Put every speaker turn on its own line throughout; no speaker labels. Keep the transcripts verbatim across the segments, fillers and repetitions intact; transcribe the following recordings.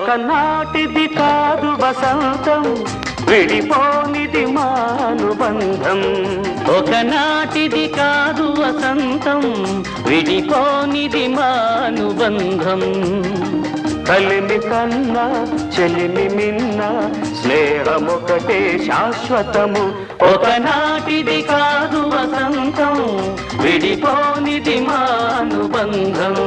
ఒకనాటిది కాదు వసంతం విడిపోనిది మానుబంధం ఒకనాటిది కాదు వసంతం విడిపోనిది మానుబంధం కలిమి కన్నా చెలిమి మిన్న స్నేహమొకటే శాశ్వతము ఒకనాటిది కాదు వసంతం విడిపోనిది మానుబంధం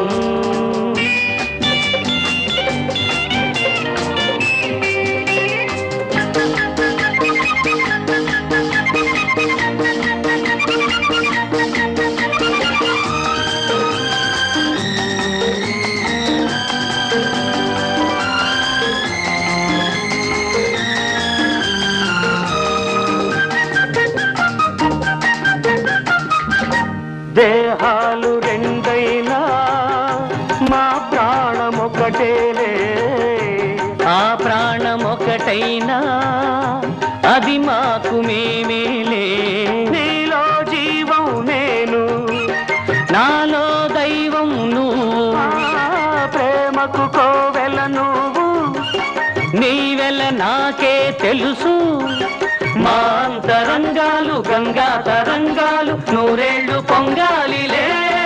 దేహాలు రెండైనా మా ప్రాణమొకటేలే ఆ ప్రాణమొకటైనా అది మాకు మేమేలే నీలో జీవం నేను నాలో దైవం నువ్వు ప్రేమకు కోవెల నువ్వు నీవెల నాకే తెలుసు మా అంతరంగాలు గంగా తరంగాలు నూరేళ్లు పొంగాలిలే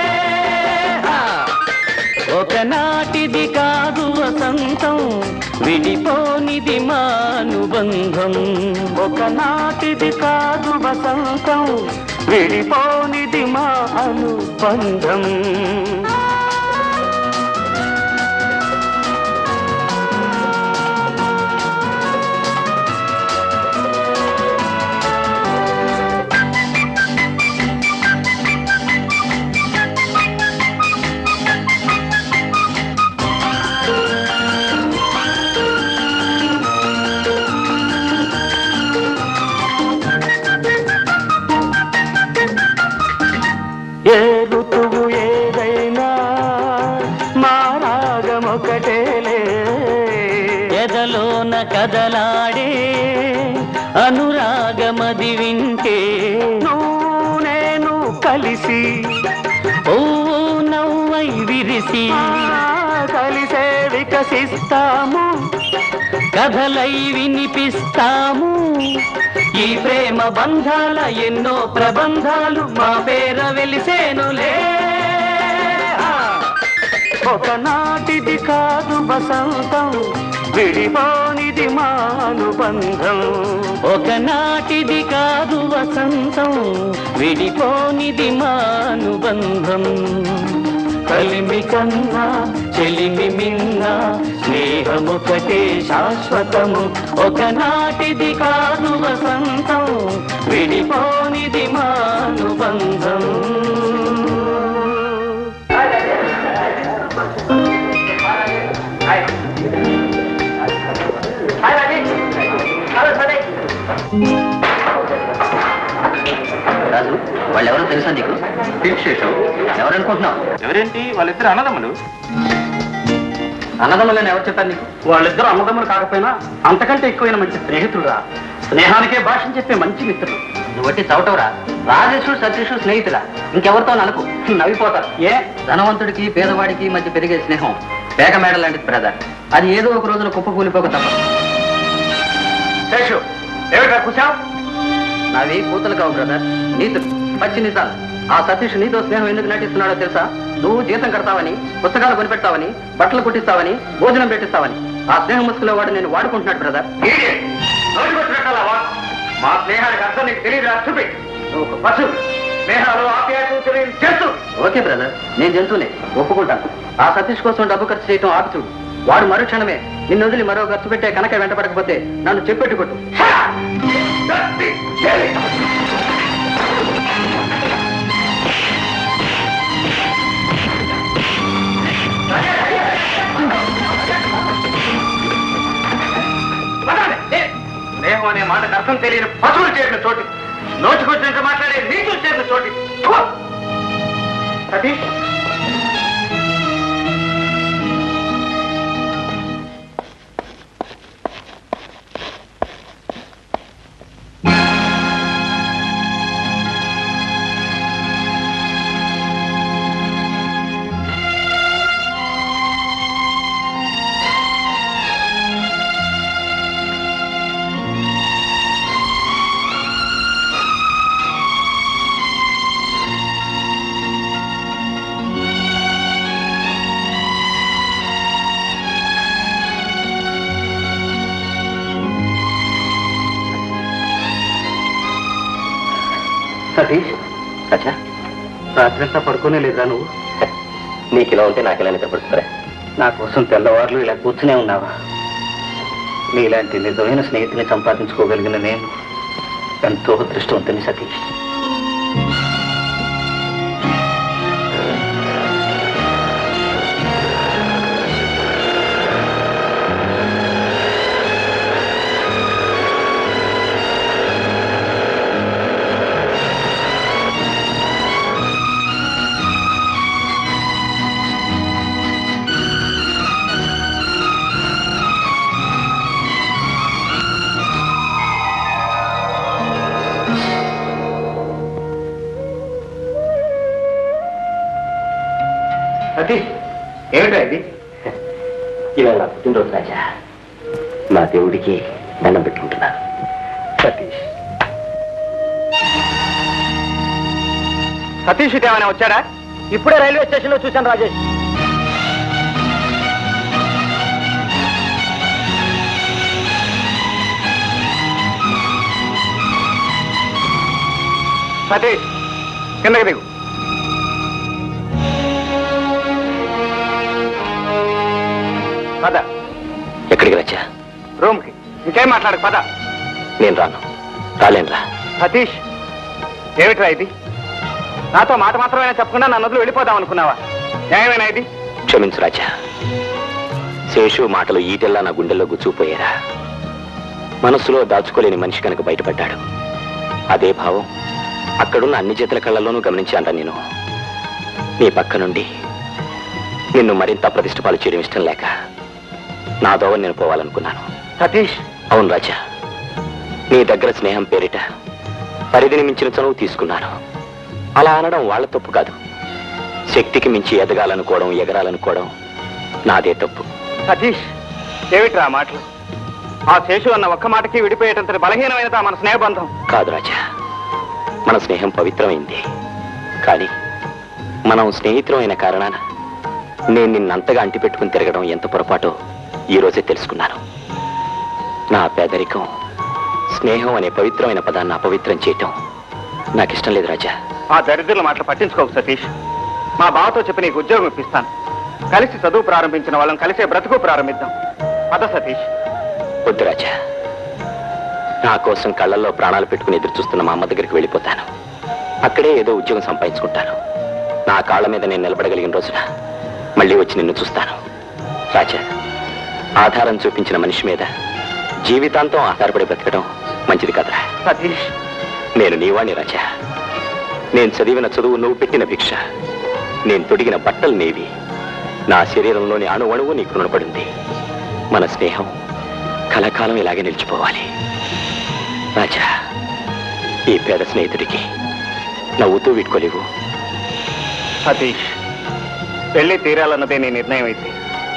ఒకనాటిది కాదు వసంతం విడిపోనిది మానుబంధం ఒకనాటిది కాదు వసంతం విడిపోనిది మా అనుబంధం ఏ ఋతువు ఏదైనా మా రాగమొకటేలే ఎదలోన కదలాడే అనురాగమది వింటే నువ్వు నేను కలిసి పువ్వు నవ్వై విరిసి కలిసే వికసిస్తాము కథలై వినిపిస్తాము ఈ ప్రేమ బంధాల ఎన్నో ప్రబంధాలు మా పేర వెలిసేనులే ఒకనాటిది కాదు వసంతం విడిపోనిది మానుబంధం ఒకనాటిది కాదు వసంతం విడిపోనిది మానుబంధం కలిమి కన్నా చెలిమి మిన్న స్నేహమొకటే శాశ్వతము ఒకనాటిది కాదు వసంతం విడిపోనిది మానుబంధం
రాజు వాళ్ళెవరో తెలుసా నీకు?
శేషం
ఎవరనుకుంటున్నావు?
ఎవరేంటి? వాళ్ళిద్దరు అన్నదమ్ములు.
అన్నదమ్ములని ఎవరు చెప్పారు నీకు?
వాళ్ళిద్దరు అన్నదమ్ములు కాకపోయినా అంతకంటే ఎక్కువైన మంచి స్నేహితులురా. స్నేహానికే భాషను చెప్పే మంచి మిత్రులు.
నువ్వు బట్టి చవటవరా? రాజేషు సతీషు స్నేహితులా? ఇంకెవరితో అనుకు నవ్విపోతారు.
ఏ
ధనవంతుడికి పేదవాడికి మధ్య పెరిగే స్నేహం పేక మేడ లాంటిది బ్రదర్. అది ఏదో ఒక రోజున కుప్ప కూలిపోక తప్ప.
శేషు ఏమిటా కూర్చో?
నావి కూతులు కావు బ్రదర్, నీతులు, పచ్చి నిజాలు. ఆ సతీష్ నీతో స్నేహం ఎందుకు నటిస్తున్నాడో తెలుసా? నువ్వు జీతం కడతావని, పుస్తకాలు కొనిపెడతావని, బట్టలు కుట్టిస్తావని, భోజనం పెట్టిస్తావని. ఆ స్నేహం ముసుగులో వాడు నేను వాడుకుంటున్నాడు బ్రదర్.
మా స్నేహానికి అర్థం నీకు తెలియదు. చూపి నువ్వు ఒక పశువు. స్నేహాలు ఆప్యాయతలు చేస్తూ.
ఓకే బ్రదర్, నేను జంతువునే ఒప్పుకుంటాను. ఆ సతీష్ కోసం డబ్బు ఖర్చు చేయటం ఆపి చూడు. వాడు మరుక్షణమే నిన్ను వదిలి మరో ఖర్చు పెట్టే కనుక వెంటపడకపోతే నన్ను చెప్పెట్టు కొట్టు.
స్నేహం అనే మాటకు అర్థం తెలియని పశువులు చేరిన చోటు, నోచుకొచ్చినట్టు మాట్లాడే నీతులు చేరిన చోటు. సతీష్
సతీష్ అచ్చా రాత్రంతా పడుకోనే లేదా నువ్వు? నీకు ఇలా ఉంటే నాకు ఇలా నిద్రపడుతుందా? నా కోసం తెల్లవారులు ఇలా కూర్చునే ఉన్నావా? నీలాంటి నిజమైన స్నేహితుని సంపాదించుకోగలిగిన నేను ఎంతో అదృష్టవంతుని సతీష్. సతీష్ ఏమిటా ఇది? ఇవాళ నా పుట్టినరోజు రాజా. నా దేవుడికి దండం పెట్టుకుంటున్నాను. సతీష్ సతీష్ ఇటు ఏమైనా వచ్చాడా? ఇప్పుడే రైల్వే స్టేషన్ లో చూశాను రాజేష్. సతీష్ కిందకి దిగు. పద. ఎక్కడికి వచ్చా? రూమ్ కి. ఇంకేం మాట్లాడకు, పద. నేను రాను. రాలేనురా. సతీష్ ఏమిట్రా ఇది? నాతో మాట మాత్రమైనా చెప్పకుండా నన్ను వదిలి వెళ్ళిపోదాం అనుకున్నావా? న్యాయమేనా ఇది? క్షమించు రాజా. శేషు మాటలు ఈటెల్లా నా గుండెల్లో గుచ్చుకుపోయారా. మనస్సులో దాచుకోలేని మనిషి కనుక బయటపడ్డాడు. అదే భావం అక్కడున్న అన్ని చేతుల కళ్ళల్లోనూ గమనించాను. నేను నీ పక్క నుండి నిన్ను మరింత ప్రతిష్టపాలు చేయడం ఇష్టం లేక నా దోవ నేను పోవాలనుకున్నాను. సతీష్. అవును రాజా, నీ దగ్గర స్నేహం పేరిట పరిధిని మించిన చనువు తీసుకున్నాను. అలా అనడం వాళ్ళ తప్పు కాదు. శక్తికి మించి ఎదగాలనుకోవడం, ఎగరాలనుకోవడం నాదే తప్పు. సతీష్ ఏమిట్రా మాటలు? ఆ శేషు అన్న ఒక్క మాటకి విడిపోయేటంత బలహీనమైనదా మన స్నేహబంధం? కాదు రాజా, మన స్నేహం పవిత్రమైంది. కానీ మనం స్నేహితులమైన కారణాన నేను నిన్నంతగా అంటిపెట్టుకుని తిరగడం ఎంత పొరపాటో ఈ రోజే తెలుసుకున్నాను. నా పేదరికం స్నేహం అనే పవిత్రమైన పదాన్ని అపవిత్రం చేయటం నాకు ఇష్టం లేదు రాజా. ఆ దరిద్రుల మాటలు పట్టించుకోకు సతీష్. మా బావతో చెప్పి నీకు ఉద్యోగం ఇప్పిస్తాను. కలిసి చదువు ప్రారంభించిన వాళ్ళం కలిసే బ్రతుకు ప్రారంభిద్దాం. పద సతీష్. వద్దు రాజా, నా కోసం కళ్ళల్లో ప్రాణాలు పెట్టుకుని ఎదురు చూస్తున్న మా అమ్మ దగ్గరికి వెళ్ళిపోతాను. అక్కడే ఏదో ఉద్యోగం సంపాదించుకుంటాను. నా కాళ్ళ మీద నేను నిలబడగలిగిన రోజున మళ్ళీ వచ్చి నిన్ను చూస్తాను. రాజా, ఆధారం చూపించిన మనిషి మీద జీవితాంతం ఆధారపడి బ్రతకడం మంచిది కదరా. సతీష్ నేను నీవాణి రాజా. నేను చదివిన చదువు నువ్వు పెట్టిన భిక్ష. నేను తొడిగిన బట్టలు నీవి. నా శరీరంలోని అణువణువు నీకు రుణపడింది. మన స్నేహం కలకాలం ఇలాగే నిలిచిపోవాలి రాజా. ఈ పేద స్నేహితుడికి నవ్వుతూ వీడ్కోలేవు. సతీష్ పెళ్లి తీరాలన్నదే నీ నిర్ణయం అయితే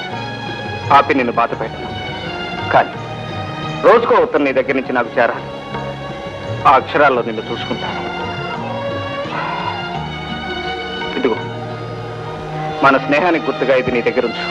ఆపి నిన్ను బాధ పెట్టను. కానీ రోజుకో ఉత్తరం నీ దగ్గర నుంచి నాకు చేరాలి. ఆ అక్షరాల్లో నిన్ను చూసుకుంటాను. ఇదిగో మన స్నేహానికి గుర్తుగా ఇది నీ దగ్గర ఉంచు.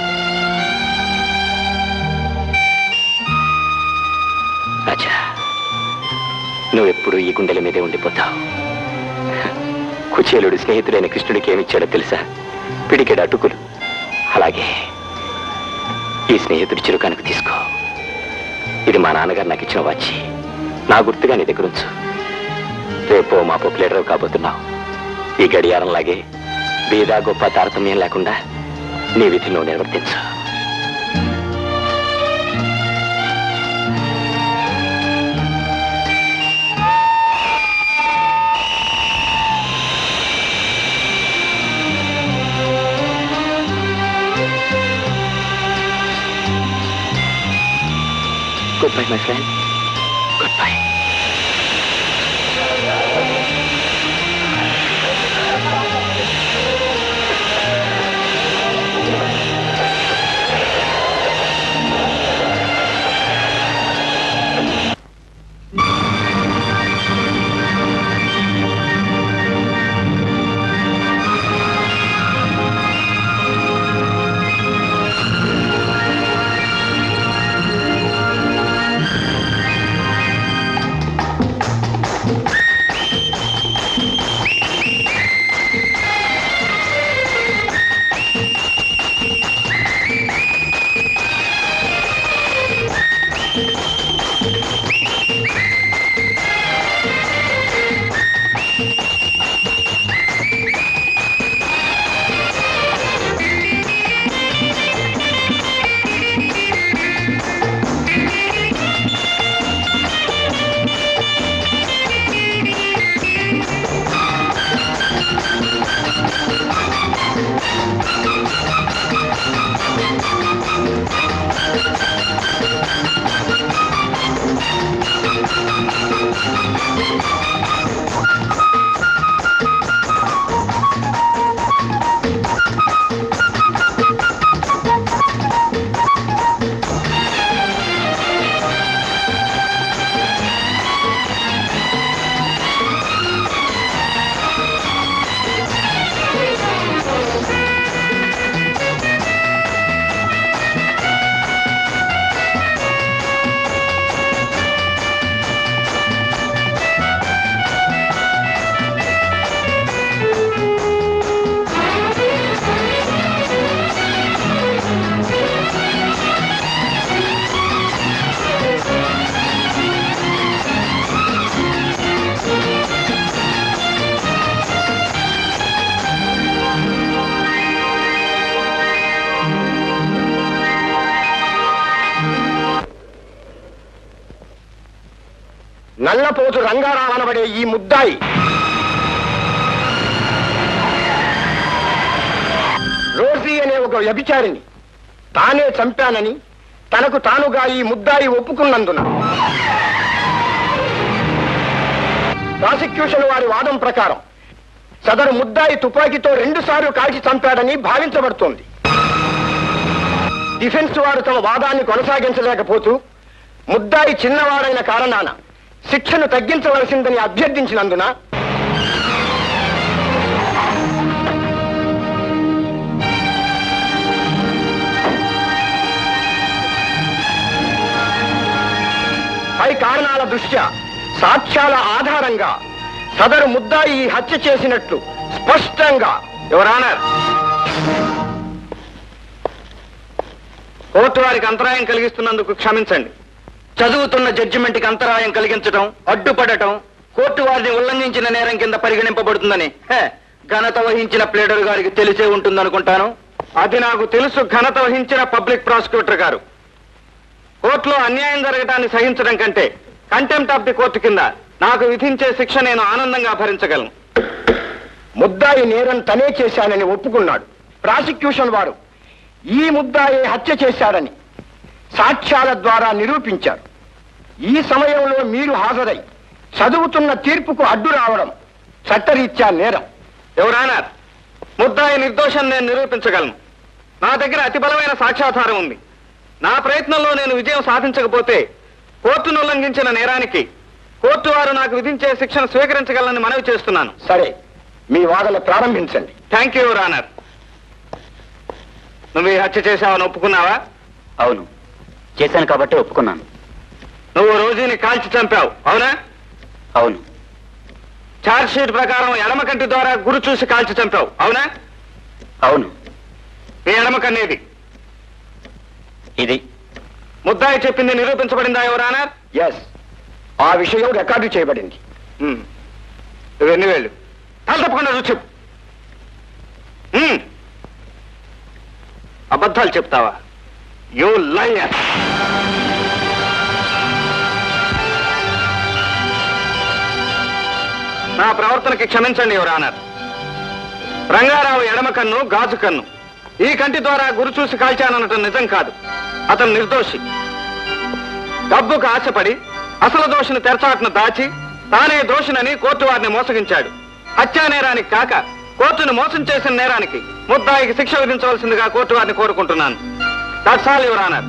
రాజా, నువ్వెప్పుడు ఈ గుండెల మీదే ఉండిపోతావు. కుచేలుడు స్నేహితుడైన కృష్ణుడికి ఏమిచ్చాడో తెలుసా? పిడికెడు అటుకులు. అలాగే ఈ స్నేహితుడి చిరుకానికి తీసుకో. ఇది మా నాన్నగారు నాకు ఇచ్చిన వాచి. నా గుర్తుగా నీ దగ్గర ఉంచు. రేపో మా పాపులేటర్ కాబోతున్నావు. ఈ గడియారంలాగే బీదా గొప్ప తారతమ్యం లేకుండా నీ విధి నువ్వు నిర్వర్తించు. Goodbye, my friend. Goodbye.
Nallapothu Rangarao అనబడే ఈ ముద్దాయి రోజీ అనే ఒక వ్యభిచారిని తానే చంపానని తనకు తానుగా ఈ ముద్దాయి ఒప్పుకున్నందున ప్రాసిక్యూషన్ వారి వాదం ప్రకారం సదరు ముద్దాయి తుపాకీతో రెండు సార్లు కాల్చి చంపాడని భావించబడుతోంది. డిఫెన్స్ వారు తమ వాదాన్ని కొనసాగించలేకపోతూ ముద్దాయి చిన్నవాడైన కారణాన శిక్షను తగ్గించవలసిందని అభ్యర్థించినందున పై కారణాల దృష్ట్యా సాక్ష్యాల ఆధారంగా సదరు ముద్దాయి ఈ హత్య చేసినట్లు స్పష్టంగా
యువర్ ఆనర్, కోర్టు వారికి అంతరాయం కలిగిస్తున్నందుకు క్షమించండి. చదువుతున్న జడ్జిమెంట్కి అంతరాయం కలిగించడం, అడ్డుపడటం కోర్టు వారిని ఉల్లంఘించిన నేరం కింద పరిగణింపబడుతుందని హే, ఘనత వహించిన ప్లేడర్ గారికి తెలిసే ఉంటుందనుకుంటాను. అది నాకు తెలుసు. ఘనత వహించిన పబ్లిక్ ప్రాసిక్యూటర్ గారు, కోర్టులో అన్యాయం జరగటాన్ని సహించడం కంటే కంటెంప్ట్ ఆఫ్ ది కోర్టు కింద నాకు విధించే శిక్ష నేను ఆనందంగా భరించగలను.
ముద్దాయి నేరం తనే చేశానని ఒప్పుకున్నాడు. ప్రాసిక్యూషన్ వారు ఈ ముద్దాయి హత్య చేశాడని సాక్ష్యాల ద్వారా నిరూపించారు. ఈ సమయంలో మీరు హాజరై చదువుతున్న తీర్పుకు అడ్డు రావడం చట్టరీత్యా నేరం.
యువర్ ఆనర్, ముద్దాయి నిర్దోషం నేను నిరూపించగలను. నా దగ్గర అతి బలమైన సాక్ష్యాధారం ఉంది. నా ప్రయత్నంలో నేను విజయం సాధించకపోతే కోర్టును ఉల్లంఘించిన నేరానికి కోర్టు వారు నాకు విధించే శిక్షను స్వీకరించగలనని మనవి చేస్తున్నాను.
సరే, మీ వాదన ప్రారంభించండి.
Thank you your honour. నువ్వు ఈ హత్య చేశావని ఒప్పుకున్నావా?
అవును, చేశాను కాబట్టి ఒప్పుకున్నాను.
నువ్వు రోజీని కాల్చి చంపావు, అవునా?
అవును.
ఛార్జ్ షీట్ ప్రకారం ఎడమ కంటి ద్వారా గురి చూసి కాల్చి చంపావు, అవునా?
అవును.
ఈ ఎడమ కన్నేది?
ఇది.
ముద్దాయి చెప్పింది నిరూపించబడిందా యువర్ ఆనర్?
ఎస్, ఆ విషయం రికార్డు చేయబడింది.
ఇవన్నీ వేళ్ళు తల తప్పకుండా చూసి చెప్పు. మ్మ్. అబద్ధాలు చెప్తావా? You liar. నా ప్రవర్తనకి క్షమించండి యువర్ ఆనర్. రంగారావు ఎడమ కన్ను గాజు కన్ను. ఈ కంటి ద్వారా గురి చూసి కాల్చాననటం నిజం కాదు. అతను నిర్దోషి. డబ్బుకు ఆశపడి అసలు దోషిని తెరచాటును దాచి తానే దోషినని కోర్టు వారిని మోసగించాడు. హత్యా నేరానికి కాక కోర్టును మోసం చేసిన నేరానికి ముద్దాయికి శిక్ష విధించవలసిందిగా కోర్టు వారిని కోరుకుంటున్నాను. That's all your honour.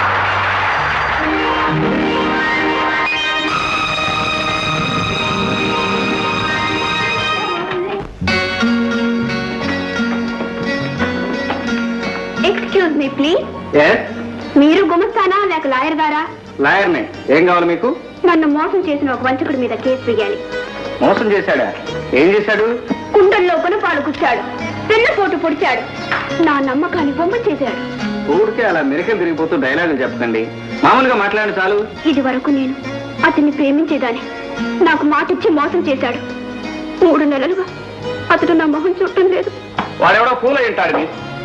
Excuse me please.
Yes,
మీరు గుమస్తానా లేక లాయర్ గారా?
లాయర్నే. ఏం కావాలి మీకు?
నన్ను మోసం చేసిన ఒక వంచకుడి మీద కేసు వేయాలి.
మోసం చేశాడా? ఏం చేశాడు?
కుండల్లో కొనపాలు కుచ్చాడు, పెన్నపోటు పొడిచాడు, నా నమ్మకాన్ని బొమ్మ చేశాడు.
ఊరికే అలా మెరికలు తిరిగిపోతూ డైలాగులు చెప్పకండి. మామూలుగా మాట్లాడి చాలు.
ఇది వరకు నేను అతన్ని ప్రేమించేదాన్ని. నాకు మాటిచ్చి మోసం చేశాడు. మూడు నెలలుగా అతడు నా మొహం చూడటం లేదు.
వాడెవడో పూలై ఉంటాడు.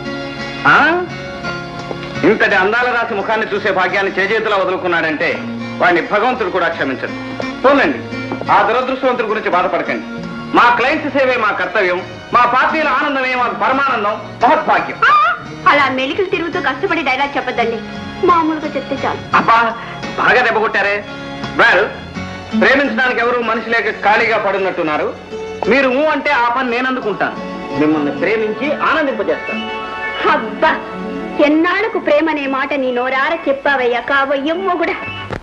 ఇంతటి అందాల రాసి ముఖాన్ని చూసే భాగ్యాన్ని చేజేతులా వదులుకున్నాడంటే వాడిని భగవంతుడు కూడా క్షమించడు. పోలండి, ఆ దురదృష్టవంతుడి గురించి బాధపడకండి. మా క్లయింట్స్ సేవే మా కర్తవ్యం. మా పార్టీల ఆనందమే మాకు పరమానందం, మహద్భాగ్యం.
అలా మెలికలు తిరుగుతూ కష్టపడి డైలాగ్ చెప్పద్దండి. మామూలుగా చెప్తే చాలు.
అబ్బా, బాగా దెబ్బ కొట్టారే. వెల్, ప్రేమించడానికి ఎవరు మనిషి లేక ఖాళీగా పడున్నట్టున్నారు. మీరు ఊ అంటే ఆ పని నేను అందుకుంటాను. మిమ్మల్ని ప్రేమించి ఆనందింపజేస్తాను.
అబ్బా, ఎన్నాళ్లకు ప్రేమనే మాట నీ నోరార చెప్పావయ్యా కావయ్యమ్మో కూడా.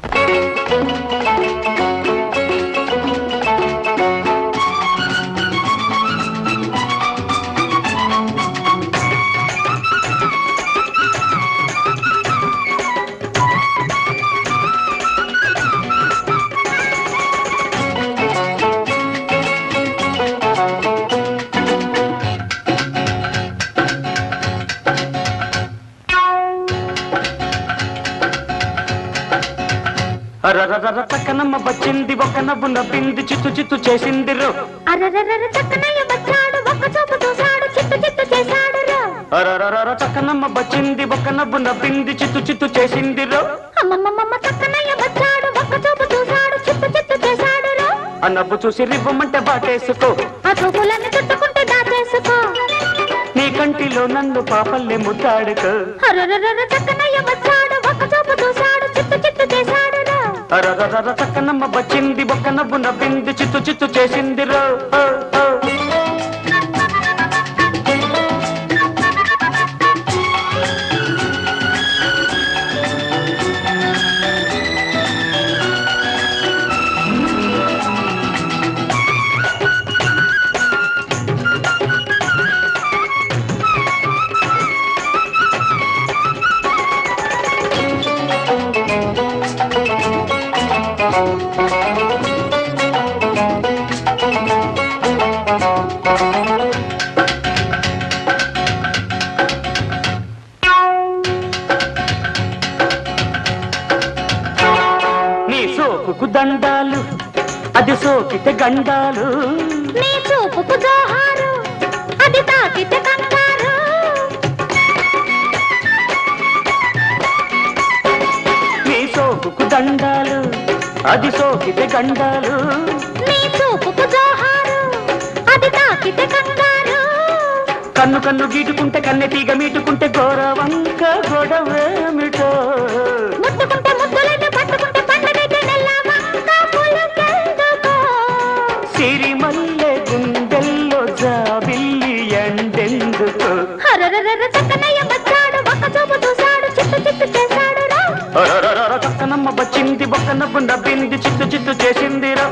చక్కనమ్మ వచ్చింది, ఒక నవ్వు నవ్వింది, చిత్తు చిత్తు చేసింది రో. చక్కనమ్మ వచ్చింది, ఒక నవ్వు నవ్వింది, చిత్తు చిత్తు చేసింది రో.
అమ్మమ్మ చక్కనయ్య వచ్చాడు, ఒక్క చూపు చూశాడు, చిత్తు చిత్తు చేశాడు.
ఆ నవ్వు చూసి రివ్వమంటే బాటేసుకో
ఆ చూపులన్నీ చుట్టుకుంటే దాచేసుకో
నీ కంటిలో నన్ను పాపల్లే ముద్దాడుకో
హరరర చక్కనయ్య వచ్చాడు ఒక్క చూపు చూశాడు చిత్తు చిత్తు చేశాడు
అరరర చక్కనమ్మ వచ్చింది ఒక్క నవ్వు నవ్వింది చిత్తు చిత్తు చేసింది రో సోకుకు దండాలు అది సోకితే గండాలు
నీ చూపుకు జోహారు అది తాకితే కంగారు
నీ సోకుకు దండాలు అది సోకితే గండాలు
నీ చూపుకు జోహారు అది తాకితే కంగారు
కన్ను కన్ను గీటుకుంటే కన్నె తీగ మీటుకుంటే గోరవంక గొడవేమిటో
ముట్టుకుంటే ముద్దులైతే పట్టుకుంటే పండగైతే నెల్లవంక పులుకెందుకో
సిరిమల్లె గుండెల్లో జాబిల్లి ఎండెందుకో
హరరర చక్కనయ్య వచ్చాడు ఒక్క చూపు చూశాడు చిత్తు చిత్తు చేశాడు రా
చక్కనమ్మ వచ్చింది ఒక్క నవ్వు నవ్వింది చిత్తు చిత్తు చేసింది రా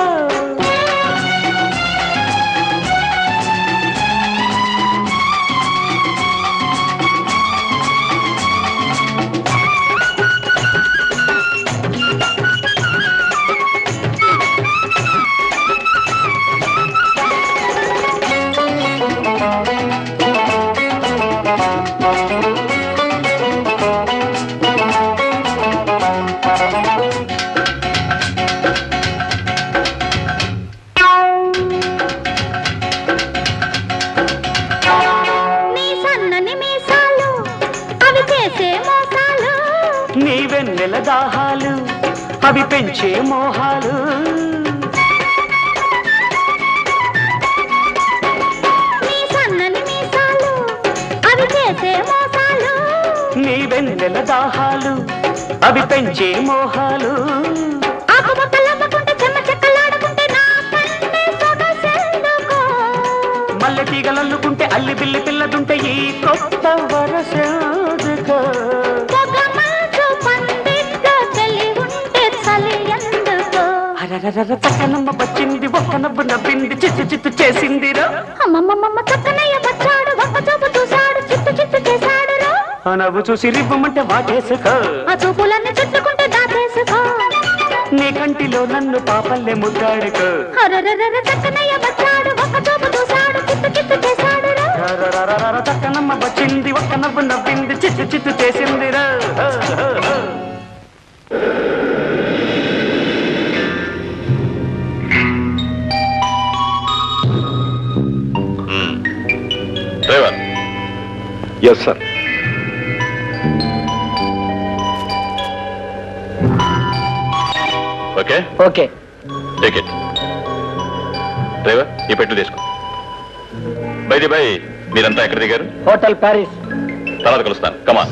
నీ వెన్నెల దాహాలు అవి పెంచే మోహాలు
నీ సన్నని మీసాలు అవి చేసే మోసాలు
నీ వెన్నెల దాహాలు అవి పెంచే మోహాలు
ఆకుబొక్కలమ్ముకుంటే చెమ్మ చెక్కలాడుకుంటే నా కన్నే సొగసెందుకో
మల్లె తీగలల్లుకుంటే అల్లి బిల్లి పిల్లదుంటే ఈ కొత్త వరసెందుకో చక్కనమ్మ వచ్చింది ఒక్క నవ్వు నవ్వింది చిత్తు చిత్తు చేసింది
అమ్మమ్మమ్మ చక్కనయ్య వచ్చాడు ఒక్క చూపు చూశాడు చిత్తు చిత్తు చేశాడు
ఆ నవ్వు చూసి రివ్వమంటే వాటేసుకో
ఆ చూపులన్నీ చుట్టుకుంటే దాచేసుకో
నీ కంటిలో నన్ను పాపల్లే ముద్దాడుకో
హరరర చక్కనయ్య వచ్చాడు ఒక్క చూపు చూశాడు చిత్తు చిత్తు చేశాడు
చక్కనమ్మ వచ్చింది ఒక్క నవ్వు నవ్వింది చిత్తు చిత్తు చేసింది రా
driver.
Yes sir.
Okay
okay
take it. Driver ఈ పెట్టు తీసుకో. బైది బై మీరంతా ఎక్కడ దిగారు?
Hotel Paris.
తర్వాత కలుస్తాను. కమాన్.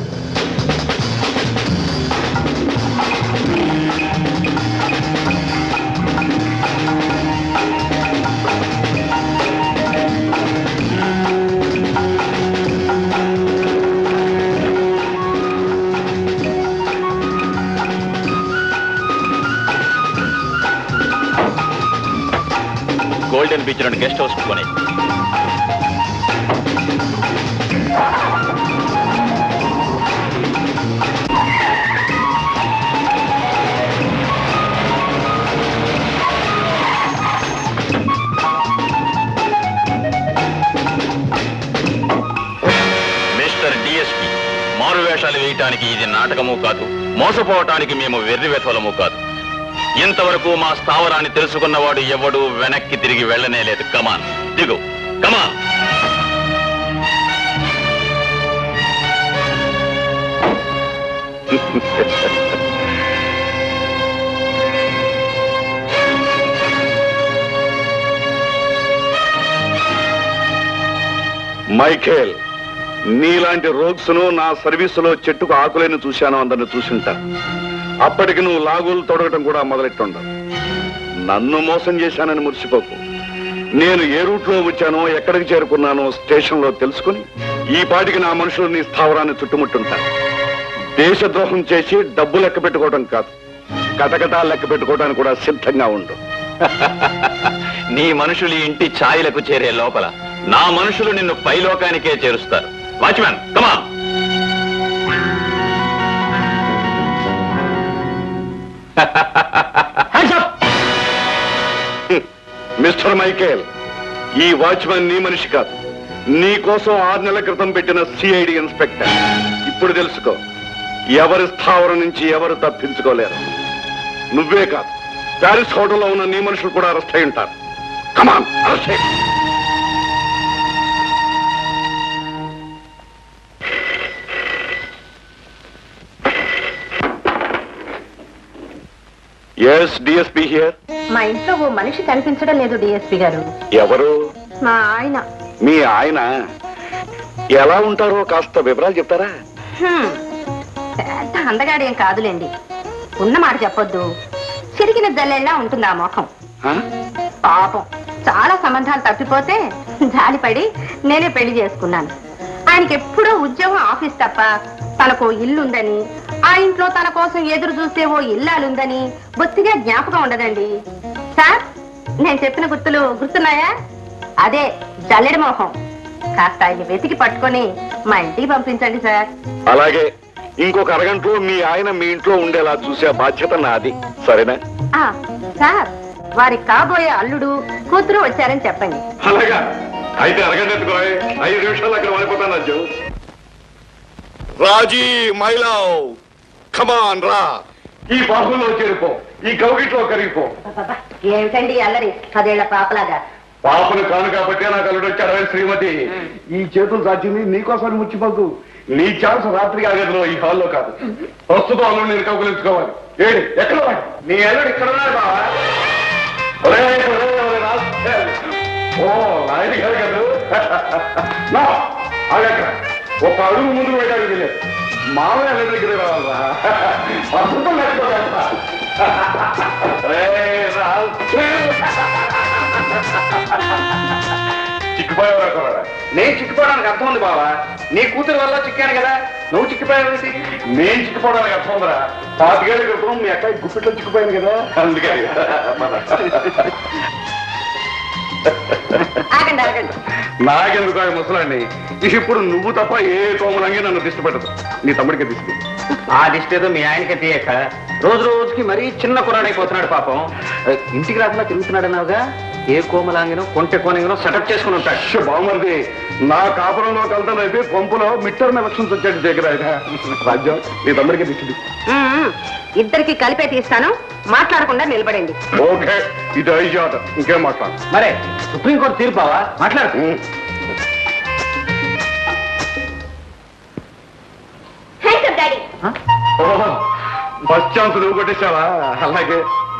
గోల్డెన్ బీచ్ రెండు గెస్ట్ హౌస్ కొని మిస్టర్ డిఎస్పి, మారు వేషాలు వేయటానికి ఇది నాటకము కాదు, మోసపోవటానికి మేము వెర్రి వెధవలము కాదు. ఇంతవరకు మా స్థావరాన్ని తెలుసుకున్నవాడు ఎవడు వెనక్కి తిరిగి వెళ్ళనే లేదు. కమాన్, దిగు. కమాన్. మైఖేల్, నీలాంటి రోగ్స్ ను నా సర్వీసులో చెట్టుకు ఆకులేని చూశాను అందరిని చూసింటా. అప్పటికి నువ్వు లాగులు తొడగటం కూడా మొదలెట్టుండవు. నన్ను మోసం చేశానని మురిసిపోకు. నేను ఏ రూట్ లో వచ్చానో ఎక్కడికి చేరుకున్నానో స్టేషన్ లో తెలుసుకుని ఈ పాటికి నా మనుషులు నీ స్థావరాన్ని చుట్టుముట్టుంటారు. దేశద్రోహం చేసి డబ్బు లెక్క పెట్టుకోవడం కాదు, కటకటా లెక్క పెట్టుకోవడానికి కూడా సిద్ధంగా ఉండు.
నీ మనుషులు ఇంటి ఛాయలకు చేరే లోపల నా మనుషులు నిన్ను పైలోకానికే చేరుస్తారు. Watchman, come on.
మిస్టర్ మైకేల్, ఈ వాచ్మెన్ నీ మనిషి కాదు. నీ కోసం ఆరు నెలల క్రితం పెట్టిన సిఐడి ఇన్స్పెక్టర్. ఇప్పుడు తెలుసుకో, ఎవరి స్థావరం నుంచి ఎవరు తప్పించుకోలేరు. నువ్వే కాదు, ప్యారిస్ హోటల్లో ఉన్న నీ మనుషులు కూడా అరెస్ట్ అయి ఉంటారు. కమాన్, అరెస్ట్ చేయి. Yes DSP here.
మా ఇంట్లో ఓ మనిషి కనిపించడం లేదు డిఎస్పీ గారు.
ఎవరు?
మా ఆయన.
మీ ఆయన ఎలా ఉంటారో కాస్త వివరాలు చెప్తారా?
హ్మ్. పెద్ద అందగాడు ఏం కాదులేండి. ఉన్న మాట చెప్పొద్దు. చిరిగిన జల్లెల్లా ఉంటుంది ఆ ముఖం. పాపం చాలా సంబంధాలు తప్పిపోతే జాలిపడి నేనే పెళ్లి చేసుకున్నాను. ఆయనకి ఎప్పుడో ఉద్యోగం ఆఫీస్ తప్ప తనకు ఇల్లుందని, ఆ ఇంట్లో తన కోసం ఎదురు చూసే ఓ ఇల్లాలుందని బొత్తిగా జ్ఞాపకం ఉండదండి. సార్, నేను చెప్పిన గుర్తులు గుర్తున్నాయా? అదే జల్లెడి మోహం. కాస్త ఆయన వెతికి పట్టుకొని మా ఇంటికి పంపించండి సార్.
అలాగే. ఇంకొక అరగంటలో మీ ఆయన మీ ఇంట్లో ఉండేలా చూసే బాధ్యత నాది. సరేనా?
ఆ సార్, వారి కాబోయే అల్లుడు కూతురు వచ్చారని చెప్పండి.
అలాగా అయితే అరగంట ఐదు నిమిషాలు అక్కడ వాడిపోతాను. రాజు, రాజీ మైలావ్, కమాన్ రా. ఈ బాహుల్లో చేరిపో, ఈ కౌగిట్లో కరిగిపో.
ఏమిటండి అల్లరి పదేళ్ల పాపలాగా?
పాపను కాను కాబట్టి నాకు అల్లుడు వచ్చాడు. శ్రీమతి, ఈ చేతులు సాచింది నీకోసం ముచ్చిపోకు. నీ ఛాన్స్ రాత్రి ఆగదులో, ఈ హాల్లో కాదు. ప్రస్తుతం అల్లుడు నేను కౌగులించుకోవాలి. ఏడి ఎక్కడ నీ అల్లుడు? ఇక్కడ ఉన్నాడు బావా. ఓ నాయన గారు కదా. ఆగక్కడ ఒక అడుగు ముందుకు పెట్టాలి తెలియదు. మామయ్య అల్లుడి దగ్గర రావాలరా. ప్రస్తుతం లేకపోతే చిక్కిపోయావరా కొరడా? నేను చిక్కిపోవడానికి అర్థం ఉంది బావా. నీ కూతురు వల్ల చిక్కాను కదా, నువ్వు చిక్కిపోయావు. నేను చిక్కిపోవడానికి అర్థం ఉందిరా. పాతికేళ్ళ క్రితం మీ అక్కడి గుప్పిట్లో చిక్కిపోయాను కదా, అందుకని. నాకెందుకు ఆ ముసలాండి? ఇప్పుడు నువ్వు తప్ప ఏ కోమలంగి నన్ను దిష్టి పెట్టదు. నీ తమ్ముడికి దిష్టి.
ఆ దిష్టి ఏదో మీ ఆయనకే తీయక రోజు రోజుకి మరీ చిన్న కుర్రాడైపోతున్నాడు పాపం. ఇంటికి రాకుండా తిరుగుతున్నాడన్నావుగా. ఏ కోమలాంగినో కొంటె కోనంగినో సెటప్ చేసుకుని ఉంటాడు.
బాగుమరిది, నా కాపురంలో కలుతనైతే కొంపులో మిడ్ టర్మ్ ఎలక్షన్స్ వచ్చాడు దగ్గర. రాజ్యం, నీ తమ్ముడికి దిష్టి.
ఇద్దరికి కలిపే తీస్తాను, మాట్లాడకుండా నిలబడండి.
ఓకే, ఇది ఐజాట. ఇంకేం మాట్లాడు.
మరే సుప్రీంకోర్టు తీర్పావా? మాట్లాడు.
ఫస్ట్ ఛాన్స్ నువ్వు కొట్టేశావా? అలాగే.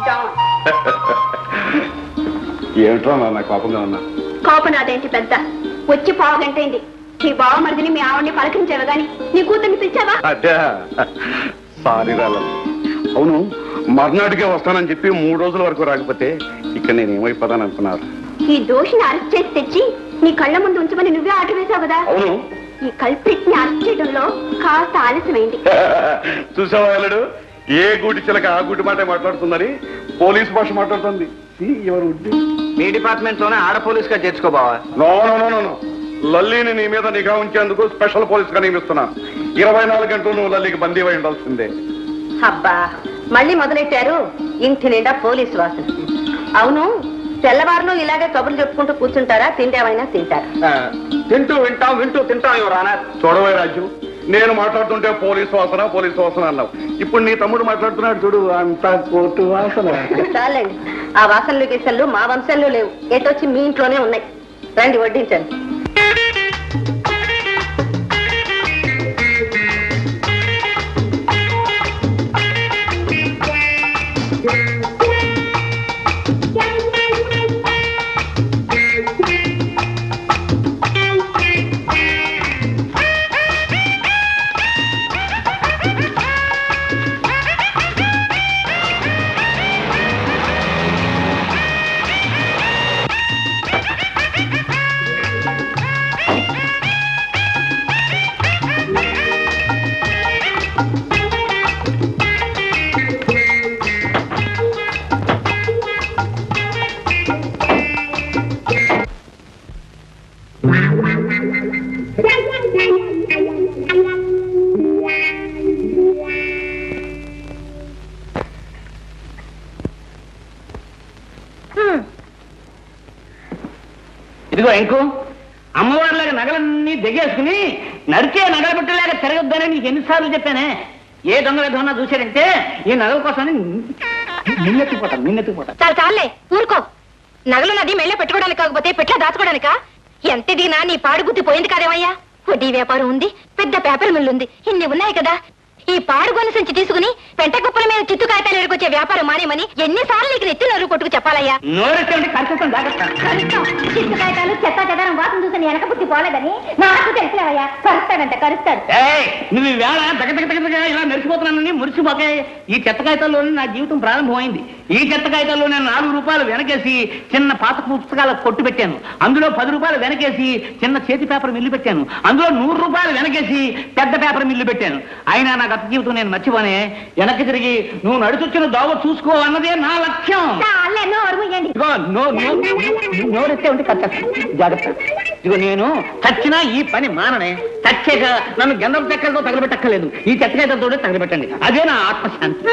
ఏమిట్రా నా కోపంగా ఉన్నా?
కోపం నాదేంటి పెద్ద? వచ్చి పావు గంట అయింది. నీ బావమరిదిని మీ ఆవిడ్ని పలకరించావు గాని నీ కూతుర్ని పిలిచావా?
అదే సారీ రాల. అవును, మర్నాటికే వస్తానని చెప్పి మూడు రోజుల వరకు రాకపోతే ఇక్కడ నేను ఏమైపోతాను అనుకున్నారు?
ఈ దోషిని అరెస్ట్ చేసి తెచ్చి నీ కళ్ళ ముందు ఉంచమని నువ్వే ఆట వేశావు కదా.
అవును,
ఈ కల్ప్రిట్ ని అరెస్ట్ చేయడంలో కాస్త ఆలస్యమైంది.
చూసావా అల్లుడు, ఏ గూటి చిలక ఆ గూటి మాట మాట్లాడుతుందని పోలీసు భాష మాట్లాడుతుంది. ఎవరు?
మీ డిపార్ట్మెంట్ లోనే ఆడ పోలీస్ గా చేర్చుకోబావా?
నో నో నో నో లల్లీని నీ మీద నిఘా ఉంచేందుకు స్పెషల్ పోలీస్ గా నియమిస్తున్నాను. ఇరవై నాలుగు గంటలు నువ్వు లల్లీకి బందీ అయి ఉండాల్సిందే.
అబ్బా, మళ్ళీ మొదలెట్టారు. ఇంటి నిండా పోలీసు వాసన. అవును, తెల్లవారులు ఇలాగే కబుర్లు చెప్పుకుంటూ కూర్చుంటారా? తిండేమైనా తింటారా?
తింటూ వింటాం, వింటూ తింటాం. ఎవరానా
చూడవే రాజ్యం, నేను మాట్లాడుతుంటే పోలీసు వాసన పోలీసు వాసన అన్నావు. ఇప్పుడు నీ తమ్ముడు మాట్లాడుతున్నాడు చూడు, అంతా కోర్టు వాసన.
చాలండి, ఆ వాసనలు గిసలు మా వంశంలో లేవు. ఎటొచ్చి మీ ఇంట్లోనే ఉన్నాయి. రండి వడ్డించండి.
ఇదిగో ఇంకో అమ్మవారిలాగా నగలన్నీ దిగేసుకుని నరికే నగలు పెట్టలేక తిరగొద్దని నీకు ఎన్నిసార్లు చెప్పానే. ఏ దొంగ విధమన్నా చూశారంటే ఈ నగల కోసం నిన్నెత్తిపోతాను నిన్నెత్తిపోతాను.
చాలా చాలే ఊరుకో. నగలు నది మెళ్ళ పెట్టుకోవడానికి కాకపోతే పెట్ల దాచుకోవడానికా? ఎంత దిగినా నీ పాడు గుద్ది పోయింది కాదేమయ్యా. వడ్డీ వ్యాపారం ఉంది, పెద్ద పేపర్ మిల్లు ఉంది, ఇన్ని ఉన్నాయి కదా. ఈ పాడు గొంతు సంచి తీసుకుని పెంట కుప్పల మీద చిత్తు కాగితాలు ఎరుకొచ్చే వ్యాపారం మానేమని ఎన్నిసార్లు నీకు నెత్తి నరుగు కొట్టుకు చెప్పాలయ్యా. చిత్తు కాగితాలు చెత్త చెదారం వాసన చూసి వెనక బుద్ధి పోలేదని నాకు తెలిసినవయ్యా. కరుస్తాడంట కరుస్తాడు.
నువ్వు ఈ వేళ దగ్గర ఇలా మెరిసిపోతున్నానని మురిసిపోకే. ఈ చెత్త కాగితాల్లోనే నా జీవితం ప్రారంభమైంది. ఈ చెత్త కాగితాల్లో నేను నాలుగు రూపాయలు వెనకేసి చిన్న పాత పుస్తకాల కొట్టు పెట్టాను. అందులో పది రూపాయలు వెనకేసి చిన్న చేతి పేపర్ మిల్లు పెట్టాను. అందులో నూరు రూపాయలు వెనకేసి పెద్ద పేపర్ మిల్లు పెట్టాను. అయినా నా గత జీవితం నేను మర్చిపోనే. వెనక్కి తిరిగి నువ్వు నడుచొచ్చిన దోవ చూసుకో అన్నదే నా లక్ష్యం. నోరెత్తే ఉంటే కట్టేస్తాను, జాగ్రత్త. ఇదిగో నేను చచ్చినా ఈ పని మాననే. చచ్చాక నన్ను గంధం చెక్కలతో తగలబెట్టక్కర్లేదు, ఈ చెత్తకాయలతో తగలబెట్టండి. అదే నా ఆత్మశాంతి.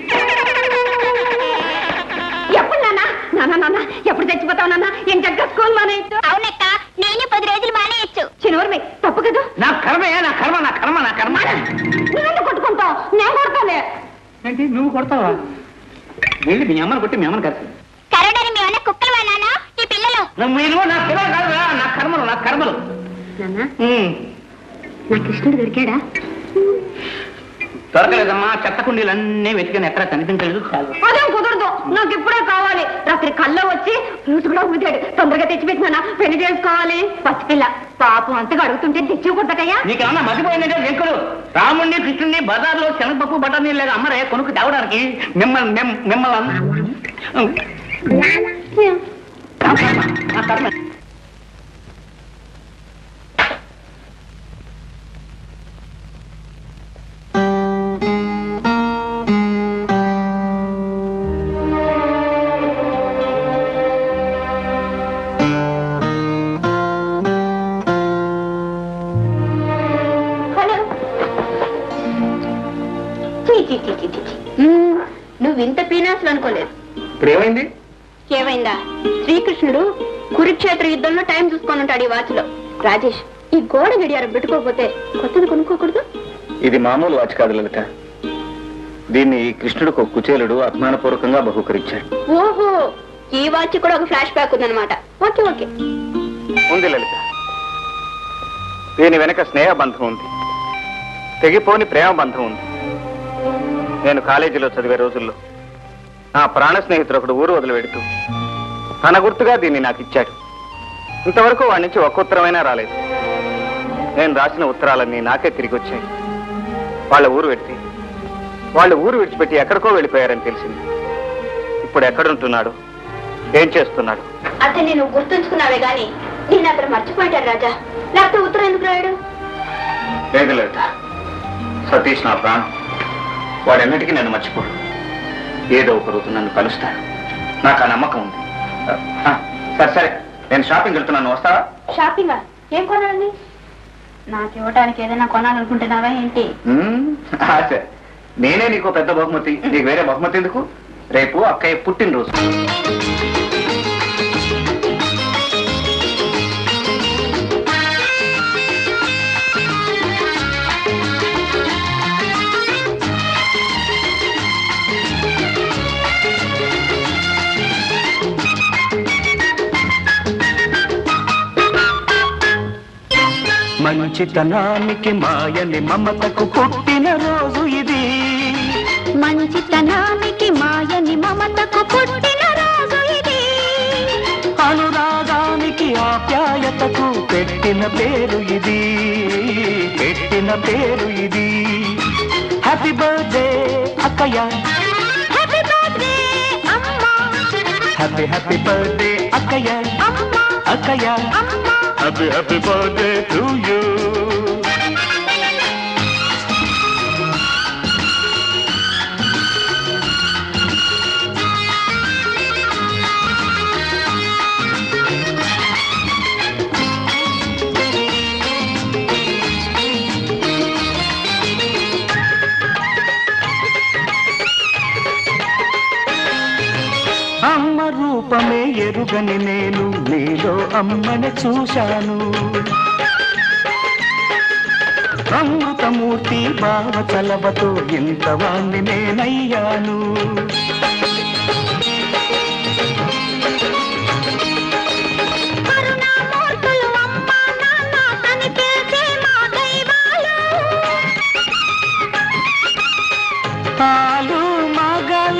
ఎప్పుడు నాన్న నాన్న నాన్న ఎప్పుడు చచ్చిపోతావు నాన్న? ఏం చక్కగా స్కూల్ మానేయచ్చు. అవునక్క, నేను పది రోజులు మానేయచ్చు. చిన్నవరమే తప్పు కదా.
నా కర్మే నా కర్మ నా కర్మ నా కర్మ.
నువ్వు కొట్టుకుంటావు, నేను కొడతానే.
ఏంటి నువ్వు కొడతావా? వెళ్ళి మీ అమ్మని కొట్టి మీ అమ్మని కలిసి
కరడని మీ అన్న కుక్కలు నాన్న ఈ పిల్లలు.
మీరు నా పిల్లలు కాదురా, నా కర్మలు నా కర్మలు.
నాన్న నా కృష్ణుడు దొరికాడా?
దొరకలేదమ్మా. చెత్త కుండీలన్నీ వెతికాను, ఎక్కడ కనిపించలేదు. చాలు.
అదేం కుదరదు, నాకు ఇప్పుడే కావాలి. రాత్రి కళ్ళ వచ్చి రూసు కూడా ఊదాడు. తొందరగా తెచ్చిపెట్టినా పెళ్లి చేసుకోవాలి. పసిపిల్ల పాపం అంతగా అడుగుతుంటే తెచ్చి కొట్టకయ్యా.
నీకేమన్నా మర్చిపోయిందంటే వెంకులు రాముణ్ణి కృష్ణుణ్ణి బజార్లో శనగపప్పు బటర్ నీళ్ళు లేదా అమ్మరే కొనుక్కు తేవడానికి మిమ్మల్ని మిమ్మల్ని
నువ్వు ఇంత పీనాసులు అనుకోలేదు.
ఇప్పుడు ఏమైంది?
ఏమైందా? శ్రీకృష్ణుడు కురుక్షేత్ర యుద్ధంలో టైం చూసుకొని ఉంటాడు ఈ వాచ్ లో. రాజేష్, ఈ గోడ గడియారం పెట్టుకోకపోతే కొత్తది కొనుక్కోకూడదు.
ఇది మామూలు వాచ్ కాదు లలిత. దీన్ని కృష్ణుడికి ఒక కుచేలుడు అభిమానపూర్వకంగా బహుకరించాడు.
ఓహో, ఈ వాచ్ కూడా ఒక ఫ్లాష్ బ్యాక్ ఉందన్నమాట. ఓకే ఓకే
ఉంది లలిత. దీని వెనక స్నేహ బంధం ఉంది, తెగిపోని ప్రేమ బంధం ఉంది. నేను కాలేజీలో చదివే రోజుల్లో నా ప్రాణ స్నేహితుడు ఒకడు ఊరు వదిలి వెడుతూ తన గుర్తుగా దీన్ని నాకు ఇచ్చాడు. ఇంతవరకు వాడి నుంచి ఒక్క ఉత్తరమైనా రాలేదు. నేను రాసిన ఉత్తరాలన్నీ నాకే తిరిగి వచ్చాయి. వాళ్ళ ఊరు పెడితే వాళ్ళు ఊరు విడిచిపెట్టి ఎక్కడికో వెళ్ళిపోయారని తెలిసింది. ఇప్పుడు ఎక్కడుంటున్నాడు, ఏం చేస్తున్నాడు?
అంటే నేను గుర్తుంచుకున్నావే గాని నేను అక్కడ మర్చిపోయాడు రాజా. లేకపోతే ఉత్తరం ఎందుకు రాయడు?
లేదు లలిత, సతీష్ నా ప్రాణం. వాడెన్నటికీ నన్ను మర్చిపోడు. ఏదో ఒక రోజు నన్ను కలుస్తాడు, నాకు ఆ నమ్మకం ఉంది. సరే సరే, నేను షాపింగ్ వెళ్తున్నాను, వస్తావా?
షాపింగా? ఏం కొనాలండి? నాకు ఇవ్వడానికి ఏదైనా కొనాలనుకుంటున్నావా ఏంటి?
సరే, నేనే నీకు పెద్ద బహుమతి. నీకు వేరే బహుమతి ఎందుకు? రేపు అక్కయ్య పుట్టినరోజు.
మంచితనానికి మాయని మమతకు పుట్టిన రోజు ఇది.
మంచితనానికి మాయని మమతకు పుట్టిన రోజు ఇది.
అనురాగానికి ఆప్యాయతకు పెట్టిన పేరు ఇది, పెట్టిన పేరు ఇది. హ్యాపీ బర్త్డే అక్కయ్య,
హ్యాపీ బర్త్డే అమ్మా,
హ్యాపీ హ్యాపీ బర్త్డే అక్కయ్య,
అమ్మా
అక్కయ్య,
అమ్మా.
Happy happy birthday to you. అమ్మ రూపమే ఎరుగని నేను
నీలో అమ్మని చూశాను. అమృతమూర్తి భావ చలవతో ఇంతవాణ్ణి నేనయ్యాను. ఆలు మగల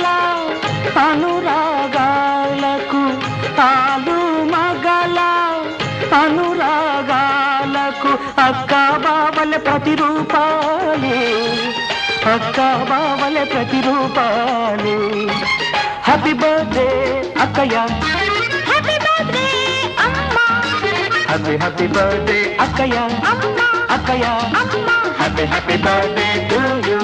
అనురాగాలకు ఆలు మగల అనురాగాలకు అక్క బావల ప్రతిరూపాలు అక్క బావల ప్రతిరూపాలు. హ్యాపీ బర్త్డే అక్కయ్య, హ్యాపీ బర్త్డే అమ్మా, హ్యాపీ హ్యాపీ బర్త్డే అక్కయ్య అక్కయ్య, happy happy birthday to you.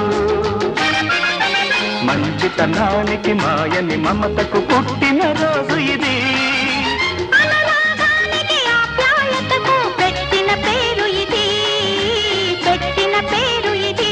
మంచితనానికి మాయని మమతకు పుట్టిన రోజు ఇది. పెట్టిన పేరు ఇది, పెట్టిన పేరు ఇది.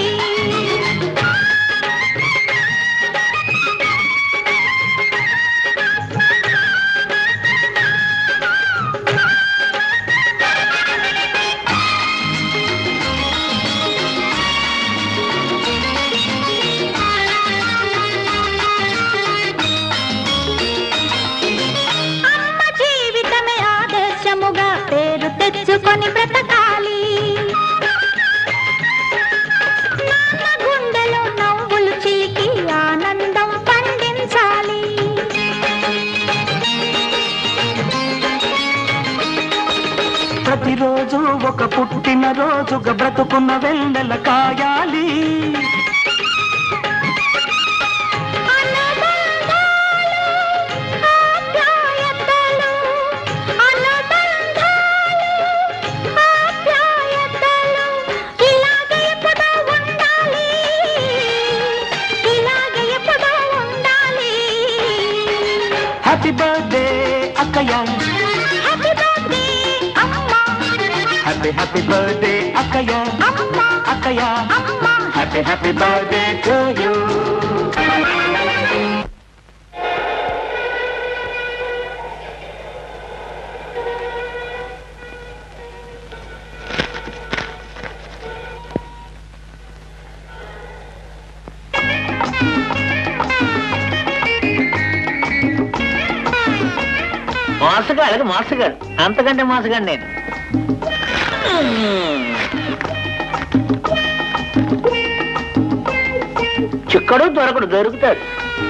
తెచ్చుకొని బ్రతకాలి, నాన్న గుండెలో నవ్వులు చిలికి ఆనందం పండించాలి. ప్రతిరోజు ఒక పుట్టిన రోజుగా బ్రతుకున్న వెన్నెల కాయాలి. హ్యాపీ బర్త్డే అక్కయ్య, హ్యాపీ బర్త్డే అమ్మా, హ్యాపీ హ్యాపీ బర్త్డే అక్కయ్య అక్కయ్య, happy happy birthday to you.
మోసగాడు మోసగాడు అంతకంటే మోసగాడు నేను. చిక్కడు దొరకడు దొరుకుతాడు.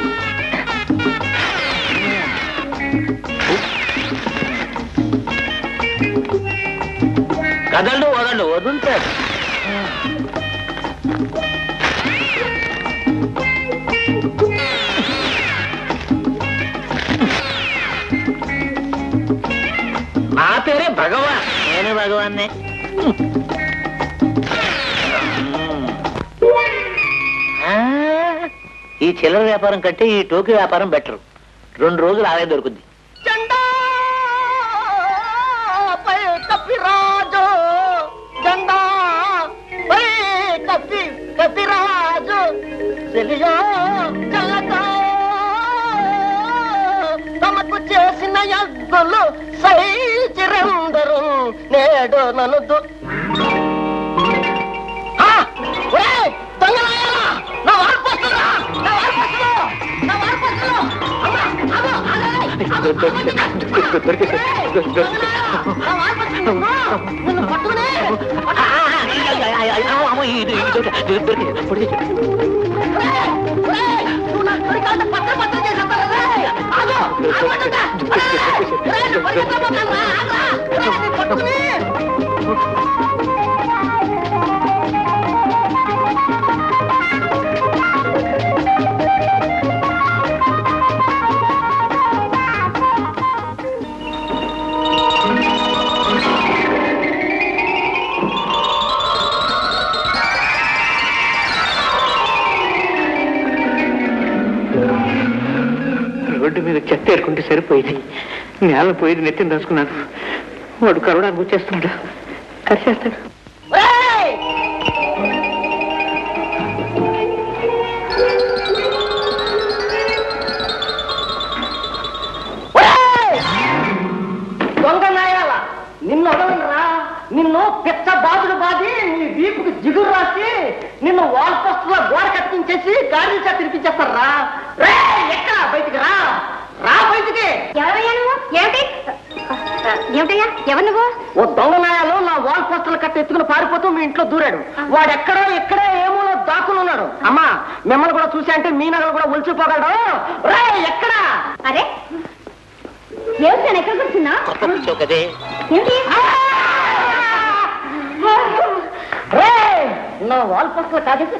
కదలడు వదలడు వదులుతాడు. నా పేరే భగవాన్, నేనే భగవాన్నే. ఈ చిల్లర వ్యాపారం కంటే ఈ టోకీ వ్యాపారం బెటర్. రెండు రోజులు ఆదాయం దొరుకుద్ది.
జెండా పై కపిరాజు, జెండా పై కపి కపిరాజు, చెలియో చల్లగా తమకు చేసిన యజ్ఞులు సైచిరందరూ నేడు నన్ను
రోడ్డు మీద చెత్త ఏరుకుంటే సరిపోయింది. నేల పోయేది నెత్తిని రాసుకున్నాను. వాడు కరోడానికి వచ్చేస్తున్నాడు, కరిచేస్తాడు.
వచ్చేసి గాడి చేత తినిపించేస్తారు రా. రే ఎక్కడ బయటికి రా, రా బయటికి.
ఎవరయ్యా నువ్వు? ఏమిటి ఏమిటయ్యా ఎవరు నువ్వు?
ఓ దొంగ నాయాలు నా వాల్ పోస్టర్లు కట్టి ఎత్తుకుని పారిపోతూ మీ ఇంట్లో దూరాడు. వాడెక్కడో ఎక్కడో ఏమో దాక్కుని ఉన్నాడు. అమ్మా మిమ్మల్ని కూడా చూసా అంటే మీ నగలు కూడా ఒలిచిపోగలడు. రే ఎక్కడా?
అరే ఏమిటి నేను ఎక్కడ కూర్చున్నా?
కదే
ఏమిటి?
రే నా వాల్ పోస్టర్లు కాదేసి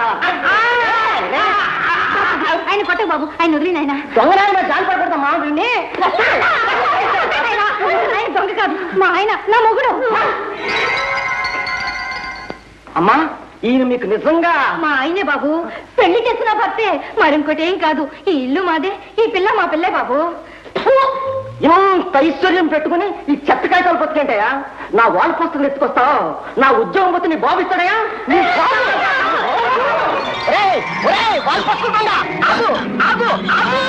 ఆయన కొట్ట బాబు, ఆయన వదిలి నాయన.
దొంగ నాయన జాలి పడకూడదమ్మా వీడిని.
ఆయన దొంగ కాదు, మా ఆయన నా మొగుడు.
అమ్మా ఈయన మీకు నిజంగా
మా ఆయనే బాబు, పెళ్లి చేసిన భర్తే, మరింకోటి ఏం కాదు. ఈ ఇల్లు మాదే, ఈ పిల్ల మా పిల్లే బాబు.
ఇంత ఐశ్వర్యం పెట్టుకుని ఈ చెత్త కాగితాలు బతికేంటయా? నా వాల్ పోస్టర్లు ఎత్తుకొస్తావు, నా ఉద్యోగం పోతే నీ బాబు ఇస్తాడయా? నీ బాబు వాల్ పోస్టర్ బండ, ఆగు, ఆగు, ఆగు.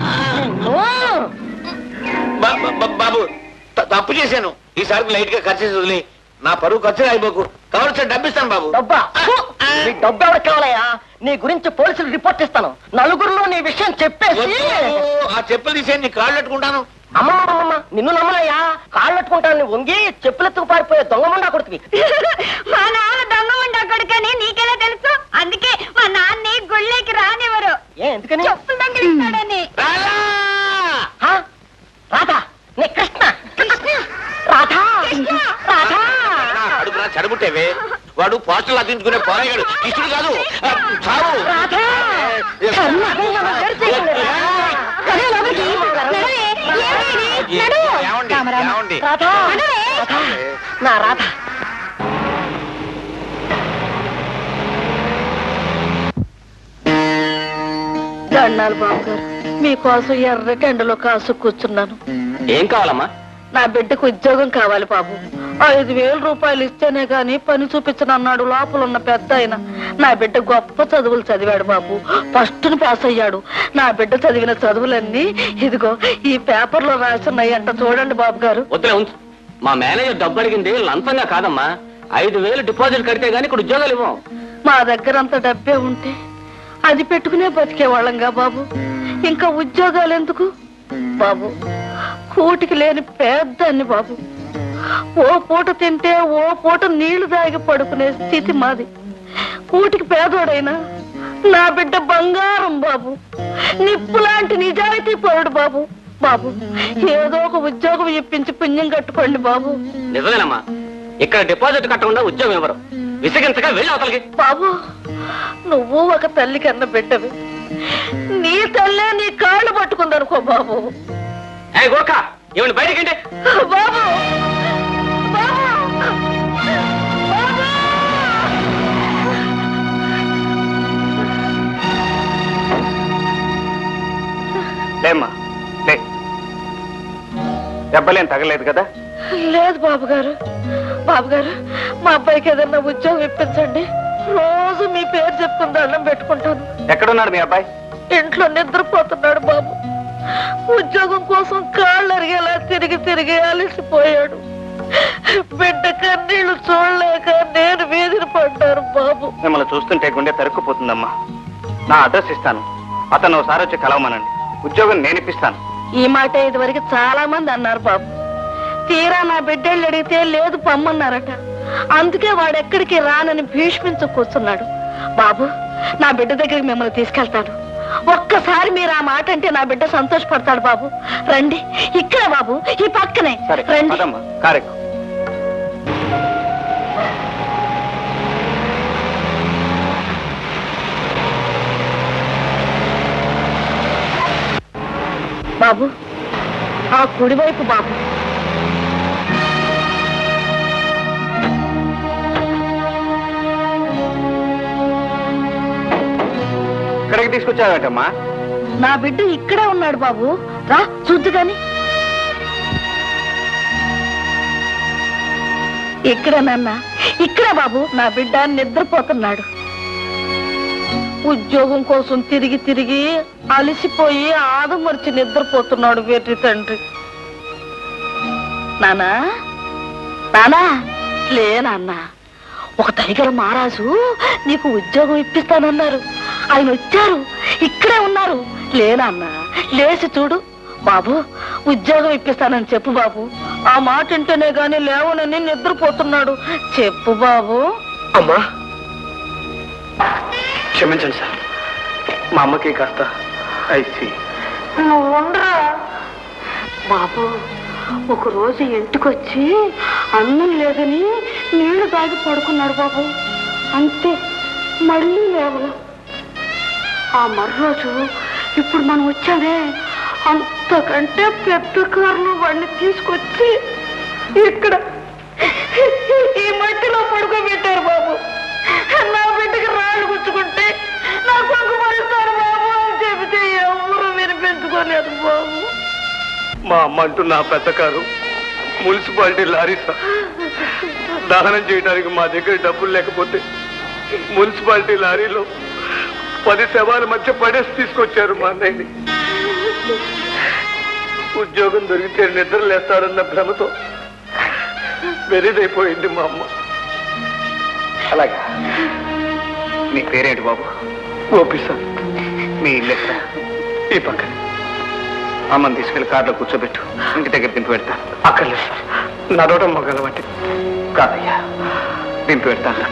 బాబు తప్పు చేశాను, ఈసారి లైట్ గా ఖర్చు వదిలి నా పరువు ఖర్చు అయిపోకు. కావాల్సిన డబ్బు ఇస్తాను బాబు.
డబ్బా? నీ డబ్బు ఎవరికి కావాలయ్యా? నీ గురించి పోలీసులు రిపోర్ట్ ఇస్తాను. నలుగురిలో నీ విషయం చెప్పేసి
ఆ చెప్పులు తీసేసి నీ కాళ్ళు పెట్టుకుంటాను.
అమ్మమ్మమ్మ నిన్ను నమ్మలయ్యా, కాళ్ళట్టుకుంటాను వంగి చెప్పులెత్తుకు పారిపోయే దొంగముండా కొడుకువి.
మా నాన్న దొంగ ఉండా కొడుకని నీకెలా తెలుసు? అందుకే మా నాన్ని గుళ్ళకి రానివ్వరు.
ఏ ఎందుకని?
చెప్పులు దొంగిలిస్తాడని.
రాధా నీ కృష్ణ రాధా రాధా
అడుగునా చెడబుట్టేవే, వాడు పోస్టర్లు అతించుకునే పోరాడు ఇష్టడు కాదు. చావు
నా రాధ.
దండాలు బాబు గారు, మీకోసం ఎర్రటి ఎండలో కాసు కూర్చున్నాను.
ఏం కావాలమ్మా?
నా బిడ్డకు ఉద్యోగం కావాలి బాబు. ఐదు వేల రూపాయలు ఇస్తేనే గాని పని చూపించనన్నాడు లోపల ఉన్న పెద్ద ఆయన. నా బిడ్డ గొప్ప చదువులు చదివాడు బాబు, ఫస్ట్ ను పాస్ అయ్యాడు. నా బిడ్డ చదివిన చదువులన్నీ ఇదిగో ఈ పేపర్ లో రాసున్నాయి అంట, చూడండి బాబు గారు.
వద్దులే ఉంచు. మా మేనేజర్ డబ్బు అడిగింది లంచంగా కాదమ్మా, ఐదు వేలు డిపాజిట్ కడితే గానీ ఇక్కడ ఉద్యోగాలు ఇవ్వం.
మా దగ్గర అంత డబ్బే ఉంటే అది పెట్టుకునే బతికేవాళ్ళంగా బాబు, ఇంకా ఉద్యోగాలు ఎందుకు బాబు? కూటికి లేని పేద్దాన్ని బాబు, ఓ పూట తింటే ఓ పూట నీళ్లు దాగి పడుకునే స్థితి మాది. కూటికి పేదోడైనా నా బిడ్డ బంగారం బాబు, నిప్పులాంటి నిజాయితీ పరుడు బాబు. బాబు ఏదో ఒక ఉద్యోగం ఇప్పించి పుణ్యం కట్టుకోండి బాబు.
నిజమేనమ్మా, ఇక్కడ డిపాజిట్ కట్టకుండా ఉద్యోగం ఇవ్వరు. విసిగించగా వెళ్ళి అవతలకి.
బాబు నువ్వు ఒక తల్లి కన్నా బిడ్డవి, నీ తల్లే నీ కాళ్ళు పట్టుకుందనుకో బాబు.
ఏ గోర్ఖా, ఇవన్నీ బయటకండి
బాబు.
లేమ్మా లే, దెబ్బలేం తగలేదు కదా?
లేదు బాబు గారు. బాబు గారు మా అబ్బాయికి ఏదన్నా ఉద్యోగం ఇప్పించండి, రోజు మీ పేరు చెప్పుకుని దండం పెట్టుకుంటాను.
ఎక్కడున్నాడు మీ అబ్బాయి?
ఇంట్లో నిద్రపోతున్నాడు బాబు. ఉద్యోగం కోసం కాళ్ళు అరిగేలా తిరిగి తిరిగి అలసిపోయాడు. బిడ్డ కన్నీళ్లు చూడలేక నేను వీధిని పడ్డాను బాబు.
మిమ్మల్ని చూస్తుంటే గుండె తరుక్కుపోతుందమ్మా. నా అడ్రస్ ఇస్తాను, అతను ఒకసారి వచ్చి కలవమనండి. ఉద్యోగం నేను ఇప్పిస్తాను.
ఈ మాట ఇదివరకు చాలా మంది అన్నారు బాబు. తీరా నా బిడ్డళ్ళు అడిగితే లేదు పమ్మన్నారట. అందుకే వాడెక్కడికి రానని భీష్మించు కూర్చున్నాడు. బాబు నా బిడ్డ దగ్గరికి మిమ్మల్ని తీసుకెళ్తాడు. ఒక్కసారి మీరు ఆ మాట అంటే నా బిడ్డ సంతోషపడతాడు బాబు. రండి, ఇక్కడ బాబు ఈ పక్కనే రండి.
కరెక్ట్.
బాబు ఆ కుడివైపు బాబు.
ఇక్కడికి తీసుకొచ్చావేంటమ్మా?
నా బిడ్డ ఇక్కడే ఉన్నాడు బాబు, రా చూద్దు గాని. ఇక్కడేనన్నా, ఇక్కడే బాబు నా బిడ్డ నిద్రపోతున్నాడు. ఉద్యోగం కోసం తిరిగి తిరిగి అలసిపోయి ఆదమర్చి నిద్రపోతున్నాడు వేటి తండ్రి. నానా నానా లే నాన్న, ఒక తనిగర మహారాజు నీకు ఉద్యోగం ఇప్పిస్తానన్నారు. ఆయన వచ్చారు, ఇక్కడే ఉన్నారు. లేనన్నా, లేచి చూడు బాబు. ఉద్యోగం ఇప్పిస్తానని చెప్పు బాబు. ఆ మాట వింటేనే గాని లేవనని నిద్రపోతున్నాడు. చెప్పు బాబు.
అమ్మా క్షమించండి సార్, మా అమ్మకి కాస్త ఐసి.
నువ్వు ఉండరా బాబు. ఒక రోజు ఇంటికొచ్చి అన్నం లేదని నీళ్లు తాగి పడుకున్నాడు బాబు. అంతే, మళ్ళీ లేవు. ఆ మర్రోజు ఇప్పుడు మనం వచ్చామే, అంతకంటే పెద్ద కారులో వాడిని తీసుకొచ్చి ఇక్కడ ఈ మట్టిలో పడుకోబెట్టారు బాబు. నా బిడ్డకి రాళ్ళు గుచ్చుకుంటే నా కొడుకు పడుతారు బాబు అని చెబితే ఎవరు వినిపించుకోలేదు బాబు.
మా అమ్మ అంటూ నా పెద్ద కారు మున్సిపాలిటీ లారీ సార్. దహనం చేయడానికి మా దగ్గర డబ్బులు లేకపోతే మున్సిపాలిటీ లారీలో పది శవాల మధ్య పడేసి తీసుకొచ్చారు మా అన్నయ్యని. ఉద్యోగం దొరికితే నిద్ర లేస్తారన్న భ్రమతో వెరిదైపోయింది మా అమ్మ. అలాగే. మీ పేరేంటి బాబు? OP sir. మీ ఇల్లు ఎక్కడ? ఈ పక్కన. అమ్మని తీసుకెళ్లి కార్లో కూర్చోబెట్టు, ఇంటి దగ్గర దింపి పెడతాను. అక్కర్లేదు సార్, నడవడం మొగలబట్టి. కాదయ్యా, దింపి పెడతాను.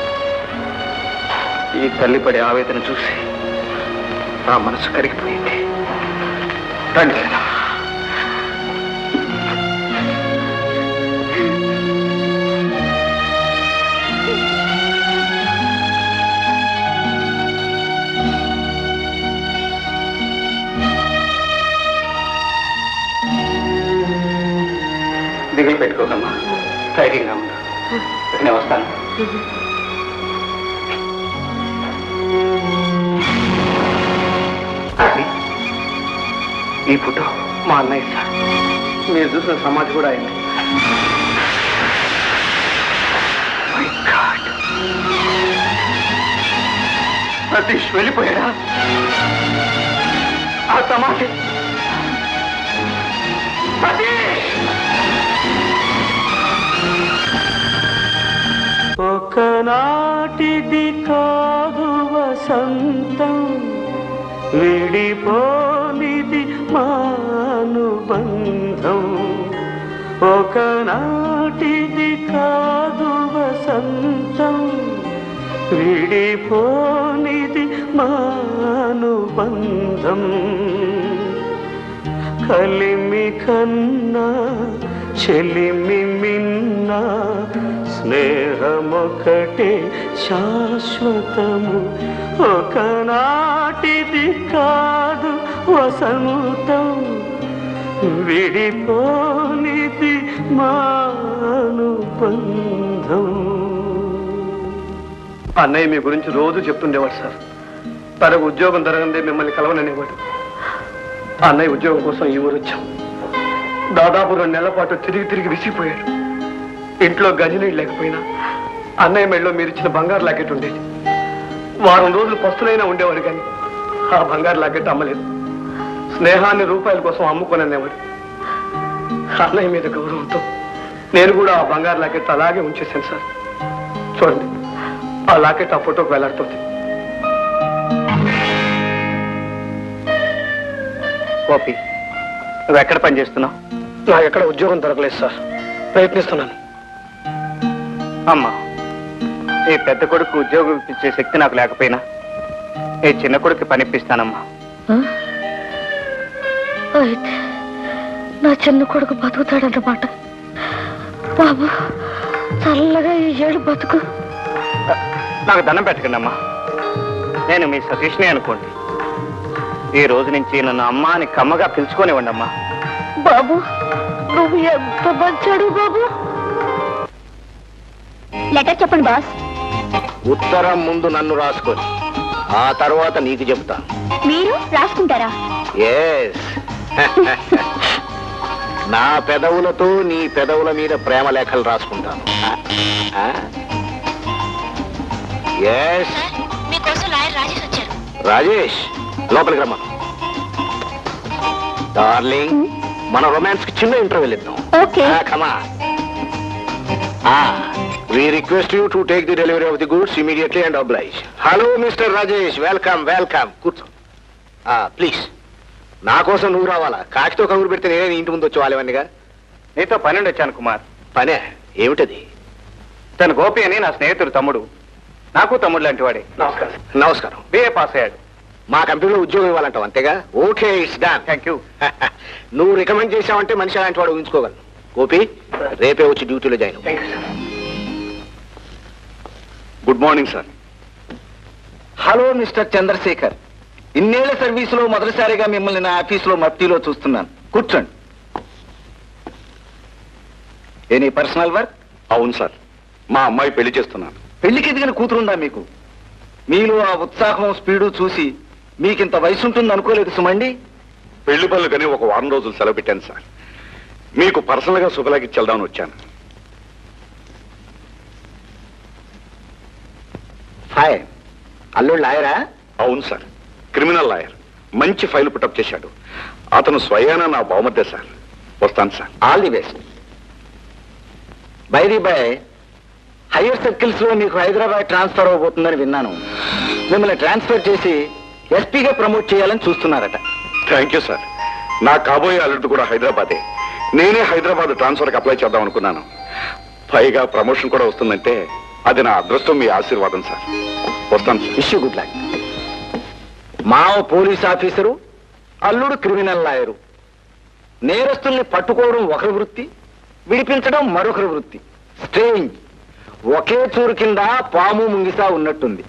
ఈ తల్లి పడే ఆవేదన చూసి నా మనసు కరిగిపోయింది. రండి సార్. దిగులు పెట్టుకోకమ్మా, ధైర్యంగా ఉందా. నేను వస్తాను. ఈ ఫోటో మా అన్నయ్య సార్. మీరు చూసిన సమాధి కూడా అయింది. సతీష్ వెళ్ళిపోయాడా? ఆ సమాధి సతీష్!
ఒకనాటిది కాదు వసంతం, విడిపోనిది మానుబంధం. ఒకనాటిది కాదు వసంతం, విడిపోనిది మానుబంధం. కలిమి కన్నా చెలిమి మిన్నా, స్నేహమొకటే శాశ్వతము. ఒకనాటిది కాదు వసంతం, విడిపోనిది మానుబంధం.
అన్నయ్య మీ గురించి రోజు చెప్తుండేవాడు సార్. తనకు ఉద్యోగం దొరకందే మిమ్మల్ని కలవననేవాడు. అన్నయ్య ఉద్యోగం కోసం ఈ ఊరు వచ్చాం. దాదాపు రెండు నెలల పాటు తిరిగి తిరిగి విసిగిపోయాడు. ఇంట్లో గజనీళ్ళు లేకపోయినా అన్నయ్య మెళ్ళలో మీరు ఇచ్చిన బంగారు లాకెట్ ఉండేది. వారం రోజులు పస్తులైనా ఉండేవాడు, కానీ ఆ బంగారు లాకెట్ అమ్మలేదు. స్నేహాన్ని రూపాయల కోసం అమ్ముకొననేవాడు. అన్నయ్య మీద గౌరవంతో నేను కూడా ఆ బంగారు లాకెట్ అలాగే ఉంచేశాను సార్. చూడండి, ఆ లాకెట్ ఆ ఫోటోకి వెళ్లాడుతుంది. ఓపి, నువ్వు ఎక్కడ పని చేస్తున్నావు? నాకు ఎక్కడ ఉద్యోగం దొరకలేదు సార్, ప్రయత్నిస్తున్నాను. అమ్మా, ఈ పెద్ద కొడుకు ఉద్యోగం ఇప్పించే శక్తి నాకు లేకపోయినా ఈ చిన్న కొడుకు పనిపిస్తానమ్మా.
అయితే నా చిన్న కొడుకు బతుకుతాడన్నమాట. బాబు, చల్లగా ఈ ఏడు బతుకు.
నాకు దండం పెట్టకండి అమ్మా. నేను మీ సతీష్ని అనుకోండి. ఈ రోజు నుంచి నన్ను అమ్మా అని కమ్మగా పిలుచుకోనివ్వండి అమ్మా.
బాబు, నువ్వు ఎంత మంచాడు బాబు.
లెటర్ చెప్పండి బాస్.
ఉత్తరం ముందు నన్ను రాసుకొని ఆ తర్వాత నీకు చెప్తాను.
మీరు రాసుకుంటారా?
ఎస్. నా పెదవులతో నీ పెదవుల మీద ప్రేమ లేఖలు రాసుకుంటాను. ఎస్.
మీకోసం లాయర్ రాజేష్ వచ్చారు.
రాజేష్, లోపలికి రమ్మా. డార్లింగ్, మన రొమాన్స్ కి చిన్న ఇంటర్వ్యూలు ఇద్దాం.
Okay.
Come. We request you to take the delivery of the goods immediately and oblige. Hello, Mister Rajesh. Welcome, welcome. కూర్చో. ప్లీజ్ నా కోసం నువ్వు రావాలా? కాకితో కబురు పెడితే నేనే ఇంటి ముందు వచ్చి వాళ్ళేవన్నీగా.
నీతో పని వచ్చాను కుమార్.
పనే ఏమిటది?
తన గోపి అని నా స్నేహితుడు తమ్ముడు, నాకు తమ్ముడు లాంటి వాడే.
నమస్కారం. నమస్కారం.
బిఏ పాస్ అయ్యాడు.
మా కంపెనీలో ఉద్యోగం ఇవ్వాలంటావు అంతేగా? Okay, it's done.
Thank you.
నువ్వు రికమెండ్ చేసావంటే మనిషి అలాంటి వాడు ఊహించుకోగలను. గోపి, రేపే వచ్చి డ్యూటీలో join.
Good morning sir.
Hello mister Chandrasekhar. ఇన్నేళ్ల సర్వీసులో మొదటిసారిగా మిమ్మల్ని నా ఆఫీసులో మట్టిలో చూస్తున్నాను. కూర్చోండి. Any personal work?
అవును సార్, మా అమ్మాయి పెళ్లి చేస్తున్నాను.
పెళ్లికి ఎదిగిన కూతురుందా మీకు? మీలో ఆ ఉత్సాహం స్పీడు చూసి మీకింత వయసు ఉంటుంది అనుకోలేదు సుమండి.
పెళ్లి పనులు కానీ ఒక వారం రోజులు సెలవు పెట్టాను సార్. మీకు పర్సనల్ గా శుభలాకి చెల్దామని వచ్చాను.
హాయ్. అల్లుడు లాయరా?
అవును సార్, క్రిమినల్ లాయర్. మంచి ఫైల్ పుటప్ చేశాడు. అతను స్వయాన నా బహుమతే సార్. వస్తాను sir.
All the best. By the by, higher circles లో మీకు హైదరాబాద్ ట్రాన్స్ఫర్ అవబోతుందని విన్నాను. మిమ్మల్ని ట్రాన్స్ఫర్ చేసి ఎస్పీగా ప్రమోట్ చేయాలని చూస్తున్నారట.
Thank you sir. నా కాబోయే అల్లుడు కూడా హైదరాబాదే. నేనే హైదరాబాద్ ట్రాన్స్ఫర్కి అప్లై చేద్దాం అనుకున్నాను. పైగా ప్రమోషన్ కూడా వస్తుందంటే అది నా అదృష్టం, మీ ఆశీర్వాదం సార్. వస్తాను sir.
Wish you good luck. మావ పోలీస్ ఆఫీసరు, అల్లుడు క్రిమినల్ లాయరు. నేరస్తుల్ని పట్టుకోవడం ఒకరి వృత్తి, విడిపించడం మరొకరి వృత్తి. స్ట్రేంజ్. ఒకే చూరు కింద పాము ముంగిసా ఉన్నట్టుంది.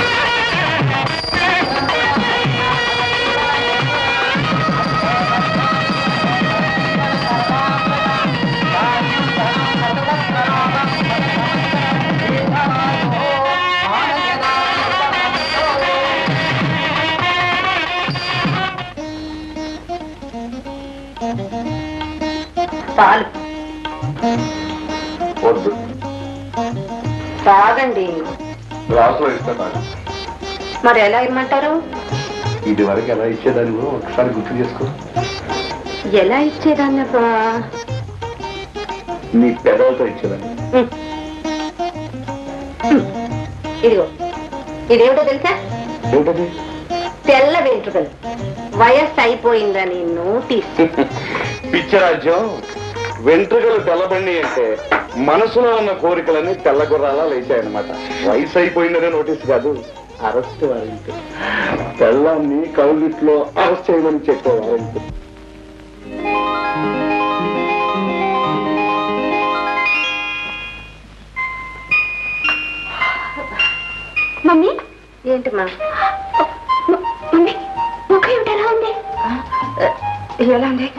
పాలు
వద్దు,
తాగండి.
గ్లాసులో ఇస్తాను.
మరి ఎలా ఇమ్మంటారు?
ఇది వరకు ఎలా ఇచ్చేదాన్ని ఒకసారి గుర్తు చేసుకో.
ఎలా ఇచ్చేదాన్ని?
నీ పెదవులతో ఇచ్చేదాన్ని.
ఇదిగో, ఇదేమిటో తెలుసా?
ఏంటది?
తెల్ల వెంట్రుకలు. వయస్సు అయిపోయిందని నోటీస్.
పిచ్చరాజ్యం. వెంట్రుకలు తెల్లబండి అంటే మనసులో ఉన్న కోరికలన్నీ తెల్లగుర్రాలా లేచాయన్నమాట. వయసు అయిపోయిందనే నోటీస్ కాదు, అరెస్ట్ వారెంట్. తెల్లాన్ని కౌలిట్లో అరెస్ట్ చేయమని చెప్పే వారెంట్.
మమ్మీ
ఏంటమ్మా?
మమ్మీ ముఖం ఏమిటి ఎలా ఉంది?
ఎలా ఉంది?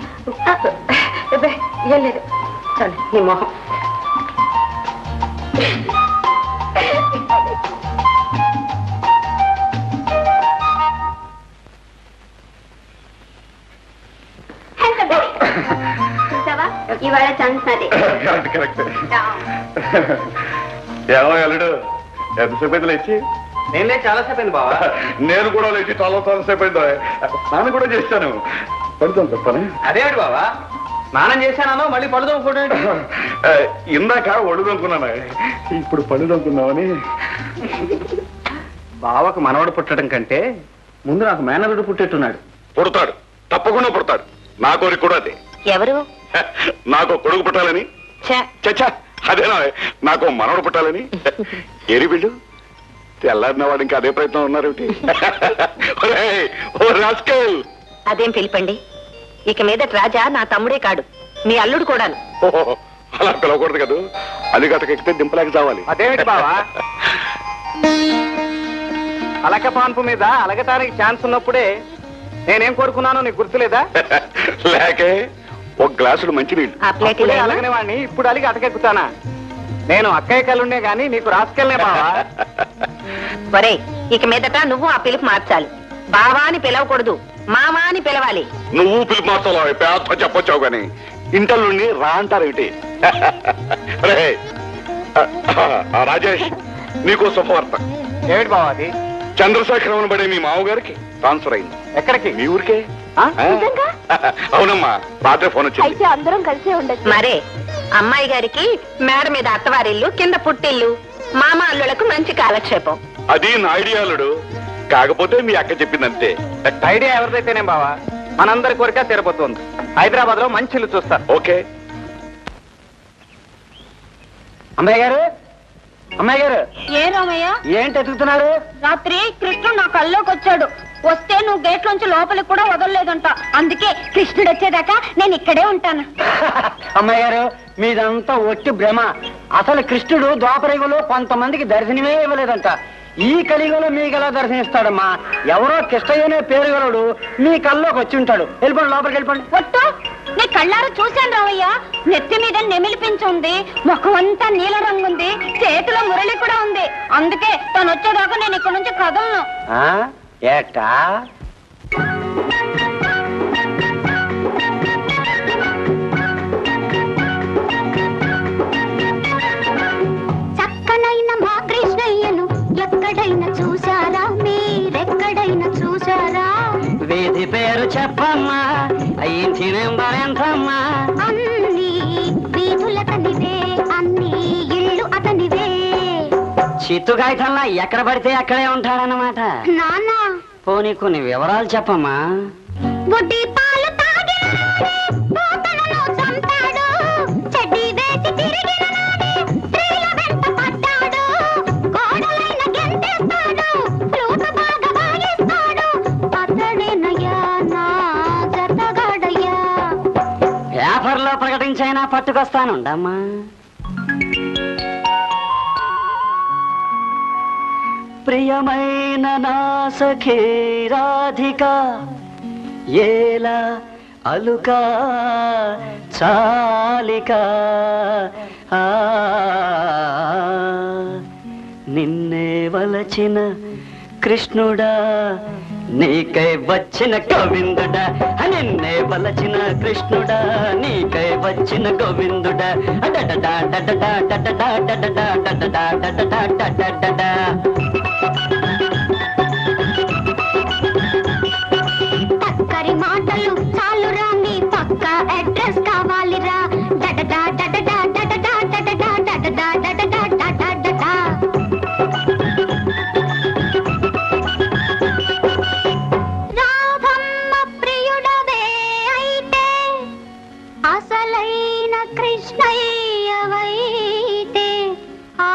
ఏం లేదు. చాలు నీ మొహం.
చూసావా, ఇవాళ ఛాన్స్ అదే.
Correct correct. ఏమో అల్లుడు, ఎంతసేపు అయితే లేచి?
నేనే చాలాసేపు అయింది బావా.
నేను కూడా లేచి చాలా చాలా సేపు అయింది. స్నానం కూడా చేశాను. పడుతాను చెప్పని.
అదేమిటి బావా, స్నానం చేశానో మళ్ళీ పళ్ళు తోముకోవడం?
ఇందాక ఒళ్ళు తోముకున్నాను, ఇప్పుడు పళ్ళు తోముకున్నామని.
బావకు మనవడు పుట్టడం కంటే ముందు నాకు మేనలుడు పుట్టేట్టున్నాడు.
పుడతాడు, తప్పకుండా పుడతాడు. నా కోరిక కూడా అదే.
ఎవరు?
నాకు కొడుకు పుట్టాలని. చచ్చా, అదేనా, నాకు మనవడు పుట్టాలని. ఏరి బిల్లు తెల్లారిన వాడు ఇంకా అదే ప్రయత్నం ఉన్నారు.
అదేం పిలిపండి. ఇక మీద రాజా నా తమ్ముడే కాడు, మీ అల్లుడు కూడాను.
అలా పిలవకూడదు కదా, అది గతకెక్కితే దింపలేక చావాలి.
అదేమిటి బావా, అలక పాన్పు మీద అలగటానికి ఛాన్స్ ఉన్నప్పుడే నేనేం కోరుకున్నానో నీకు గుర్తులేదా?
లేకే, ఒక గ్లాసుడు మంచినీళ్ళు.
అలగనే వాడిని ఇప్పుడు అలిగి అటకెక్కుతానా? నేను అక్కయ్య కలుండే గాని నీకు రాసుకెళ్ళనే బావా.
ఒరే, ఇక మీదట నువ్వు ఆ పిలుపు మార్చాలి. బావా అని పిలవకూడదు, మామా అని పిలవాలి.
నువ్వు పిలుపు మార్చావు, పేద చెప్పొచ్చావు గాని ఇంటల్లుండి రా అంటారేమిటి? రాజేష్, నీకో శుభవార్త.
ఏమిటి బావా అది?
చంద్రశేఖరం అనబడే మీ మామగారికి ట్రాన్స్ఫర్ అయింది.
ఎక్కడికి?
మీ ఊరికే. అవునమ్మా, రాత్రి ఫోన్ వచ్చింది.
అందరం కలిసే ఉండొచ్చు.
మరే అమ్మాయి గారికి మేడ మీద అత్తవారిల్లు, కింద పుట్టిల్లు, మామ అల్లులకు మంచి కాలక్షేపం.
అది నా ఐడియాలుడు. కాకపోతే మీ అక్క చెప్పిందంతే.
ఐడియా ఎవరిదైతేనే బావా, మనందరి కోరిక తీరబోతోంది. హైదరాబాద్ లో మంచి ఇల్లు చూస్తారు.
ఓకే.
అమ్మాయి గారు, అమ్మాయి గారు,
ఏ రామయ్య
ఏంటి ఎదుగుతున్నారు?
రాత్రి కృష్ణుడు నా కల్లోకి వచ్చాడు. వస్తే నువ్వు గేట్ లోంచి లోపలికి కూడా వదలలేదంట. అందుకే కృష్ణుడు వచ్చేదాకా నేను ఇక్కడే ఉంటాను.
అమ్మాయి గారు, మీదంతా ఒట్టి భ్రమ. అసలు కృష్ణుడు ద్వాపరయుగంలో కొంతమందికి దర్శనమే ఇవ్వలేదంట. ఈ కలియుగంలో మీకు ఎలా దర్శనమిస్తాడమ్మా? ఎవరో కృష్ణయ్యనే పేరు గలడు మీ కల్లోకి వచ్చి ఉంటాడు. వెళ్ళిపోండి, లోపలికి వెళ్ళిపోండి.
ఒట్టు, నీ కళ్ళారు చూశాను రామయ్య. నెత్తి మీద నెమిలిపించుంది, ముఖం అంతా నీల రంగుంది, చేతిలో మురళి కూడా ఉంది. అందుకే తను వచ్చేదాకా నేను ఇక్కడ నుంచి కదలను.
ఏటా
చక్కనైన మా కృష్ణయ్యను ఎక్కడైనా చూశారా? మీరెక్కడైనా చూశారా?
వీధి పేరు చెప్పమ్మా, ఇంటి నెంబర్ ఎంతమ్మా?
అన్ని వీధులతనివే, అన్ని ఇల్లు అతనివే.
చిత్తుకాయతల్లా ఎక్కడ పడితే అక్కడే ఉంటాడన్నమాట.
నాన్న,
పోనీ కొన్ని వివరాలు చెప్పమ్మా.
గుడ్డి పాలు తాగినాడే పోతనను చంపాడు, చెడ్డి వేసి తిరిగిన నాడే స్త్రీల వెంట పడ్డాడు, గోడలైన గెంటేస్తాడు, ఫ్లూట్ బాగా వాయిస్తాడు, అతడేనయ్యా నా జతగాడయ్యా.
పేపర్లో ప్రకటించైనా పట్టుకొస్తానుండమ్మా. ప్రియమైన నా సఖీ రాధిక, ఏలా అలుక చాలిక, ఆ నిన్నే వలచిన కృష్ణుడా, నీకై వచ్చిన గోవిందుడా, నిన్నే వలచిన కృష్ణుడా, నీకై వచ్చిన గోవిందుడా.
టక్కరి మాటలు చాలురా, మీ పక్క అడ్రస్ కావాలిరా. డడడా డడడా డడడా డడడా డడడా డడడా డడడా. రాధమ్మ ప్రియుడవే అయితే, అసలైన కృష్ణయ్యవైతే, ఆ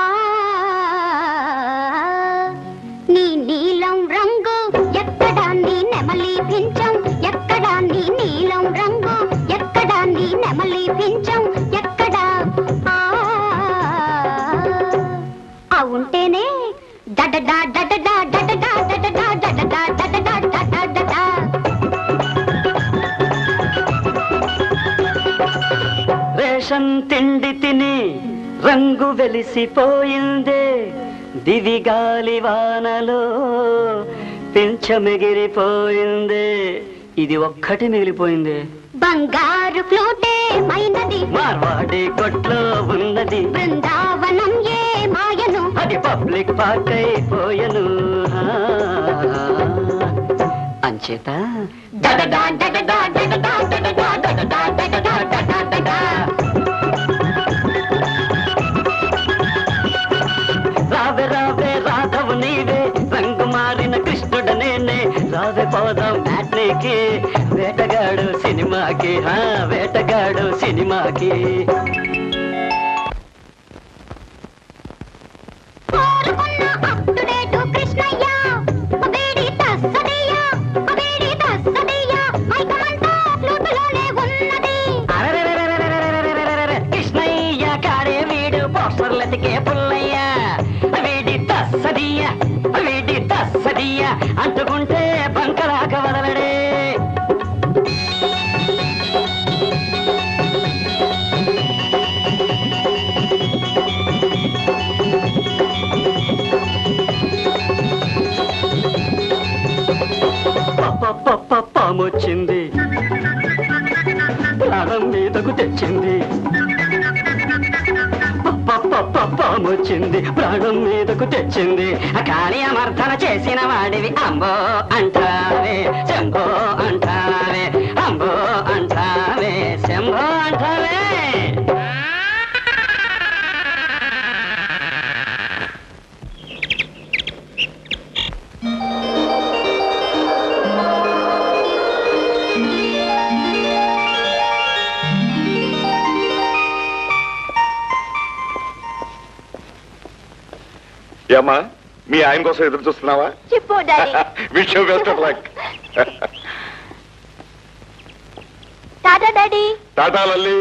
నీ నీలం రంగు ఎక్కడా, నీ నెమలి పించం ఎక్కడా, నీ నీలం రంగు ఎక్కడా, నీ నెమలి పించం ఎక్కడా, ఉంటేనే డడడా డడడా డడడా డడడా డడడా డడడా డడడా.
రేషన్ తిండి తిని రంగు వెలిసిపోయిందే, దివి గాలి వానలో పెంచమెగిరిపోయిందే, ఇది ఒక్కటి మిగిలిపోయింది.
బంగారు ఫ్లూటే మైనది,
మార్వాడి కొట్లో ఉన్నది,
బృందావనం ఏ మాయను,
అది పబ్లిక్ పార్క్ అయిపోయను. అంచేత
డడడా డడడా డడడా డడడా డడడా డడడా డడడా.
రావే రావే రాధవు నీవే, రంగు మారిన కృష్ణుడు నేనే, రావే పోదాం మ్యాట్నీకి, వేటగాడు సినిమాకి, హా వేటగాడు సినిమాకి.
కోరుకున్న అప్టుడేటు కృష్ణయ్య, అవేడి తస్సదయ్య, అవేడి తస్సదయ్య, మైకమంతా ఫ్లూటులోనే ఉన్నది.
కృష్ణయ్య కాడే వీడు పోస్టర్లతికే పుల్లయ్య, వీడి తస్సదీయ వీడి తస్సదీయ అంటుకుంటే బంకలాక వదలడే. పామొచ్చింది, ప్రాణం మీదకు తెచ్చింది, పామొచ్చింది, ప్రాణం మీదకు తెచ్చింది. కాళీ అమర్ధన చేసిన వాడివి అంబో అంటావే, శంభో అంటావే, అంబో అంటావే, శంభో అంటావే.
ఏమ్మా మీ ఆయన కోసం ఎదురు చూస్తున్నావా?
చెప్పు daddy.
Wish you best of luck.
Tata daddy.
Tata Lalli.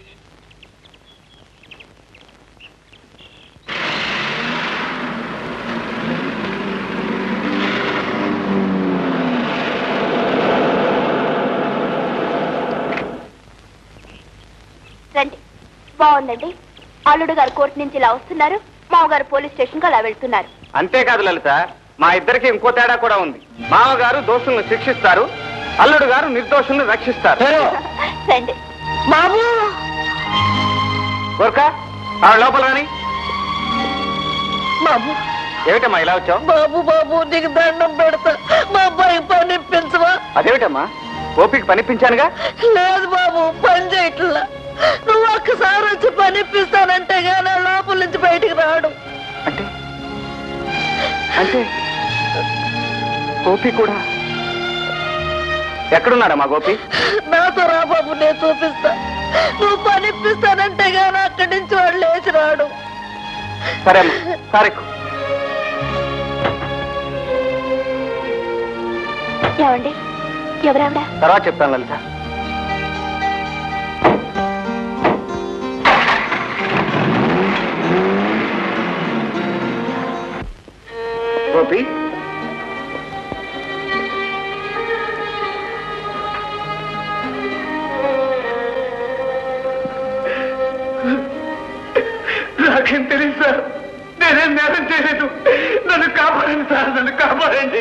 రండి. బాగుందండి. అల్లుడు గారు కోర్టు నుంచి ఇలా వస్తున్నారు, మామగారు పోలీస్ స్టేషన్ కు అలా వెళ్తున్నారు.
అంతేకాదు లలిత, మా ఇద్దరికి ఇంకో తేడా కూడా ఉంది. మామగారు దోషులను శిక్షిస్తారు, అల్లుడు గారు నిర్దోషులను రక్షిస్తారు.
రండి
బాబు.
గోర్కా ఆవిడ లోపల రాని.
బాబు
ఏమిటమ్మా ఇలా వచ్చావు?
బాబు బాబు నీకు దండం పెడతా, మా అబ్బాయి పని ఇప్పించవా?
అదేమిటమ్మా, ఓపిక పనిపించానుగా.
లేదు బాబు, పని చేయట్లా. నువ్వు ఒక్కసారి వచ్చి పని ఇప్పిస్తానంటే గానీ లోపల నుంచి బయటికి రాడు.
అంటే అంటే గోపి కూడా ఎక్కడున్నాడమ్మా? గోపి
నాతో రా బాబు, నేను చూపిస్తా. నువ్వు పని ఇప్పిస్తానంటే గానీ అక్కడి నుంచి వాడు లేచి రాడు.
సరే అమ్మా, సరే.
ఏమండి, ఎవరావిడ?
తర్వాత చెప్తాను లలిత. గోపి,
నాకేం తెలియదు సార్, నేనేం నేరం చేయలేదు. నన్ను కాపాడండి సార్, నన్ను కాపాడండి.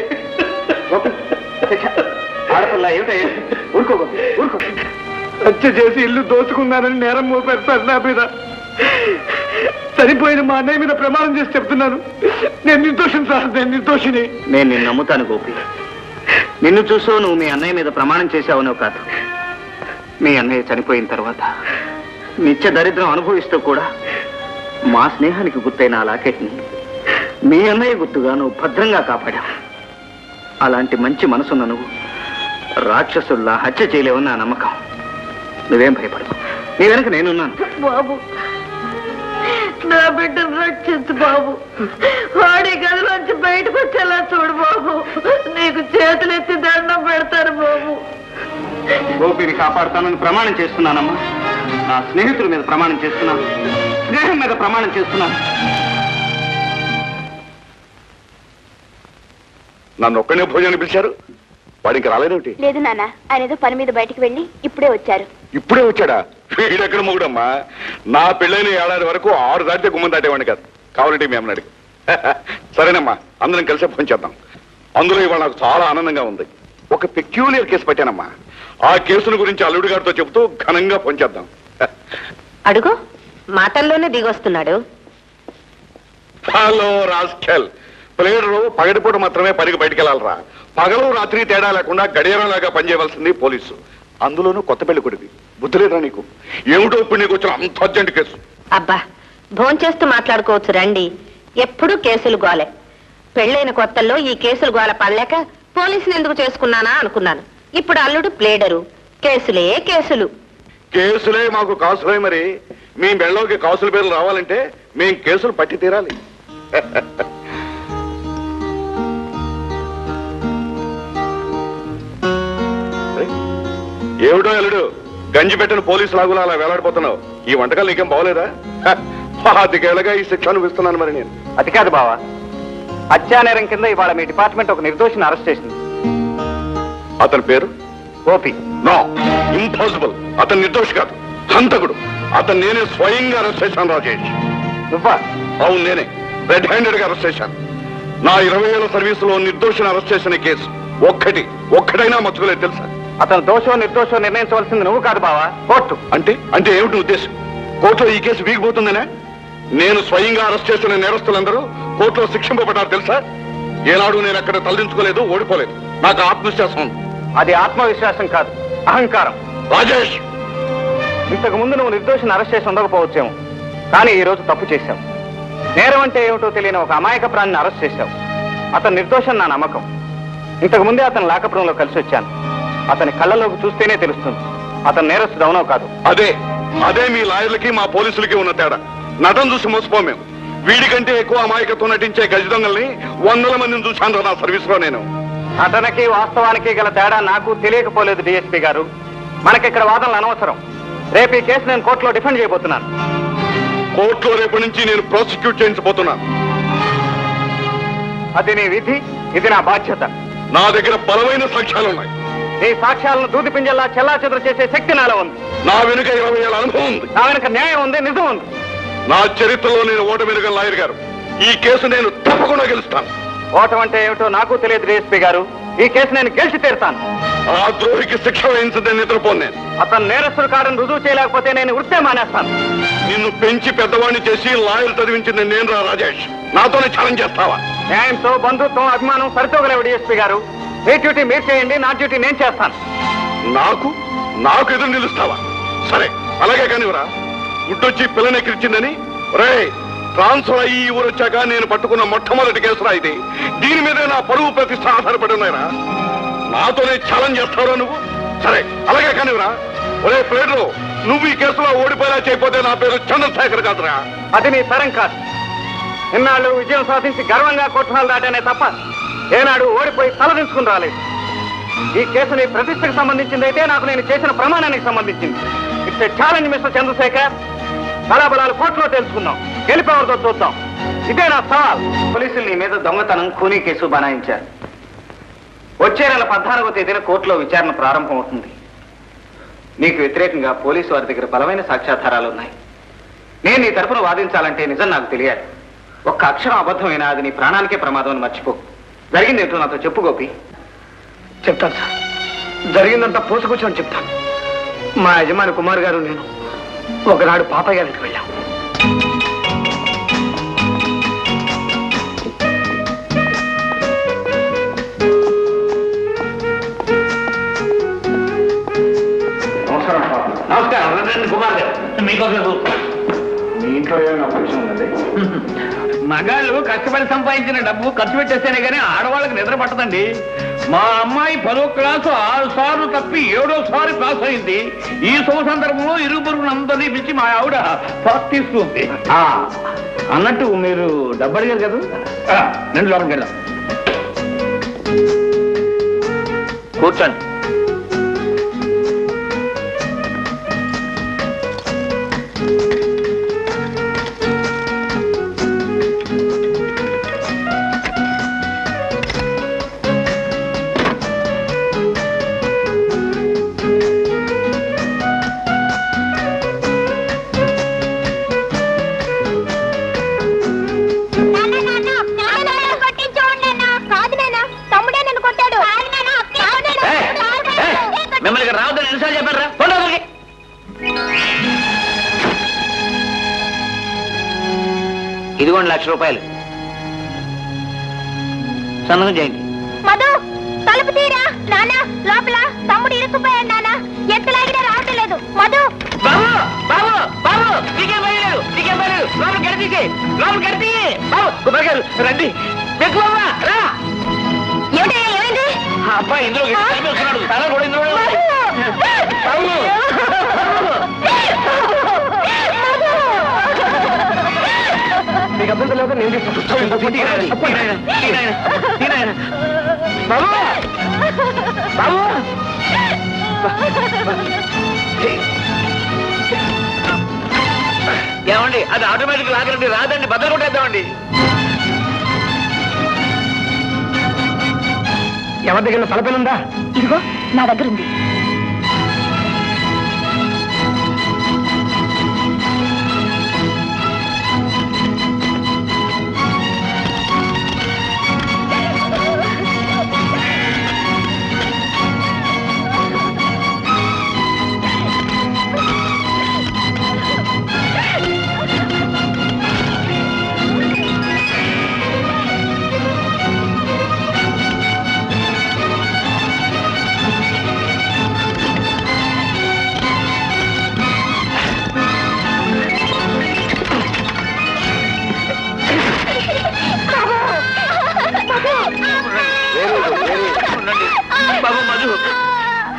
ఆడపిల్ల ఏమిటో ఊరుకో గోపి, ఊరుకో.
హత్య చేసి ఇల్లు దోచుకున్నానని నేరం మోపారు సార్ నా మీద. చనిపోయిన మా అన్నయ్య మీద ప్రమాణం చేసి చెప్తున్నాను, నేను నిర్దోషం సార్, నేను నిర్దోషిని.
నేను నిన్ను నమ్ముతాను గోపి. నిన్ను చూసో నువ్వు మీ అన్నయ్య మీద ప్రమాణం చేశావనో కాదు, మీ అన్నయ్య చనిపోయిన తర్వాత నిత్య దరిద్రం అనుభవిస్తూ కూడా మా స్నేహానికి గుర్తైన ఆ లాకెట్ని మీ అన్నయ్య గుర్తుగా నువ్వు భద్రంగా కాపాడావు. అలాంటి మంచి మనసున్న నువ్వు రాక్షసుల్లా హత్య చేయలేవని నా నమ్మకం. నువ్వేం భయపడకు, నీ వెనక నేనున్నాను.
బాబు, నా బిడ్డను రక్షించు బాబు. వాడి గదిలోంచి బయటకు వచ్చేలా చూడు బాబు. నీకు చేతులెత్తి దండం పెడతారు బాబు.
గోపిని కాపాడుతానని ప్రమాణం చేస్తున్నానమ్మా. నా స్నేహితుల మీద ప్రమాణం చేస్తున్నాను, స్నేహం మీద ప్రమాణం చేస్తున్నాను.
నన్ను ఒక్కనే భోజనం పిలిచారు, వాడికి రాలేదేమిటి?
లేదు నాన్న, ఆయన ఏదో పని మీద బయటికి వెళ్ళి ఇప్పుడే వచ్చారు.
ఇప్పుడే వచ్చాడా? వీడెక్కడ మొగుడమ్మా, నా పెళ్ళైన ఏడాది వరకు ఆరు దాటితే గుమ్మం దాటేవాడిని కాదు. కావాలంటే మేము అడిగి. సరేనమ్మా, అందరం కలిసి ఫోన్ చేద్దాం. అందులో ఇవాళ నాకు చాలా ఆనందంగా ఉంది. ఒక పెక్యూలియర్ కేసు పెట్టానమ్మా. ఆ కేసుల గురించి అల్లుడి గారితో చెబుతూ ఘనంగా ఫోన్ చేద్దాం.
అడుగు, మాటల్లోనే దిగొస్తున్నాడు.
హలో రాస్కెల్, ప్లేడరు పగటిపూట మాత్రమే పనికి బయటికి వెళ్ళాలరా. పగలు రాత్రి తేడా లేకుండా గడియారంలాగా పనిచేయవలసింది పోలీసు. అందులోనూ కొత్త పెళ్లి కొడుకు. బుద్ధి లేదా నీకు? ఏమిటో ఇప్పుడు నీకు వచ్చిన అంత అర్జెంట్ కేసు.
అబ్బా, భోంచేస్తూ మాట్లాడుకోవచ్చు రండి. ఎప్పుడు కేసులు గోలే. పెళ్ళైన కొత్తల్లో ఈ కేసులు గోల పడలేక పోలీసులు ఎందుకు చేసుకున్నానా అనుకున్నాను. ఇప్పుడు అల్లుడు ప్లేడరు, కేసులే కేసులు.
కేసులే మాకు కాసులే. మరి మీ మెళ్ళలోకి కాసుల పేర్లు రావాలంటే మేం కేసులు పట్టి తీరాలి. ఏమిటో అల్లుడు, గంజి పెట్టిన పోలీసు లాగులా అలా వేలాడిపోతున్నావు. ఈ వంటకాలు నీకేం బాగోలేదా? పాతికేళ్లగా ఈ శిక్ష అనుభవిస్తున్నాను మరి నేను.
అది కాదు బావా, హత్యానేరం కింద ఇవాళ మీ డిపార్ట్మెంట్ ఒక నిర్దోషిని అరెస్ట్ చేసింది.
అతని పేరు
గోపి.
No, impossible. అతను నిర్దోషి కాదు, హంతకుడు. అతను నేనే స్వయంగా అరెస్ట్ చేశాను రాజేష్.
నువ్వా?
అవును, నేనే రెడ్ హ్యాండెడ్ గా అరెస్ట్ చేశాను. నా ఇరవై ఏళ్ళ సర్వీసులో నిర్దోషిని అరెస్ట్ చేసిన కేసు ఒక్కటి ఒక్కటైనా మర్చుకోలేదు తెలుసా?
అతను దోషో నిర్దోషో నిర్ణయించవలసింది నువ్వు కాదు బావా, కోర్టు.
అంటే అంటే ఏమిటి ఉద్దేశం? కోర్టులో ఈ కేసు వీగిపోతుందనే? నేను స్వయంగా అరెస్ట్ చేసిన నేరస్తులందరూ కోర్టులో శిక్షింపబడ్డారు తెలుసా? ఏనాడు నేను అక్కడ తలదించుకోలేదు, ఓడిపోలేదు. నాకు ఆత్మవిశ్వాసం ఉంది.
అది ఆత్మవిశ్వాసం కాదు, అహంకారం.
రాజేష్,
ఇంతకు ముందు నువ్వు నిర్దోషిని అరెస్ట్ చేసి ఉండకపోవచ్చేమో, కానీ ఈ రోజు తప్పు చేశావు. నేరం అంటే ఏమిటో తెలియని ఒక అమాయక ప్రాణిని అరెస్ట్ చేశావు. అతను నిర్దోషం నా నమ్మకం. ఇంతకు ముందే అతను లాకపురంలో కలిసి వచ్చాను. అతని కళ్ళలోకి చూస్తేనే తెలుస్తుంది అతను నేరస్తుడు అవునో కాదు.
అదే అదే మీ లాయర్లకి మా పోలీసులకి ఉన్న తేడా. నటన చూసి మోసపోం మేము. వీడికంటే ఎక్కువ అమాయకత్వం నటించే గజ దొంగల్ని వందల మందిని చూశాను నా సర్వీస్ లో నేను.
అతనికి వాస్తవానికి గల తేడా నాకు తెలియకపోలేదు డిఎస్పీ గారు. మనకిక్కడ వాదనలు అనవసరం. రేపు ఈ కేసు నేను కోర్టులో డిఫెండ్ చేయబోతున్నాను.
కోర్టులో రేపటి నుంచి నేను ప్రాసిక్యూట్ చేయించబోతున్నాను.
అది నీ విధి, ఇది నా బాధ్యత.
నా దగ్గర బలమైన సాక్ష్యాలున్నాయి.
నీ సాక్ష్యాలను దూది పింజల్లా చెల్లా చెదురు చేసే శక్తి నాలో ఉంది.
నా వెనుక ఇరవై ఏళ్ళ అనుభవం ఉంది.
నా వెనుక న్యాయం ఉంది, నిజం ఉంది.
నా చరిత్రలో నేను ఓటమి లాయర్ గారు. ఈ కేసు నేను తప్పకుండా గెలుస్తాను.
ఓటం అంటే ఏమిటో నాకు తెలియదు డిఎస్పీ గారు. ఈ కేసు నేను గెలిచి తీరుతాను.
ఆ ద్రోహికి శిక్ష వేయించదని నిద్రపోను నేను.
అతను నేరస్తుడు కాడని రుజువు చేయలేకపోతే నేను వృత్తే మానేస్తాను.
నిన్ను పెంచి పెద్దవాడిని చేసి లాయర్ చదివించింది నేను రా రాజేష్. నాతోనే ఛాలెంజ్ చేస్తావా?
న్యాయంతో బంధుత్వం అభిమానం సరితోగలేవు డిఎస్పీ గారు. మీ డ్యూటీ మీరు చేయండి, నా డ్యూటీ నేను చేస్తాను.
నాకు నాకు ఎదురు నిలుస్తావా? సరే అలాగే కానివరా. గుడ్డొచ్చి పిల్లనెక్కిరిచిందని రే ట్రాన్స్ఫర్ అయ్యి ఊరు వచ్చాక నేను పట్టుకున్న మొట్టమొదటి కేసురా ఇది. దీని మీదే నా పరువు ప్రతిష్ట ఆధారపడి ఉన్నాయిరా. నాతోనే ఛాలెంజ్ చేస్తావురా నువ్వు? సరే అలాగే కానివరా. ఒరే పేరు, నువ్వు ఈ కేసులో ఓడిపోయేలా చేయకపోతే నా పేరు చంద్రశేఖర్ కాదురా.
అది నీ తరం కాదు. ఇన్నాళ్ళు విజయం సాధించి గర్వంగా కోర్టుహాలు దాటానే తప్ప ఏనాడు ఓడిపోయి తలదించుకుని రాలేదు. ఈ కేసు నీ ప్రతిష్టకు సంబంధించింది అయితే నాకు నేను చేసిన ప్రమాణానికి సంబంధించింది. It's a challenge mister Chandrasekhar. బలాబలాలు కోర్టులో తెలుసుకుందాం, గెలిపేవారితో చూద్దాం. ఇదే నా సవాల్. పోలీసులు నీ మీద దొంగతనం ఖూనీ కేసు బనాయించారు. వచ్చే నెల పద్నాలుగో తేదీన కోర్టులో విచారణ ప్రారంభమవుతుంది. నీకు వ్యతిరేకంగా పోలీసు వారి దగ్గర బలమైన సాక్ష్యాధారాలు ఉన్నాయి. నేను నీ తరఫున వాదించాలంటే నిజం నాకు తెలియాలి. ఒక్క అక్షరం అబద్ధమైనా అది నీ ప్రాణానికే ప్రమాదం అని మర్చిపో. జరిగింది ఏంటో నాతో చెప్పు గోపి.
చెప్తాను సార్. జరిగిందంతా పోసుకొచ్చాను చెప్తాను. మా యజమాని కుమార్ గారు నేను ఒకనాడు పాపయ్య గారికి వెళ్ళాం.
నమస్కారం కుమార్ గారు. మీకోసం
మీ ఇంట్లో ఏమైనా ఫంక్షన్ ఉందండి?
మగాళ్ళు కష్టపడి సంపాదించిన డబ్బు ఖర్చు పెట్టేస్తేనే కానీ ఆడవాళ్ళకి నిద్ర పట్టదండి. మా అమ్మాయి పదో క్లాసు ఆరు సార్లు తప్పి ఏడో సారి పాస్ అయింది. ఈ శుభ సందర్భంలో ఇరుగు పొరుగును అందరినీ పిలిచి మా ఆవిడ పాస్ తీసుకుంది. అన్నట్టు మీరు డబ్బు అడిగారు కదా, రెండు లోపలికి వెళ్దాం. కూర్చోండి. మిమ్మల్ని రావద్దని ఎన్నిసార్లు చెప్పారా? పొందరికి ఇదిగోండి లక్ష రూపాయలు. సంతకం చేయండి.
మధు తలుపు తీరా. నాన్న లోపల తమ్ముడు ఇరుక్కుపోయాడు. నాన్న ఎంత లాగినా రావటం లేదు. మధు
బాబు బాబు బాబు నీకేం పడలేదు, నీకేం పడలేదు. లోపల గడితీసి లోపల గడితీ. బాబు కుమార్ గారు రండి. ఎక్కువమ్మా రా.
ఏమిటి ఏమైంది?
ఆ అబ్బాయి ఇందులో వస్తున్నాడు. తల కూడా ఇందులో బాబు.
మీకు అభ్యంతరం లేదు నేను
బాబు బాబు ఏమండి అది ఆటోమేటిక్ లాగండి. రాదండి, బద్దలు కొట్టేద్దామండి.
ఎవరి దగ్గర తలపేనుందా?
ఇదిగో నా దగ్గర ఉంది.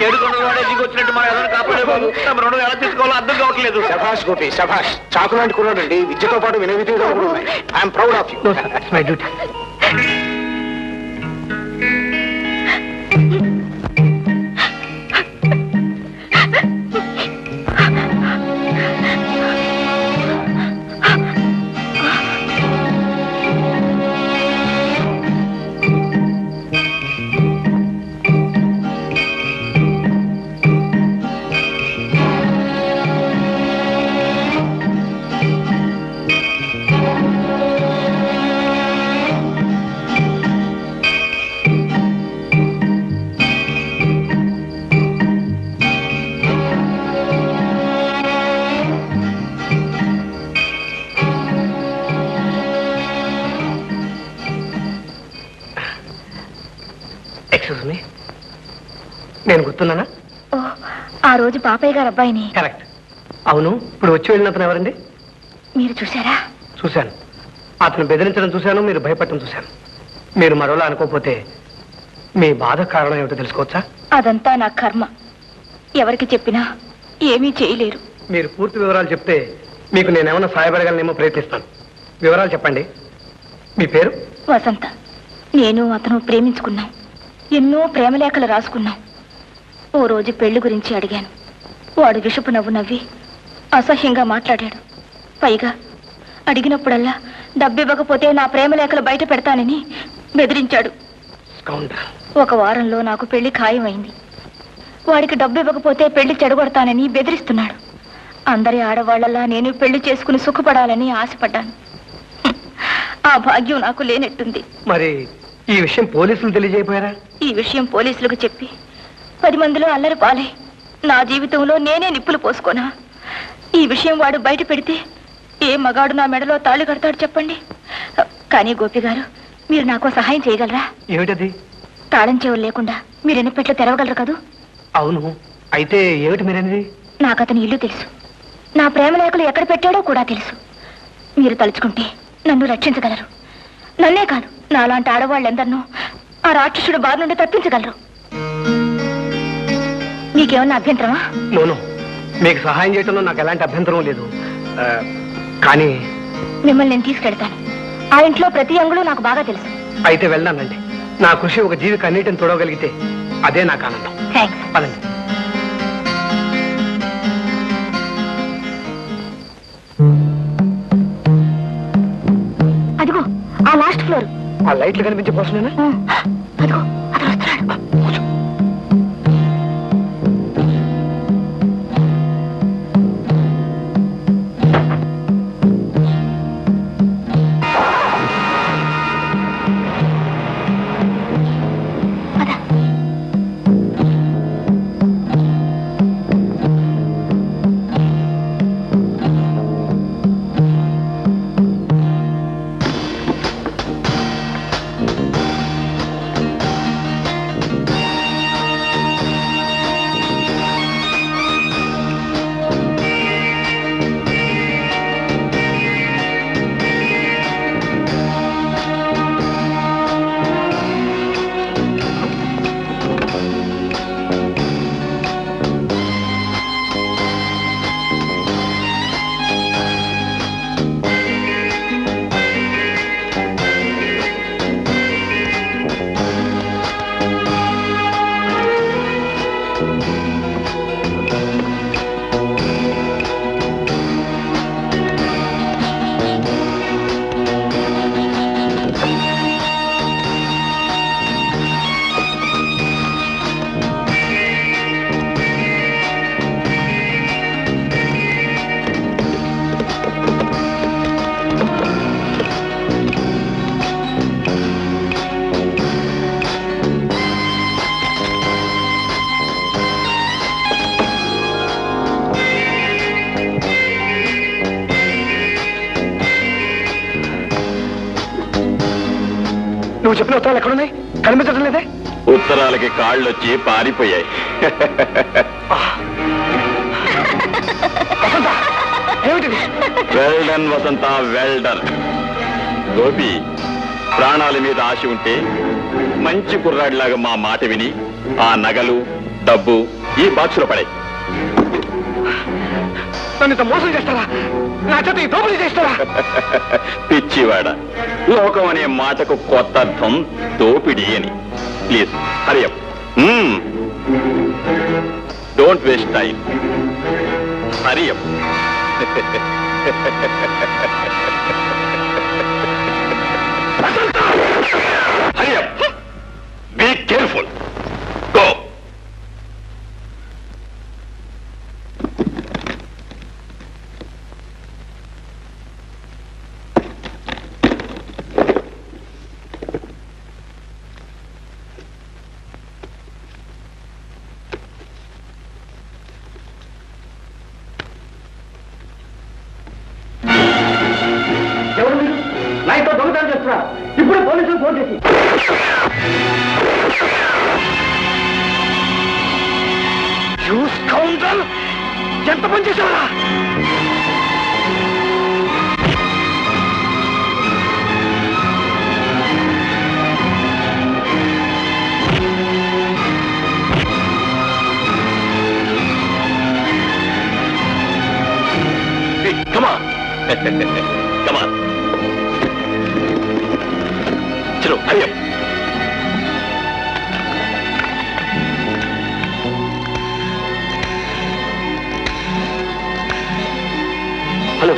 ఏడుకొండల వాడే దిగి వచ్చినట్టు మా ఎవరు కాపాడే బాబు తమ రుణం ఎలా తీసుకోవాలో అర్థం కావట్లేదు.
శభాష్ గోపి శభాష్. చాకు లాంటి కుర్రాడండి, విద్యతో పాటు వినవిధిగా ఉన్నాయి. I'm proud of you.
My duty. నేను గుర్తున్నానా?
ఆ రోజు పాపయ్య గారు అబ్బాయిని.
కరెక్ట్. అవును, ఇప్పుడు వచ్చి వెళ్ళిన అతను ఎవరండి?
మీరు చూసారా?
చూశాను. అతను బెదిరించడం చూశాను, మీరు భయపడటం చూశాను. మీరు మరోలా అనుకోకపోతే మీ బాధ కారణం ఏమిటో తెలుసుకోవచ్చా?
అదంతా నా కర్మ. ఎవరికి చెప్పినా ఏమీ చేయలేరు.
మీరు పూర్తి వివరాలు చెప్తే మీకు నేనేమన్నా సహాయపడగలనేమో ప్రయత్నిస్తాను. వివరాలు చెప్పండి. మీ పేరు?
వసంత. నేను అతను ప్రేమించుకున్నాం. ఎన్నో ప్రేమలేఖలు రాసుకున్నాం. ఓ రోజు పెళ్లి గురించి అడిగాను. వాడు విషపు నవ్వు నవ్వి అసహ్యంగా మాట్లాడాడు. పైగా అడిగినప్పుడల్లా డబ్బివ్వకపోతే నా ప్రేమలేఖలు బయట పెడతానని బెదిరించాడు. ఒక వారంలో నాకు పెళ్లి ఖాయమైంది. వాడికి డబ్బు ఇవ్వకపోతే పెళ్లి చెడగొడతానని బెదిరిస్తున్నాడు. అందరి ఆడవాళ్లలా నేను పెళ్లి చేసుకుని సుఖపడాలని ఆశపడ్డాను. ఆ భాగ్యం నాకు లేనట్టుంది.
మరి ఈ విషయం పోలీసులు తెలియజేయపోయారా?
ఈ విషయం పోలీసులకు చెప్పి పది మందిలో అల్లరి పాలే నా జీవితంలో నేనే నిప్పులు పోసుకోనా? ఈ విషయం వాడు బయట పెడితే ఏ మగాడు నా మెడలో తాళి కడతాడు చెప్పండి. కానీ గోపి గారు, మీరు నాకు సహాయం చేయగలరా?
ఏమిటది?
తాళం చెవులు లేకుండా మీరు ఎన్ని పెట్లు తెరవగలరు కదూ?
అవును. అయితే ఏమిటి మీరనేది?
నాకు అతని ఇల్లు తెలుసు. నా ప్రేమ లేఖలు ఎక్కడ పెట్టాడో కూడా తెలుసు. మీరు తలుచుకుంటే నన్ను రక్షించగలరు. నన్నే కాదు, నాలాంటి ఆడవాళ్ళెందరినో ఆ రాక్షసుడు బారి నుండి తప్పించగలరు. నీకేమన్నా అభ్యంతరమా?
నోను, మీకు సహాయం చేయటంలో నాకు ఎలాంటి అభ్యంతరం లేదు. కానీ
మిమ్మల్ని నేను తీసుకెళ్తాను. ఆ ఇంట్లో ప్రతి అంగుళూ నాకు బాగా తెలుసు.
అయితే వెళ్దానండి. నా కృషి ఒక జీవికి అన్నిటిని తొడవగలిగితే అదే నాకు ఆనందం.
థ్యాంక్స్.
పదండి.
అదిగో ఆ లాస్ట్ ఫ్లోర్.
ఆ లైట్లు కనిపించే పోషనేనా?
అదిగో అతను వస్తున్నాడు.
నువ్వు చెప్పిన ఉత్తరాలు ఎక్కడున్నాయి? కనిపించడం లేదే.
ఉత్తరాలకి కాళ్ళు వచ్చి పారిపోయాయి. Well done Vasantha, well done. Gopi, ప్రాణాల మీద ఆశ ఉంటే మంచి కుర్రాడిలాగా మా మాట విని ఆ నగలు డబ్బు ఈ బాక్సులో పడే.
నన్ను మోసం చేస్తారా? నా చేత ఈ దోపిడీ చేస్తారా?
పిచ్చివాడ, లోకం అనే మాటకు కొత్త అర్థం దోపిడీ అని. Please hurry up. Don't waste time. Hurry up. Hurry up. Be careful. Go.
ఇప్పుడు పోలీసులు ఫోన్ చేసి
ఎంత పని చేశారా?
Come on. Come on. चलो हरी अप. हेलो.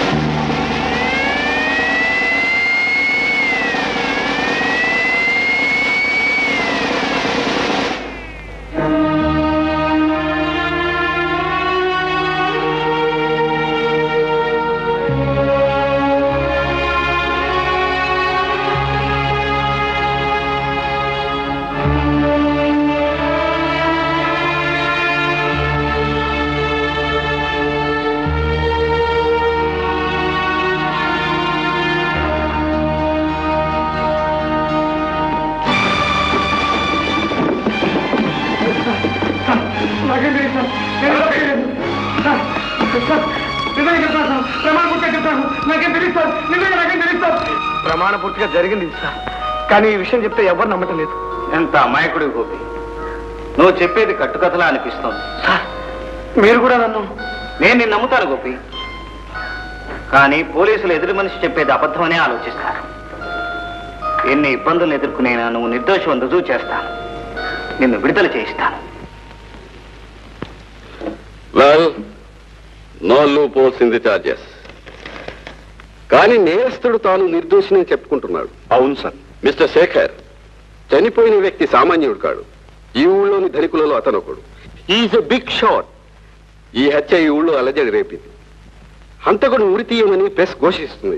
ప్రమాణ పూర్తిగా జరిగింది సార్, కానీ ఈ విషయం చెప్తే ఎవరు నమ్మటం లేదు.
ఎంత అమాయకుడి గోపి, నువ్వు చెప్పేది కట్టుకథలా అనిపిస్తోంది.
సార్ మీరు కూడా నన్ను
నేను నిన్ను నమ్ముతాను గోపి, కానీ పోలీసులు ఎదురు మనిషి చెప్పేది అబద్ధమనే ఆలోచిస్తారు. ఎన్ని ఇబ్బందులు ఎదుర్కొనేనా నువ్వు నిర్దోషం రుజువు చేస్తాను, నిన్ను విడుదల చేయిస్తాను.
Well, no loopholes in the charges. కానీ నేరస్తుడు తాను నిర్దోషిని చెప్పుకుంటున్నాడు.
అవును సార్.
మిస్టర్ శేఖర్, చనిపోయిన వ్యక్తి సామాన్యుడు కాడు. ఈ ఊళ్ళోని ధనికులలో అతను ఒకడు. Is a big shot. ఈ హత్య ఈ ఊళ్ళో అలజడి రేపింది. హంతకుడు ఉరి తీయమని ప్రెస్ ఘోషిస్తుంది.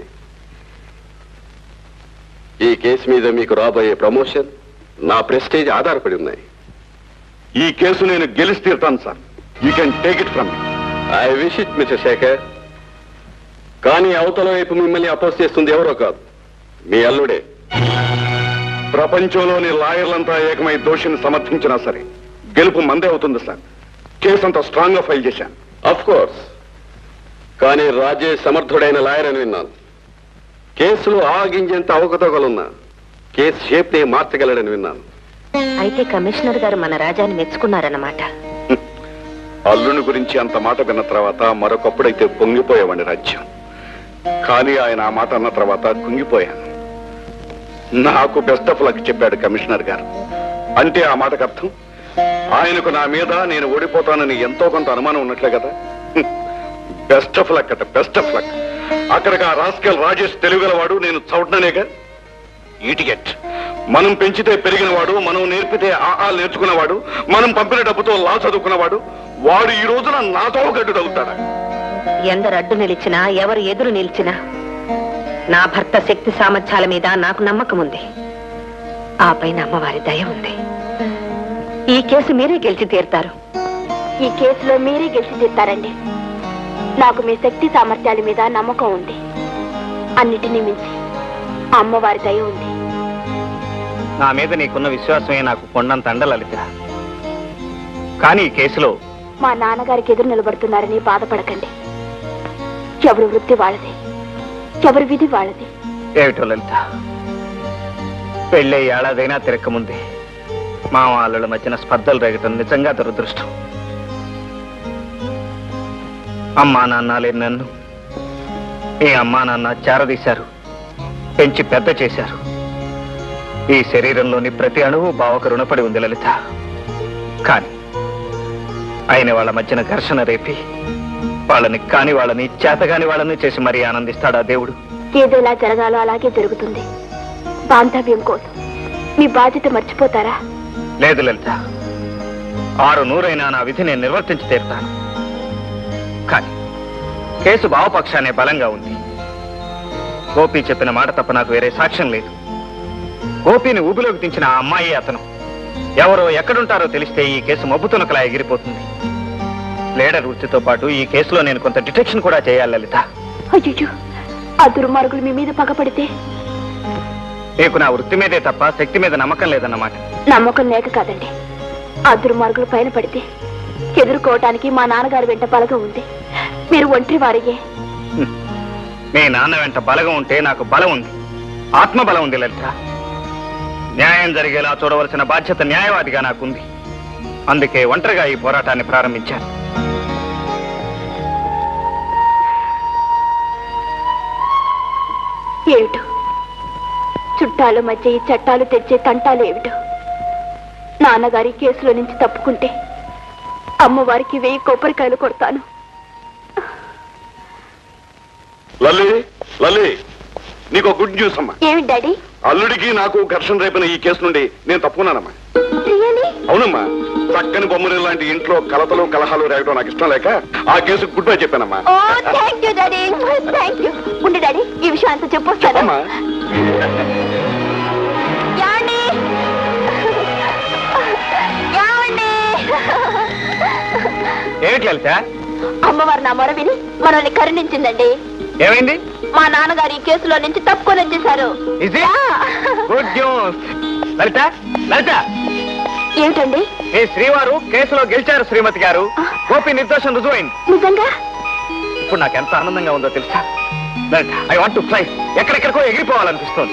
ఈ కేసు మీద మీకు రాబోయే ప్రమోషన్, నా ప్రెస్టేజ్ ఆధారపడి ఉన్నాయి.
ఈ కేసు నేను గెలిచి తీరుతాను sir. You can take it from me.
I wish it mister Shekhar. కానీ అవతల వైపు మిమ్మల్ని అపోజ్ చేస్తుంది ఎవరో కాదు, మీ అల్లుడే.
ప్రపంచంలోని లాయర్లంతా ఏకమై దోషిని సమర్థించినా సరే గెలుపు మందే అవుతుంది సార్. కేసు అంతా స్ట్రాంగ్ గా ఫైల్ చేశాను.
అఫ్ కోర్స్, కానీ రాజేష్ సమర్థుడైన లాయర్ అని విన్నాను. కేసులో ఆగించేంత అవకతవకలున్నా కేసు షేప్ ని మార్చగలడని విన్నాను.
అయితే కమిషనర్ గారు మన రాజాని మెచ్చుకున్నారన్నమాట.
అల్లుని గురించి అంత మాట విన్న తర్వాత మరొకప్పుడైతే పొంగిపోయేవాడి రాజ్యం. కానీ ఆయన ఆ మాట అన్న తర్వాత కుంగిపోయాను. నాకు బెస్ట్ ఆఫ్ లక్ చెప్పాడు కమిషనర్ గారు. అంటే ఆ మాటకు అర్థం ఆయనకు నా మీద నేను ఓడిపోతానని ఎంతో కొంత అనుమానం ఉన్నట్లే కదా. బెస్ట్ ఆఫ్ లక్ అట, బెస్ట్ ఆఫ్ లక్. అక్కడికి ఆ రాస్కెల్ రాజేష్ తెలుగుగలవాడు, నేను చౌట్ననేగా. ఈటికెట్. మనం పెంచితే పెరిగినవాడు, మనం నేర్పితే ఆ నేర్చుకున్నవాడు, మనం పంపిన డబ్బుతో లా చదువుకున్నవాడు, వాడు ఈ రోజున నాతో గడ్డు తగ్గుతాడా?
ఎందరు అడ్డు నిలిచినా, ఎవరు ఎదురు నిలిచినా నా భర్త శక్తి సామర్థ్యాల మీద నాకు నమ్మకం ఉంది. ఆ పైన అమ్మవారి దయ ఉంది. ఈ కేసు మీరే గెలిచి తీరుతారు.
ఈ కేసులో మీరే గెలిచి తీరుతారండి. నాకు మీ శక్తి సామర్థ్యాల మీద నమ్మకం ఉంది. అన్నిటినీ మించి ఆ అమ్మవారి దయ ఉంది.
నా మీద నీకున్న విశ్వాసమే నాకు కొండంత అండ లలిత. కానీ ఈ కేసులో
మా నాన్నగారికి ఎదురు నిలబడుతున్నారని బాధపడకండి. ఎవరి వృత్తి వాళ్ళది, ఎవరి విధి వాళ్ళది.
ఏమిటో లలిత, పెళ్ళే ఏడాదైనా తిరక్కముందే
మా వాళ్ళ మధ్యన స్పర్ధలు రేగటం నిజంగా దురదృష్టం. అమ్మా నాన్న లేని నన్ను ఈ అమ్మా నాన్న చేరదీశారు, పెంచి పెద్ద చేశారు. ఈ శరీరంలోని ప్రతి అణువు బావకు రుణపడి ఉంది లలిత. కాని ఆయన వాళ్ళ మధ్యన ఘర్షణ రేపి వాళ్ళని కాని వాళ్ళని చేతగాని వాళ్ళని చేసి మరీ ఆనందిస్తాడా దేవుడు?
ఏదోలా జరగాలో అలాగే జరుగుతుంది. బాంధవ్యం కోసం మీ బాధ్యత మర్చిపోతారా?
లేదు లలిత, ఆరు నూరైనా నా విధి నేను నిర్వర్తించి తీరుతాను. కానీ కేసు బావపక్షానే బలంగా ఉంది. గోపి చెప్పిన మాట తప్ప నాకు వేరే సాక్ష్యం లేదు. గోపిని ఊబిలోకి దించిన ఆ అమ్మాయి అతను ఎవరో ఎక్కడుంటారో తెలిస్తే ఈ కేసు మబ్బుతునకలా ఎగిరిపోతుంది. లీడర్ వృత్తితో పాటు ఈ కేసులో నేను కొంత డిటెక్షన్ కూడా చేయాలి లలిత.
అయ్యో, ఆ దుర్మార్గులు మీ మీద పగపడితే?
నీకు నా వృత్తి మీదే తప్ప శక్తి మీద నమ్మకం లేదన్నమాట.
నమ్మకం లేక కాదండి, ఆ దుర్మార్గులు పైన పడితే ఎదుర్కోవటానికి మా నాన్నగారి వెంట బలగం ఉంది. మీరు ఒంటరి వారియే.
మీ నాన్న వెంట బలగం ఉంటే నాకు బలం ఉంది, ఆత్మబలం ఉంది లలిత. న్యాయం జరిగేలా చూడవలసిన బాధ్యత న్యాయవాదిగా నాకుంది. అందుకే ఒంటరిగా ఈ పోరాటాన్ని ప్రారంభించాను.
ఏమిటో చుట్టాల మధ్య ఈ చట్టాలు తెచ్చే తంటాలు ఏమిటో. నాన్నగారి కేసులో నుంచి తప్పుకుంటే అమ్మవారికి వెయ్యి కొబ్బరికాయలు కొడతాను.
లల్లి లల్లి, నీకు గుడ్ న్యూస్ అమ్మా.
ఏమిటి డాడీ?
అల్లుడికి నాకు ఘర్షణ రేపిన ఈ కేసు నుండి నేను తప్పుకున్నానమ్మా. అవునమ్మా, చక్కని బొమ్మలు లాంటి ఇంట్లో కలతలు కలహాలు రేగడం నాకు ఇష్టం లేక ఆ కేసు గుడ్ బై చెప్పానమ్మా.
ఉండి డాడీ, ఈ విషయం అంతా చెప్పొస్తానమ్మా.
ఏమిటి లలిత?
అమ్మవారు నా మొర విని మనల్ని కరుణించిందండి.
ఏమైంది?
మా నాన్నగారు ఈ కేసులో నుంచి తప్పుకొని వచ్చేశారు.
Good news. లలిత లలిత,
ఏమిటండి?
ఈ శ్రీవారు కేసులో గెలిచారు శ్రీమతి గారు. గోపి నిర్దోషం రుజువైంది.
నిజంగా?
ఇప్పుడు నాకు ఎంత ఆనందంగా ఉందో తెలుసా Lalitha. I want to fly. ఎక్కడెక్కడికో ఎగిరిపోవాలనిపిస్తోంది.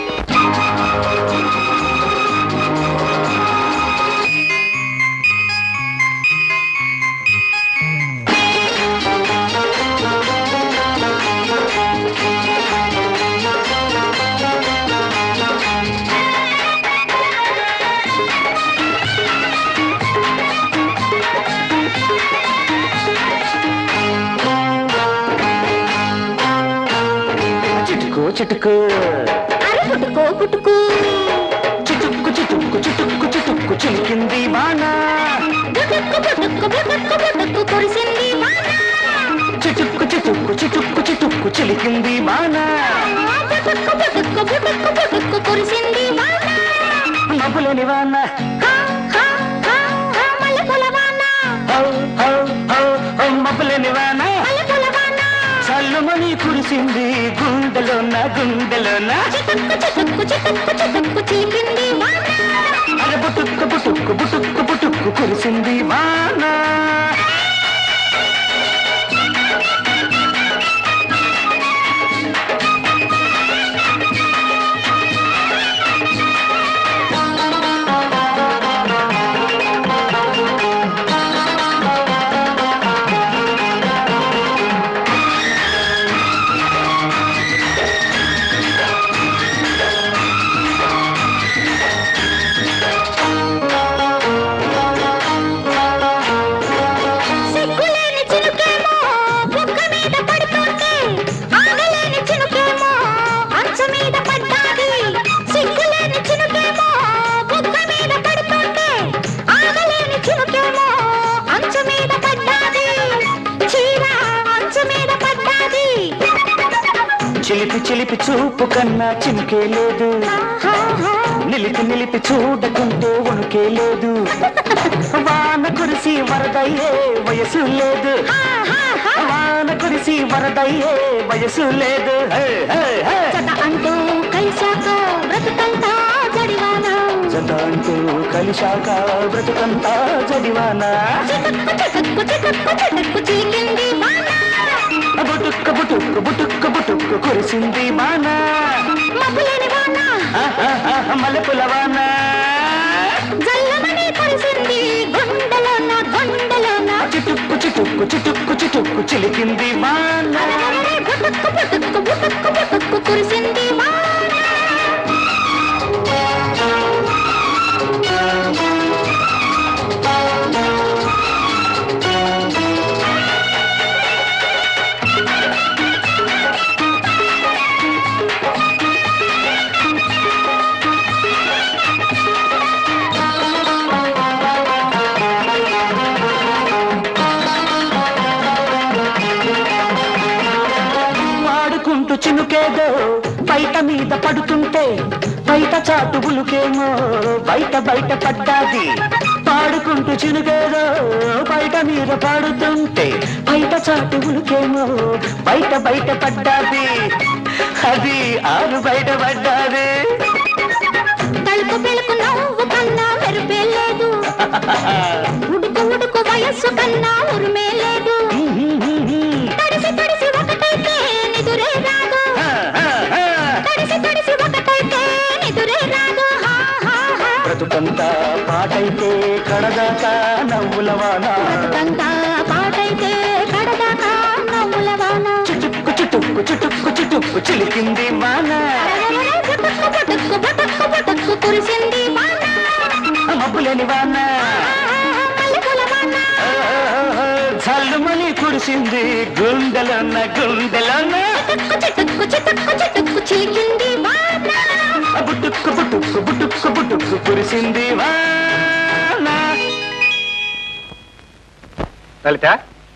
చిటుకు
పుట్టుకో పుట్టుకు
చిటుక్కు చిటుక్కు చిటుక్కు చిటుక్కు చిలికింది వాన.
పుట్టుకు పుట్టుకు పుట్టుకు పుట్టుకు కురిసింది వాన.
చిటుక్కు చిటుక్కు చిటుక్కు చిటుక్కు చిలికింది వాన.
పుట్టుకు పుట్టుకు పుట్టుకు పుట్టుకు కురిసింది వాన.
మబ్బులేని వాన,
మల్లెపూల వాన,
మబ్బులేని వాన, చల్లుమని కురిసింది గుండెలోన గుండెలోన.
చిటుక్కు చిటుక్కు చిటుక్కు చిటుక్కు చిలికింది వాన.
అరే బుటుక్కు బుటుక్కు బుటుక్కు బుటుక్కు కురిసింది వాన. చిలిపి చిలిపి చూపు కన్నా చినుకే లేదు, నిలిపి నిలిపి చూడకుంటే వణుకే లేదు. వాన కురిసి వరదయ్యే వయసు లేదు, వాన కురిసి వరదయ్యే వయసు లేదు.
అంటూ కలిశాక బ్రతుకంతా జడివానా,
జత అంటూ కలిశాక బ్రతుకంతా జడివానా. బుటుక్కు బుటుక్కు బుటుక్కు బుటుక్కు కురిసింది వాన.
మబ్బులేని వాన,
మల్లెపూల వాన,
జల్లమని
కురిసింది గుండెలోన గుండెలోన
చిటుక్కు చిటుక్కు చిటుక్కు చిటుక్కు చిలికింది వాన
బుటుక్కు బుటుక్కు బుటుక్కు బుటుక్కు కురిసింది వాన
వాడుకుంటూ చినుకేదో బయట మీద పడుతుంటే బయట చాటు ఉలుకేమో బయట బయట పడ్డాది పాడుకుంటూ చినుకేదో బయట మీద పడుతుంటే బయట చాటు ఉలుకేమో బయట బయట పడ్డాది అది ఆరు బయట పడ్డాది
తలుపు పెళ్ళకు నవ్వు కన్నా మెరుపే లేదు ఉడుకు ఉడుకు వయస్సు కన్నా ఉరుమే లేదు తడిసి తడిసి ఒకటైతే నిదురే రాదు తడిసి తడిసి ఒకటైతే నిదురే రాదు
బ్రతుకంతా పాటైతే కడదాకా నవ్వులవాన
బ్రతుకంతా పాటైతే కడదాకా నవ్వులవాన
చుటుక్కు చుటుక్కు చుటుక్కు చుటుక్కు చిలికింది వాన
బుటుక్కు బుటుక్కు బుటుక్కు బుటుక్కు కురిసింది వాన
మబ్బులేని వాన
మల్లెపూల వాన
చల్లుమని కురిసింది గుండెలోన గుండెలోన
చిటుక్కు చిటుక్కు చిటుక్కు చిలికింది వాన
బుటుక్కు బుటుక్కు బుటుక్కు బుటుక్కు కురిసింది వాన.
లలిత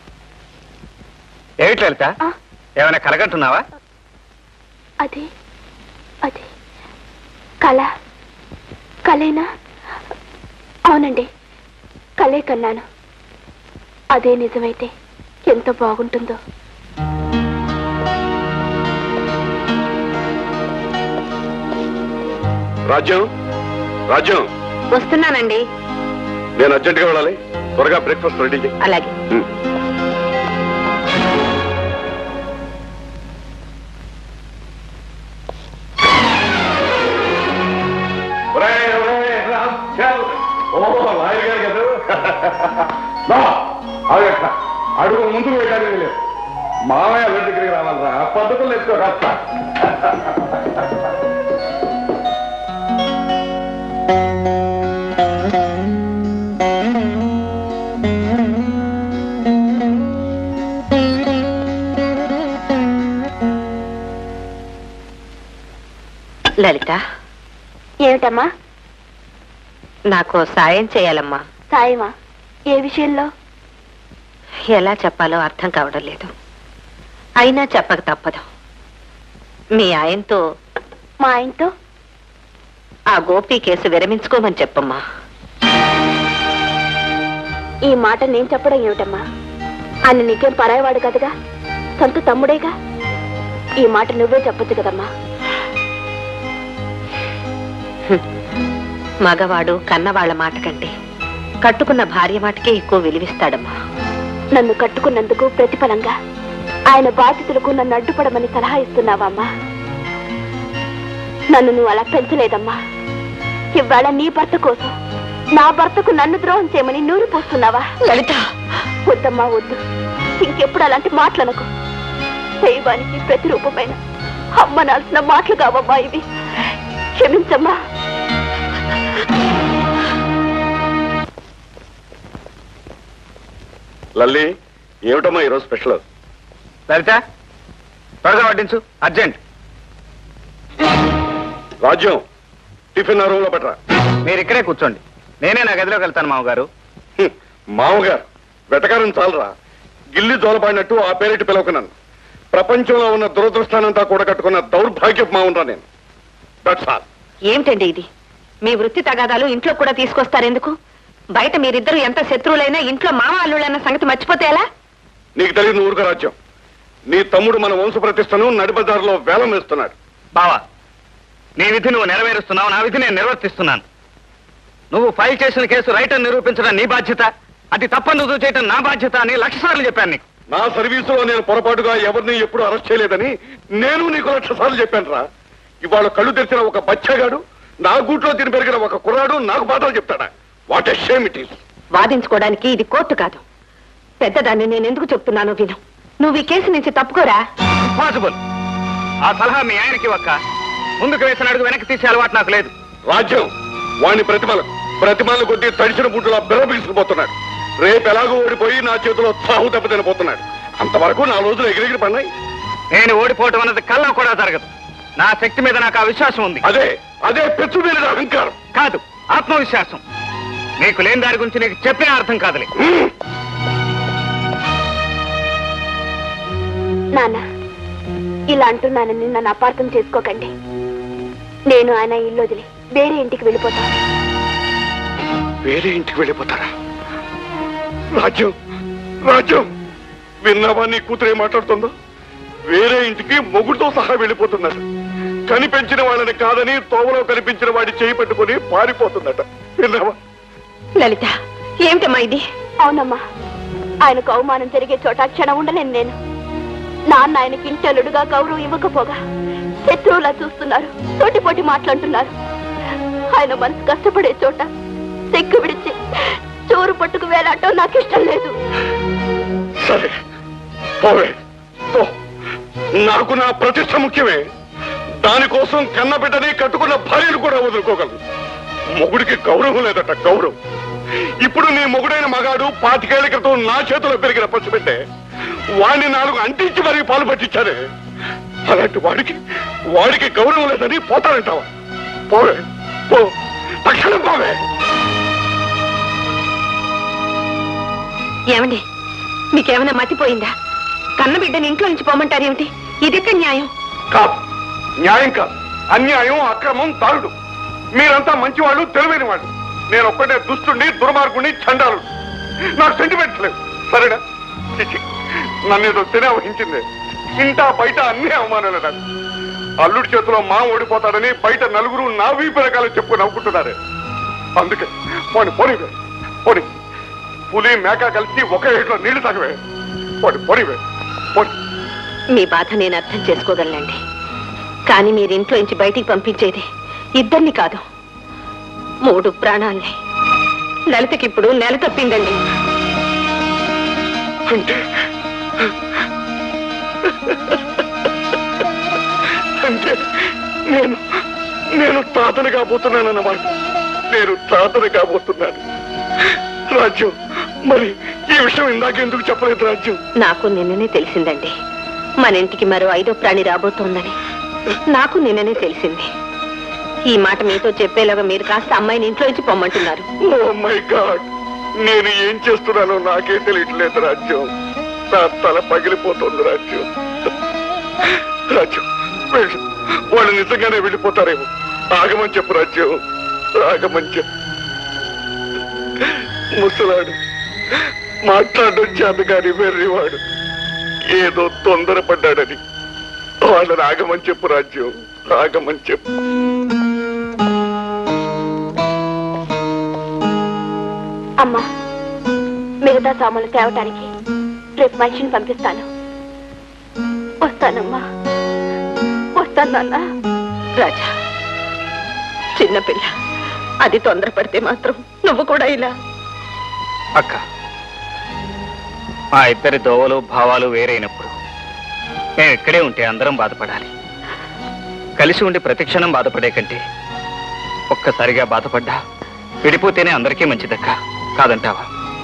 ఏమిటి లలిత ఏమైనా కలగంటున్నావా?
అది అది కళ కళేనా? అవునండి, కళే కన్నాను. అదే నిజమైతే ఎంత బాగుంటుందో.
రాజ్యం రాజ్యం
వస్తున్నానండి.
నేను అర్జెంట్గా వెళ్ళాలి. త్వరగా బ్రేక్ఫాస్ట్ రెడీ చేయి.
అలాగే.
అడుగు ముందుకు వెళ్ళడానికి లేదు. మామయ్య అల్లుడి దగ్గరికి రావాలరా, పద్ధతులు ఎత్తుకో రాస్తా.
లలిత,
ఏమిటమ్మా?
నాకు సాయం చేయాలమ్మా.
సాయమా? ఏ విషయంలో?
ఎలా చెప్పాలో అర్థం కావడం లేదు. అయినా చెప్పక తప్పదు. మీ ఆయనతో
మా ఆయనతో
ఆ గోపి కేసు విరమించుకోమని చెప్పమ్మా.
ఈ మాట నేను చెప్పడం ఏమిటమ్మా? ఆయన నీకేం పరాయవాడు కదగా, సొంత తమ్ముడేగా. ఈ మాట నువ్వే చెప్పొచ్చు కదమ్మా.
మగవాడు కన్నవాళ్ల మాట కంటే కట్టుకున్న భార్య మాటకే ఎక్కువ విలువిస్తాడమ్మా.
నన్ను కట్టుకున్నందుకు ప్రతిఫలంగా ఆయన బాధితులకు నన్ను అడ్డుపడమని సలహా ఇస్తున్నావమ్మా. నన్ను నువ్వు అలా పెంచలేదమ్మా. ఇవాళ నీ భర్త కోసం నా భర్తకు నన్ను ద్రోహం చేయమని నూరు పోస్తున్నావా?
లలిత,
వద్దమ్మా వద్దు. ఇంకెప్పుడు అలాంటి మాటలనకు. దైవానికి ప్రతిరూపమైన అమ్మనాల్సిన మాటలు కావమ్మా ఇవి. క్షమించమ్మా.
లల్లి, ఏమిటమ్మా ఈరోజు స్పెషల్?
లలిత, త్వరగా వడ్డించు, అర్జెంట్.
రాజ్యం, టిఫిన్ రూమ్ లో పెట్టరా.
మీరు ఇక్కడే కూర్చోండి, నేనే నా గదిలోకి వెళ్తాను మామగారు.
మామగారు వెటకారం చాలరా. గిల్లి జోలపాడినట్టు ఆ పేరెట్టి పిలవకున్నాను. ప్రపంచంలో ఉన్న దురదృష్టానంతా కూడా కట్టుకున్న దౌర్భాగ్యపు మావునరా నేను. That's all.
ఏమిటండి ఇది? మీ వృత్తి తగాదాలు ఇంట్లో కూడా తీసుకొస్తారెందుకు? బయట మీరిద్దరు ఎంత శత్రువులైనా ఇంట్లో మామ అల్లుళ్ళన్న సంగతి మర్చిపోతే ఎలా?
నీకు తెలియదు ఊరుక రాజ్యం. నీ తమ్ముడు మన వంశ ప్రతిష్టను నడిబజారులో వేలం వేస్తున్నాడు.
బావా, నీ విధి నువ్వు నెరవేరుస్తున్నావు, నా విధి నేను నిర్వర్తిస్తున్నాను. నువ్వు ఫైల్ చేసిన కేసు రైట్ అని నిరూపించడం నీ బాధ్యత, అది తప్పని రుజువు చేయడం నా బాధ్యత అని లక్ష సార్లు చెప్పాను నీకు.
నా సర్వీసులో నేను పొరపాటుగా ఎవరిని ఎప్పుడు అరెస్ట్ చేయలేదని నేను నీకు లక్ష సార్లు చెప్పాను రా. ఇవాళ కళ్ళు తెరిచిన ఒక బచ్చగాడు, నా గూట్లో తిని పెరిగిన ఒక కుర్రాడు నాకు బాధలు చెప్తాడా? What a shame it is.
వాదించుకోవడానికి ఇది కోర్టు కాదు. పెద్దదాన్ని నేను ఎందుకు చెప్తున్నానో విను. నువ్వు ఈ కేసు నుంచి తప్పుకోరా.
ఇంపాసిబుల్. ఆ సలహా మీ ఆయనకి ఒక్క ముందుకు వేసిన అడుగు వెనక్కి తీసే అలవాటు నాకు లేదు.
రాజ్యం వాణ్ణి ప్రతిమల ప్రతిమలను కొద్ది తడిసిన బుట్టులా బెర పీల్చుకుపోతున్నాడు. రేపు ఎలాగో ఓడిపోయి నా చేతిలో చావు దెబ్బ తినబోతున్నాడు. అంతవరకు నా రోజులు ఎగిరెగిరి పడినాయి.
నేను ఓడిపోవటం అన్నది కళ్ళం కూడా జరగదు. నా శక్తి మీద నాకు ఆ విశ్వాసం ఉంది.
అదే అదే పెచ్చు మీద అహంకారం
కాదు, ఆత్మవిశ్వాసం. నీకు లేని దాని గురించి నీకు చెప్పిన అర్థం కాదులే.
నాన్న, ఇలా అంటున్నానని నన్ను అపార్థం చేసుకోకండి. నేను ఆయన ఇల్లు వదిలి వేరే ఇంటికి వెళ్ళిపోతాను.
వేరే ఇంటికి వెళ్ళిపోతారా? రాజ్యం రాజ్యం విన్నావా నీ కూతురు ఏం మాట్లాడుతుందో? వేరే ఇంటికి మొగుడుతో సహా వెళ్ళిపోతుందట. కనిపించిన వాళ్ళని కాదని తోవలో కనిపించిన వాడి చేయి పట్టుకుని పారిపోతుందట. విన్నావా?
లలిత, ఏమిటమ్మా ఇది?
అవునమ్మా, ఆయనకు అవమానం జరిగే చోట క్షణం ఉండలేను నేను. నాన్న ఆయనకి ఇంటలుడుగా గౌరవం ఇవ్వకపోగా శత్రువులా చూస్తున్నారు, తోటిపోటి మాట్లాడుతున్నారు. ఆయన మనసు కష్టపడే చోట తెగ్గు విడిచి చోరు పట్టుకు వేలాటం నాకు ఇష్టం లేదు.
సరే పోవే, పో. నాకు నా ప్రతిష్ట ముఖ్యమే. దానికోసం కన్న బిడ్డని కట్టుకున్న భార్యను కూడా వదులుకోగలను. మొగుడికి గౌరవం లేదట, గౌరవం. ఇప్పుడు నీ మొగుడైన మగాడు పాతికేళ్ల క్రితం నా చేతిలో పెరిగిన పసిబిడ్డే. వాడిని నాలుగు అంటించి మరీ పాలు పట్టించారే. అలాంటి వాడికి వాడికి గౌరవం లేదని పోతానంటావా? పోవే, పో, తక్షణం పోవే.
ఏమండి, మీకేమైనా మతిపోయిందా? కన్నబిడ్డని ఇంట్లో నుంచి పోమంటారేమిటి? ఇదెక్క న్యాయం?
కాదు, న్యాయం కాదు, అన్యాయం, అక్రమం, దారుడు. మీరంతా మంచివాళ్ళు, తెలివైన వాళ్ళు. నేను ఒక్కటే దుష్టుని, దుర్మార్గుని, చండాలు. నాకు సెంటిమెంట్స్ లేవు. సరేనా? చిచి, నన్ను ఏదో తినే వహించింది. ఇంటా బయట అన్ని అవమానాలు. నాకు అల్లుడి చేతిలో మా ఓడిపోతాడని బయట నలుగురు నా వీపు రకాలు చెప్పుకొని నవ్వుకుంటున్నారే. అందుకే పోని పోనివే, పోని. పులి మేక కలిసి ఒక ఏట్లో నీళ్లు తాగవే. పోని పోనివే, పోని.
మీ బాధ నేను అర్థం చేసుకోగలనండి. కానీ మీరు ఇంట్లో నుంచి బయటికి పంపించేది ఇద్దరిని కాదు, మూడు ప్రాణాల్ని. లలితకి ఇప్పుడు నెల తప్పిందండి.
అంటే అంటే నేను నేను తాతను కాబోతున్నాను అన్నమాట. నేను తాతను కాబోతున్నాను. రాజ్యం, మరి ఈ విషయం ఇందాకెందుకు చెప్పలేదు రాజ్యం?
నాకు నిన్ననే తెలిసిందండి. మన ఇంటికి మరో ఐదో ప్రాణి రాబోతోందని నాకు నిన్ననే తెలిసింది. ఈ మాట మీతో చెప్పేలాగా మీరు కాస్త అమ్మాయిని ఇంట్లో నుంచి పొమ్మంటున్నారు.
ఓ మై గాడ్, నేను ఏం చేస్తున్నానో నాకే తెలియట్లేదు రాజ్యం. నా తల పగిలిపోతుంది రాజ్యం. రాజ్యం, వెళ్ళు. వాళ్ళు నిజంగానే వెళ్ళిపోతారేమో. ఆగమని చెప్పు రాజ్యం, ఆగమని చెప్పు. ముసలాడు మాట్లాడడం చేత కాని వెర్రివాడు ఏదో తొందరపడ్డాడని వాళ్ళని ఆగమని చెప్పు రాజ్యం, ఆగమని చెప్పు.
అమ్మా, మిగతా సామాన్లు తేవటానికి రేపు మనిషిని పంపిస్తాను. వస్తానమ్మా, వస్తాను నాన్న.
రాజా, చిన్నపిల్ల, అది తొందరపడితే మాత్రం నువ్వు కూడా ఇలా.
అక్క, మా ఇద్దరి దోవలు భావాలు వేరైనప్పుడు మేము ఇక్కడే ఉంటే అందరం బాధపడాలి. కలిసి ఉండి ప్రతిక్షణం బాధపడే కంటే ఒక్కసారిగా బాధపడ్డా విడిపోతేనే అందరికీ మంచిదక్క, కాదంటావా?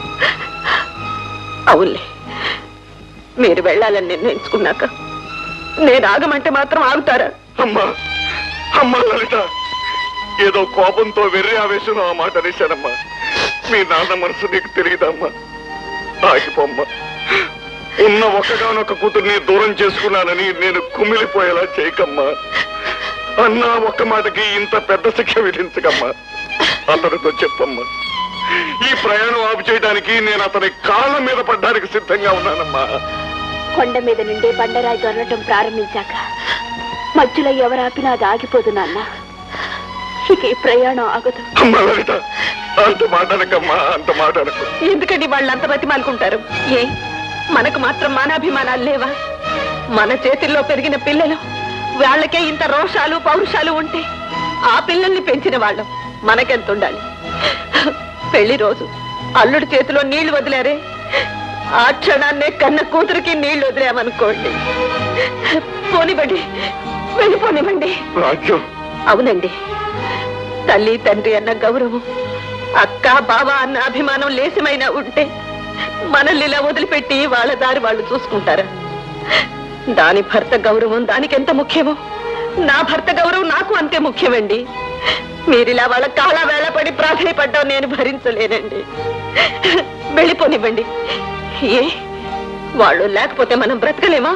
అవునులే, మీరు వెళ్ళాలని నిర్ణయించుకున్నాక నేను ఆగమంటే మాత్రం ఆగుతారా?
అమ్మా, అమ్మా లలిత, ఏదో కోపంతో వెర్రి ఆవేశంలో ఆ మాట అనేశానమ్మా. మీ నాన్న మనసు నీకు తెలియదమ్మా. ఆగిపోమ్మా. ఉన్న ఒక్కగానొక్క కూతుర్ని దూరం చేసుకున్నానని నేను కుమిలిపోయేలా చేయకమ్మా. అన్నా ఒక్క మాటకి ఇంత పెద్ద శిక్ష విధించకమ్మా. అతనితో చెప్పమ్మా, ఈ ప్రయాణం ఆపు చేయడానికి నేను అతని కాళ్ళ మీద పడ్డానికి సిద్ధంగా ఉన్నానమ్మా.
కొండ మీద నుండి బండరాయి దొరలటం ప్రారంభించాక మధ్యలో ఎవరు ఆపినా అది ఆగిపోదు నాన్న. ఇక ఈ ప్రయాణం ఆగదు.
అమ్మా లలిత, అంత మాటనకమ్మా, అంత మాటనకు.
ఎందుకండి వాళ్ళు అంత బతిమాలుకుంటారు? ఏ, మనకు మాత్రం మానాభిమానాలు లేవా? మన చేతుల్లో పెరిగిన పిల్లలు, వాళ్ళకే ఇంత రోషాలు పౌరుషాలు ఉంటే ఆ పిల్లల్ని పెంచిన వాళ్ళం మనకెంత ఉండాలి?
పెళ్లి రోజు అల్లుడి చేతిలో నీళ్లు వదిలారే, ఆ క్షణాన్నే కన్న కూతురికి నీళ్లు వదిలామనుకోండి. పోనివ్వండి, వెళ్ళిపోనివ్వండి. అవునండి, తల్లి తండ్రి అన్న గౌరవం, అక్క బావ అన్న అభిమానం లేశమైనా ఉంటే మనల్ని ఇలా వదిలిపెట్టి వాళ్ళ దారి వాళ్ళు చూసుకుంటారా? దాని భర్త గౌరవం దానికి ఎంత ముఖ్యమో నా భర్త గౌరవం నాకు అంతే ముఖ్యమండి. మీరిలా వాళ్ళ కాళ్ళ వేళపడి ప్రాధాయపడ్డం నేను భరించలేనండి. వెళ్ళిపోనివ్వండి. ఏ వాళ్ళు లేకపోతే మనం బ్రతకలేమా?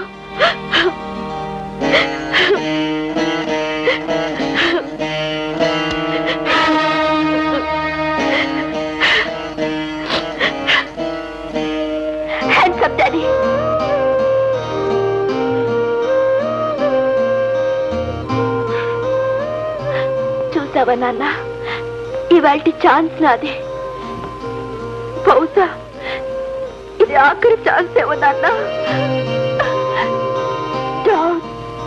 Hands up daddy. చూసావా నాన్న, ఇవాల్టి ఛాన్స్ నాది. బహుశా ఇది ఆఖరి ఛాన్స్ ఏమో నాన్న. డౌన్.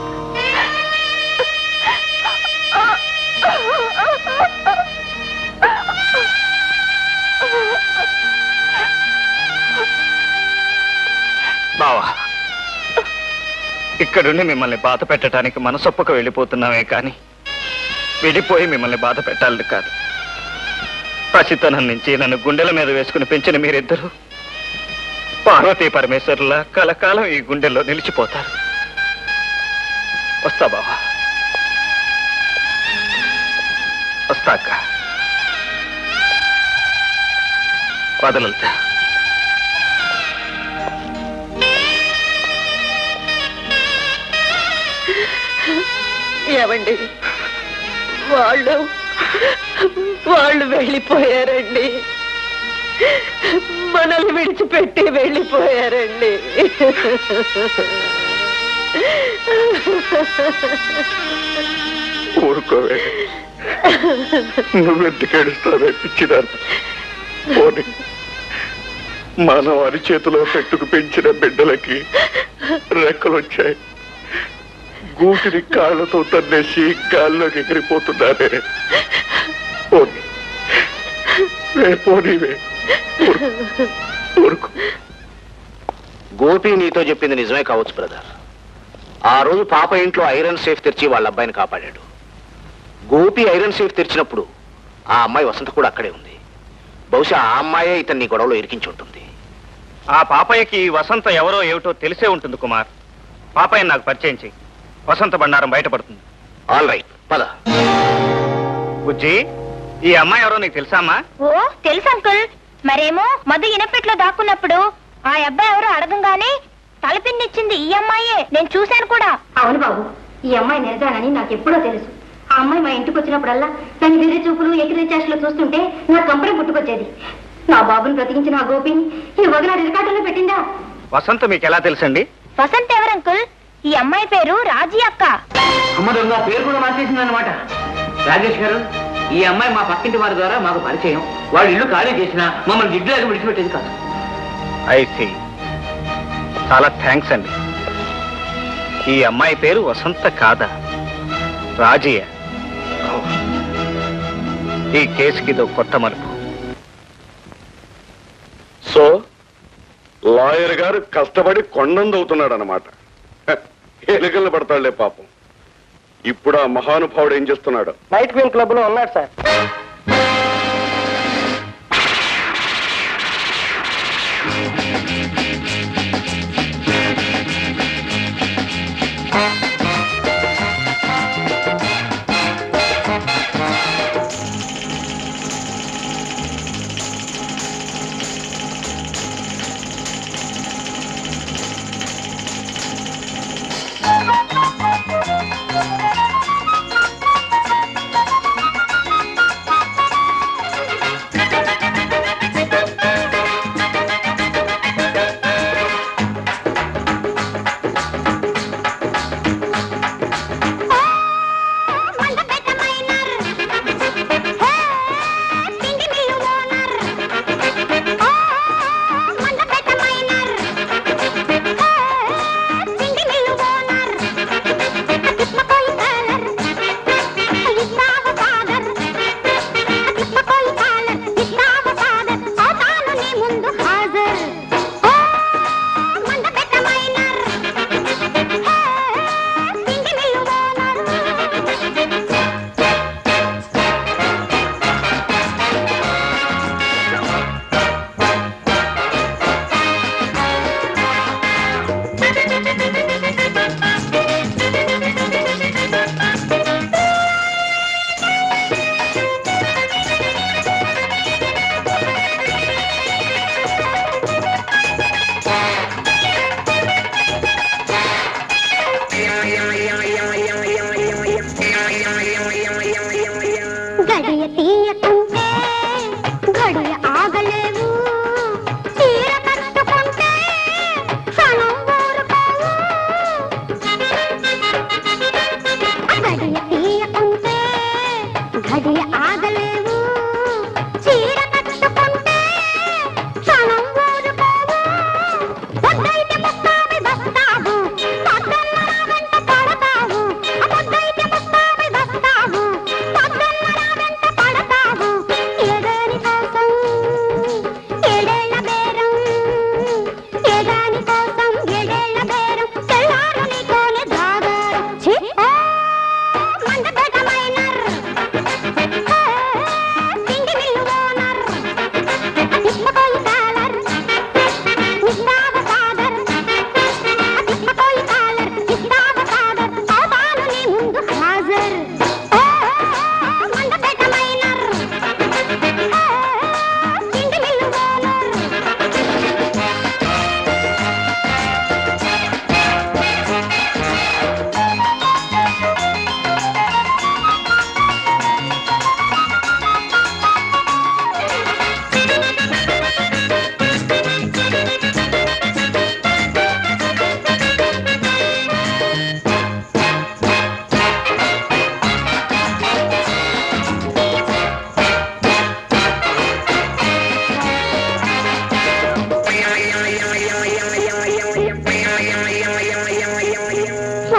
బావా, ఇక్కడుండి మిమ్మల్ని బాధ పెట్టడానికి మనసొప్పక వెళ్ళిపోతున్నామే కానీ విడిపోయి మిమ్మల్ని బాధ పెట్టాలని కాదు. పసితనం నుంచి నన్ను గుండెల మీద వేసుకుని పెంచిన మీరిద్దరూ పార్వతీ పరమేశ్వరులా కలకాలం ఈ గుండెల్లో నిలిచిపోతారు. వస్తా బావా, వస్తాక వదలతా.
ఏమండి, వాళ్ళు వాళ్ళు వెళ్ళిపోయారండి, మనల్ని విడిచిపెట్టి వెళ్ళిపోయారండి.
ఊరుకోవే, నువ్వెందుకు ఏడుస్తావే పిచ్చిదాన్ని? పోనీ, మనం అరిచేతిలో పెట్టుకు పెంచిన బిడ్డలకి రెక్కలొచ్చాయి, గూటిని కాళ్ళతో తన్నేసి గాల్లోకి ఎగిరిపోతున్నారే. పోనీ పోనీవే, ఊరుకో.
గోపి నీతో చెప్పింది నిజమే కావచ్చు బ్రదర్. ఆ రోజు పాప ఇంట్లో ఐరన్ సేఫ్ తెరిచి వాళ్ళ అబ్బాయిని కాపాడాడు. గోపి ఐరన్ సేఫ్ తెరిచినప్పుడు ఆ అమ్మాయి వసంత కూడా అక్కడే ఉంది. బహుశా ఆ అమ్మాయే ఇతన్ని గొడవలో ఇరికించి ఉంటుంది.
ఆ పాపయ్యకి వసంత ఎవరో ఏమిటో తెలిసే ఉంటుంది కుమార్. పాపయ్య నాకు పరిచయం చెయ్యి, వసంత బండారం బయటపడుతుంది.
ఆల్ రైట్, పద.
బుజ్జి, ఈ అమ్మాయి ఎవరో నీకు తెలుసామా?
ఓ తెలుసు అంకుల్. మరేమో మధు ఇనపెట్లో దాక్కున్నప్పుడు ఆ అబ్బాయి ఎవరో అడగంగానే తలపిన్నిచ్చింది ఈ అమ్మాయే, నేను చూశాను కూడా.
అవును బాబు, ఈ అమ్మాయి నిరజానని నాకు ఎప్పుడో తెలుసు. ఆ అమ్మాయి మా ఇంటికి వచ్చినప్పుడల్లా దాని వెర్రి చూపులు ఎగిరి చేష్టలు చూస్తుంటే నాకు కంపరం పుట్టుకొచ్చేది. నా బాబుని బ్రతికించిన ఆ గోపిని ఈ వగన రికార్డులో పెట్టిందా?
వసంత మీకు ఎలా తెలుసండి?
వసంత్ ఎవరు అంకుల్? ఈ అమ్మాయి పేరు రాజీ అక్క.
అమ్మడు నా పేరు కూడా మార్చేసింది అనమాట. రాజేష్ గారు, ఈ అమ్మాయి మా పక్కింటి వారి ద్వారా మాకు పరిచయం. వాడు ఇల్లు ఖాళీ చేసినా మమ్మల్ని జిడ్డులాగా విడిచిపెట్టేది కాదు.
ఐ సీ, చాలా థ్యాంక్స్ అండి. ఈ అమ్మాయి పేరు వసంత కాదా, రాజీయ. ఈ కేసుకి ఇదో కొత్త మలుపు.
సో లాయర్ గారు కష్టపడి కొండందవుతున్నాడు అనమాట. ఎలుకలు పడతాడులే పాపం. ఇప్పుడు ఆ మహానుభావుడు ఏం చేస్తున్నాడు?
నైట్ క్వీన్ క్లబ్ లో ఉన్నాడు సార్.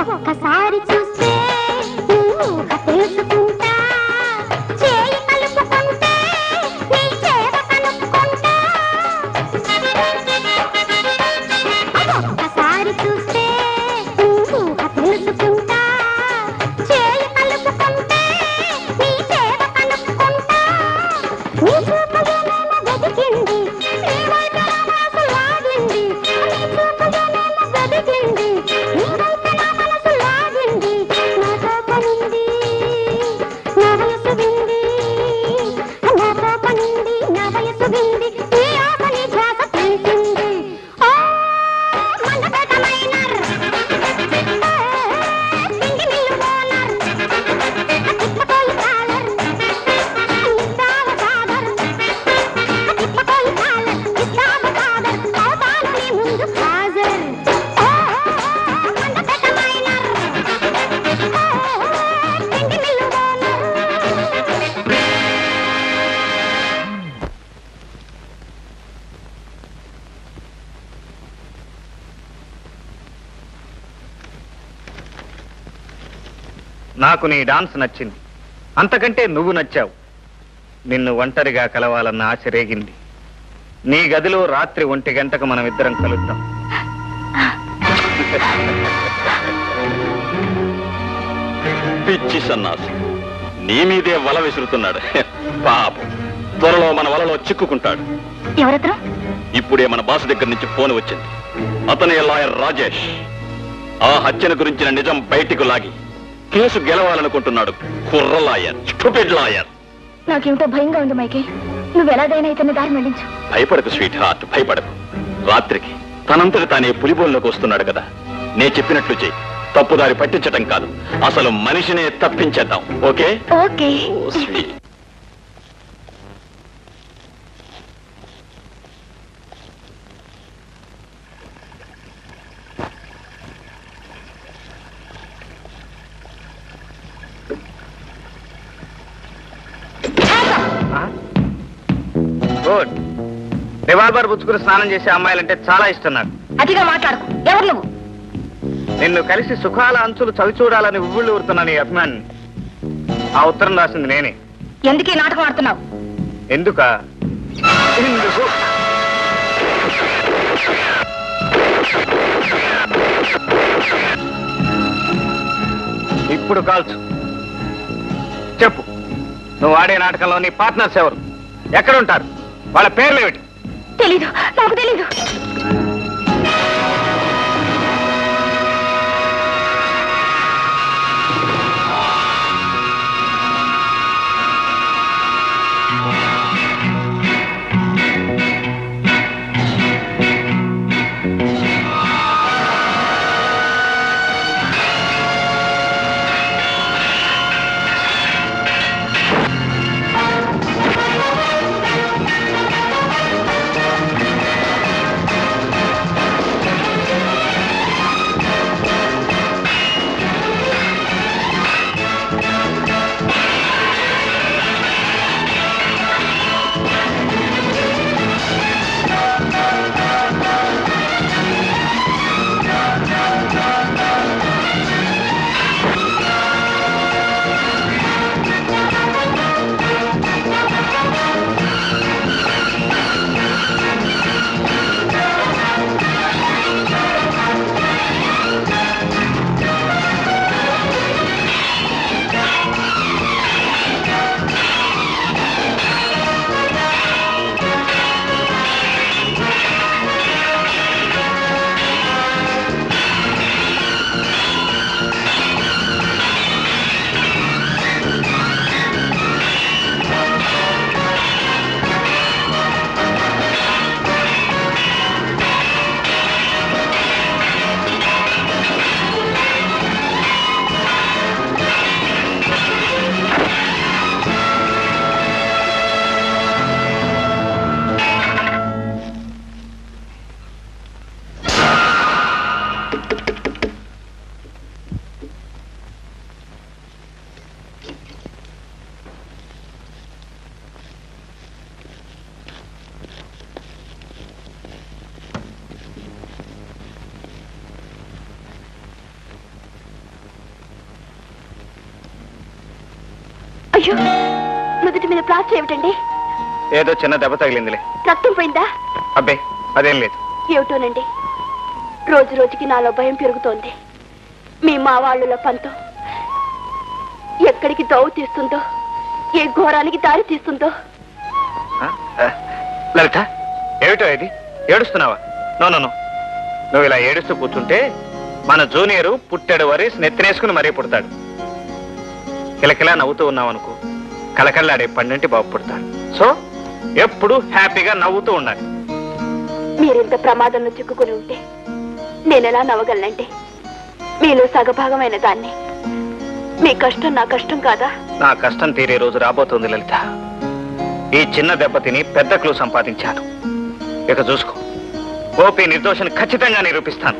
ఒక్కసారి చూస్తే ఊహ తెలుసుకుంటా, చేయి కలుపుకుంటే నీ చేవ కనుక్కుంటా. ఒక్కసారి చూస్తే ఊహ తెలుసుకుంటా, చేయి కలుపుకుంటే నీ చేవ కనుక్కుంటా. నీ చూపులోనేమో వెతికింది, నీ వైపు నా మనసు లాగింది. నీ చూపులోనేమో వెతికింది, నీ వైపు నా మనసు లాగింది. నాతో పనింది, నా వయసు వింది, నాతో పనింది, నా వయసు వింది. నీ ఆకలి ధ్యాస తెలిసింది. ఓ మందపేట మైనర్, పిండి మిల్లు ఓనర్, తిప్పకోలు కాలర్, ఇస్తాల సాదర్, తిప్పకోలు కాలర్, ఇస్తాల సాదర్, అవుతాను నీ ముందు హాజర్. ఓ మందపేట మైనర్, పిండి మిల్లు ఓనర్.
నాకు నీ డాన్స్ నచ్చింది, అంతకంటే నువ్వు నచ్చావు. నిన్ను ఒంటరిగా కలవాలన్న ఆశ రేగింది. నీ గదిలో రాత్రి ఒంటి గంటకు మనం ఇద్దరం కలుద్దాం.
పిచ్చి సన్నాసి నీ మీదే వల విసురుతున్నాడు. పాపం త్వరలో మన వలలో చిక్కుకుంటాడు.
ఎవరతను?
ఇప్పుడే మన బాస్ దగ్గర నుంచి ఫోన్ వచ్చింది. అతనే లాయర్ రాజేష్. ఆ హత్యను గురించిన నిజం బయటికి లాగి కేసు గెలవాలనుకుంటున్నాడు. కుర్ర లాయర్, స్టూపిడ్ లాయర్.
నాకేమిటో భయంగా ఉంది మైకే. నువ్వు ఎలాగైనా ఇతన్ని దారి మళ్లించు.
భయపడకు స్వీట్ హార్ట్, భయపడకు. రాత్రికి తనంతటి తానే పులిబోల్లోకి వస్తున్నాడు కదా, నే చెప్పినట్లు చెయ్యి. తప్పుదారి పట్టించటం కాదు, అసలు మనిషినే తప్పించేద్దాం. Okay
okay.
Sweet.
Good. Revolver పుచ్చుకుని స్నానం చేసే అమ్మాయిలంటే చాలా ఇష్టం నాకు.
అతిగా మాట్లాడుకు. ఎవరు నువ్వు?
నిన్ను కలిసి సుఖాల అంచులు చవి చూడాలని ఉవ్వుళ్ళు ఊరుతున్నా నీ అభిమాని. ఆ ఉత్తరం రాసింది నేనే.
ఎందుకు ఈ నాటకం ఆడుతున్నావు?
ఎందుక ఎందుకు ఇప్పుడు కాల్చు. చెప్పు, నువ్వు ఆడే నాటకంలో నీ పార్ట్నర్స్ ఎవరు? ఎక్కడుంటారు? వాళ్ళ పేర్లు ఏమిటి?
తెలీదు, నాకు తెలీదు.
అయ్యో, నుదుటి మీద ప్లాస్టర్ ఏమిటండి?
ఏదో చిన్న దెబ్బ తగిలిందిలే.
రక్తం పోయిందా?
అబ్బే అదేం లేదు.
ఏమిటోనండి, రోజు రోజుకి నాలో భయం పెరుగుతోంది. మీ మా వాళ్ళ పంతో ఎక్కడికి దోవ తీస్తుందో, ఏ ఘోరానికి దారి తీస్తుందో.
లలిత, ఏమిటో ఇది? ఏడుస్తున్నావా? నో నో నో నువ్వు ఇలా ఏడుస్తూ కూర్చుంటే మన జూనియరు పుట్టాడు వరి నెత్తినేసుకుని మరీ పుడతాడు. కిలకిలా నవ్వుతూ ఉన్నావు అనుకో, కలకల్లాడే పండంటి బాబు పుడతాడు. సో ఎప్పుడు హ్యాపీగా నవ్వుతూ ఉండాలి.
మీరింత ప్రమాదంలో చిక్కుకుని ఉంటే నేనెలా నవ్వగలనండి? మీలో సగభాగమైన దాన్ని. మీ కష్టం నా కష్టం కాదా?
నా కష్టం తీరే రోజు రాబోతోంది లలిత. ఈ చిన్న దెబ్బతిని పెద్ద క్లూ సంపాదించాను. ఇక చూసుకో, గోపి నిర్దోషాన్ని ఖచ్చితంగా నిరూపిస్తాను.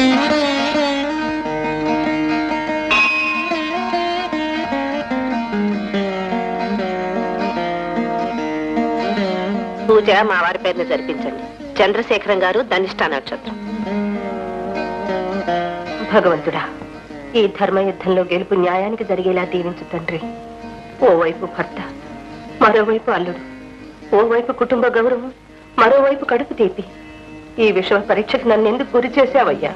పూజ మా వారి పేరుని జరిపించండి. చంద్రశేఖరం గారు ధనిష్ఠా నక్షత్రం. భగవంతుడా, ఈ ధర్మయుద్ధంలో గెలుపు న్యాయానికి జరిగేలా దీవించు తండ్రి. ఓవైపు భర్త, మరోవైపు అల్లుడు, ఓవైపు కుటుంబ గౌరవం, మరోవైపు కడుపు తీపి. ఈ విషయం పరీక్షకు నన్ను ఎందుకు గురి చేశావయ్యా?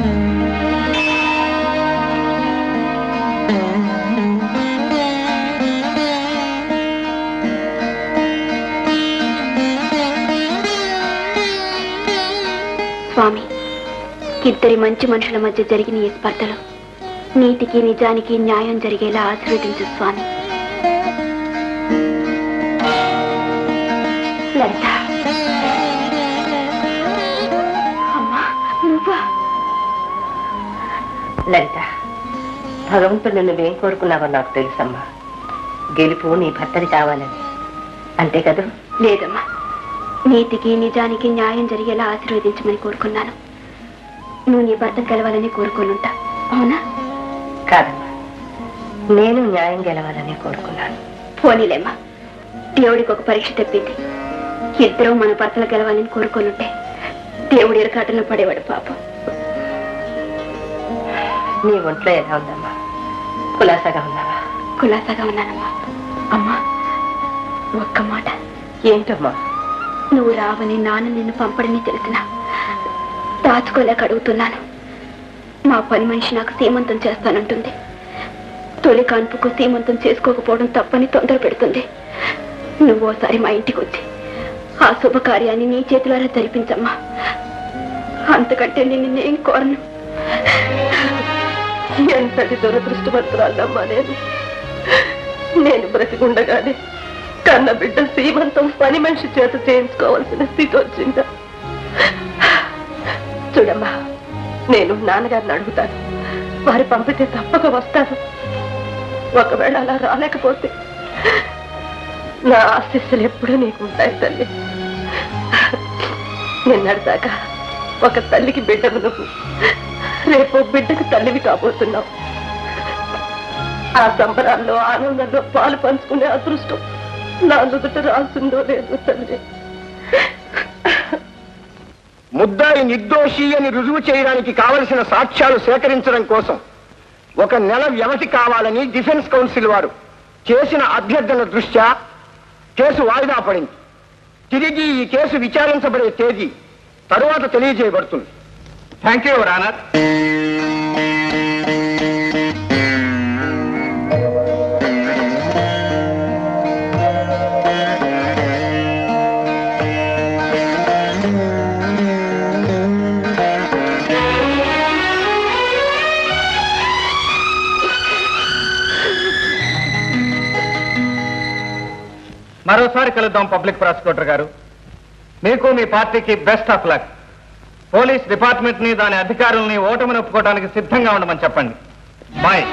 స్వామి, ఇద్దరి మంచి మనుషుల మధ్య జరిగిన ఈ స్పర్ధలో నీతికి నిజానికి న్యాయం జరిగేలా ఆశీర్వదించు స్వామి. లలిత, అమ్మా నువ్వా?
లలిత, భగవంతుడు నువ్వేం కోరుకున్నావో నాకు తెలుసమ్మా. గెలుపు నీ భర్తది కావాలని, అంతే కదా?
లేదమ్మా, నీతికి నిజానికి న్యాయం జరిగేలా ఆశీర్వదించమని కోరుకున్నాను. నువ్వు నీ భర్త గెలవాలని కోరుకోనుంటా, అవునా?
కాదమ్మా, నేను న్యాయం గెలవాలని కోరుకున్నాను.
పోనీలేమ్మా, దేవుడికి ఒక పరీక్ష తెప్పింది. ఇద్దరు మన భర్తలు గెలవాలని కోరుకోనుంటే దేవుడి ఇరకాటంలో పడేవాడు పాపం.
నీ ఒంట్లో ఎలా ఉందమ్మా? కులాసాగా ఉన్నావా?
కులాసాగా ఉన్నానమ్మా. అమ్మా, ఒక్క మాట.
ఏంటమ్మా?
నువ్వు రావని నాన్న నిన్ను పంపడని తెలిసిన దాచుకోలేక అడుగుతున్నాను. మా పని మనిషి నాకు సీమంతం చేస్తానంటుంది. తొలి కాన్పుకు సీమంతం చేసుకోకపోవడం తప్పని తొందర పెడుతుంది. నువ్వు ఓసారి మా ఇంటికి వచ్చి ఆ శుభకార్యాన్ని నీ చేతులారా జరిపించమ్మా. అంతకంటే నేను నిన్నేం కోరను.
ఎంతటి దురదృష్టవంతురాలమ్మా నేను. నేను బ్రతికుండగానే కన్న బిడ్డ సీమంతం పని మనిషి చేత చేయించుకోవాల్సిన స్థితి వచ్చిందా? చూడమ్మా, నేను నాన్నగారిని అడుగుతాను. వారు పంపితే తప్పక వస్తాను. ఒకవేళ అలా రాలేకపోతే నా ఆశీస్సులు ఎప్పుడూ నీకు ఉంటాయి తల్లి. నిన్నటిదాకా ఒక తల్లికి బిడ్డకు నువ్వు, రేపు బిడ్డకు తల్లివి కాబోతున్నావు. ఆ సంబరాల్లో ఆనందంలో పాలు పంచుకునే అదృష్టం నా నుదుట రాసిందో లేదో తల్లి.
ముద్దాయి నిర్దోషి అని రుజువు చేయడానికి కావలసిన సాక్ష్యాలు సేకరించడం కోసం ఒక నెల వ్యవధి కావాలని డిఫెన్స్ కౌన్సిల్ వారు చేసిన అభ్యర్థన దృష్ట్యా కేసు వాయిదా పడింది. తిరిగి ఈ కేసు విచారించబడే తేదీ తరువాత తెలియజేయబడుతుంది.
Thank you your honour. మరోసారి కలుద్దాం పబ్లిక్ ప్రాసిక్యూటర్ గారు. మీకు మీ పార్టీకి best of luck. Police department ని దాని అధికారుల్ని ఓటమిని ఒప్పుకోవడానికి సిద్ధంగా ఉండమని చెప్పండి. బాయ్.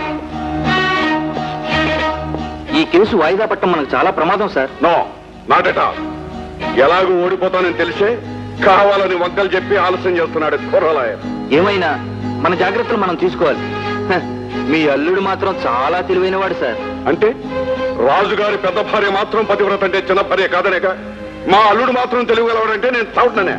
ఈ కేసు వాయిదా పట్టడం మనకు చాలా ప్రమాదం sir.
No, not at all. ఎలాగూ ఓడిపోతానని తెలిసే కావాలని వంకలు చెప్పి ఆలస్యం చేస్తున్నాడు కుర్రలాయర్.
ఏమైనా మన జాగ్రత్తలు మనం తీసుకోవాలి. హ, మీ అల్లుడు మాత్రం చాలా తెలివైనవాడు సార్.
అంటే రాజుగారి పెద్ద భార్య మాత్రం పతివ్రత అంటే చిన్న భార్య కాదనేక, మా అల్లుడు మాత్రం తెలియగలవాడంటే నేను చౌట్ననే.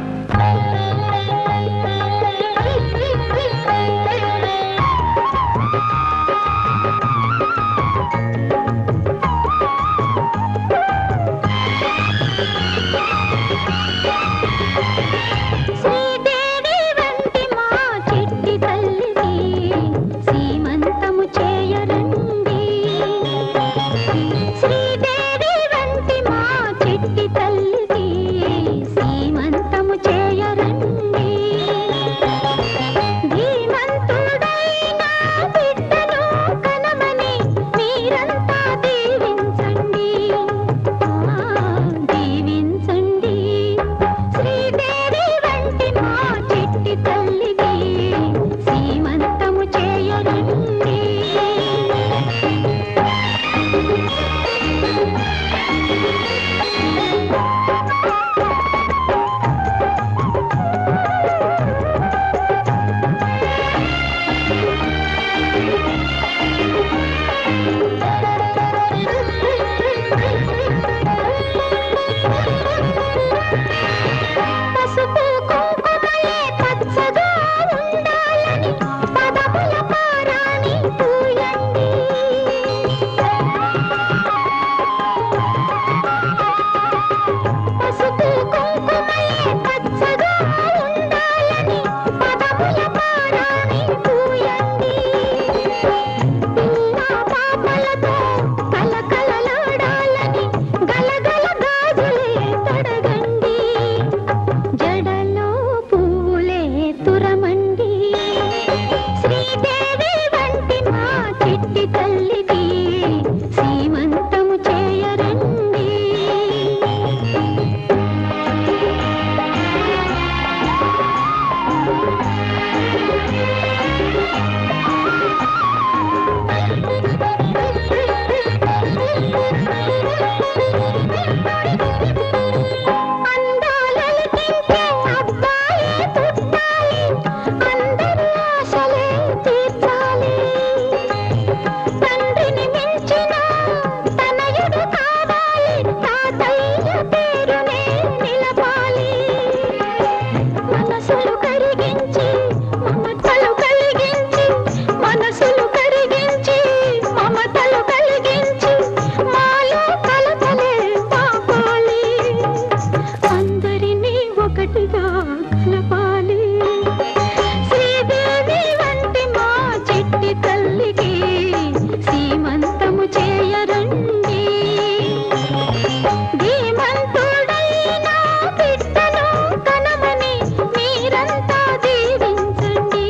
మీరంతా దీవించండి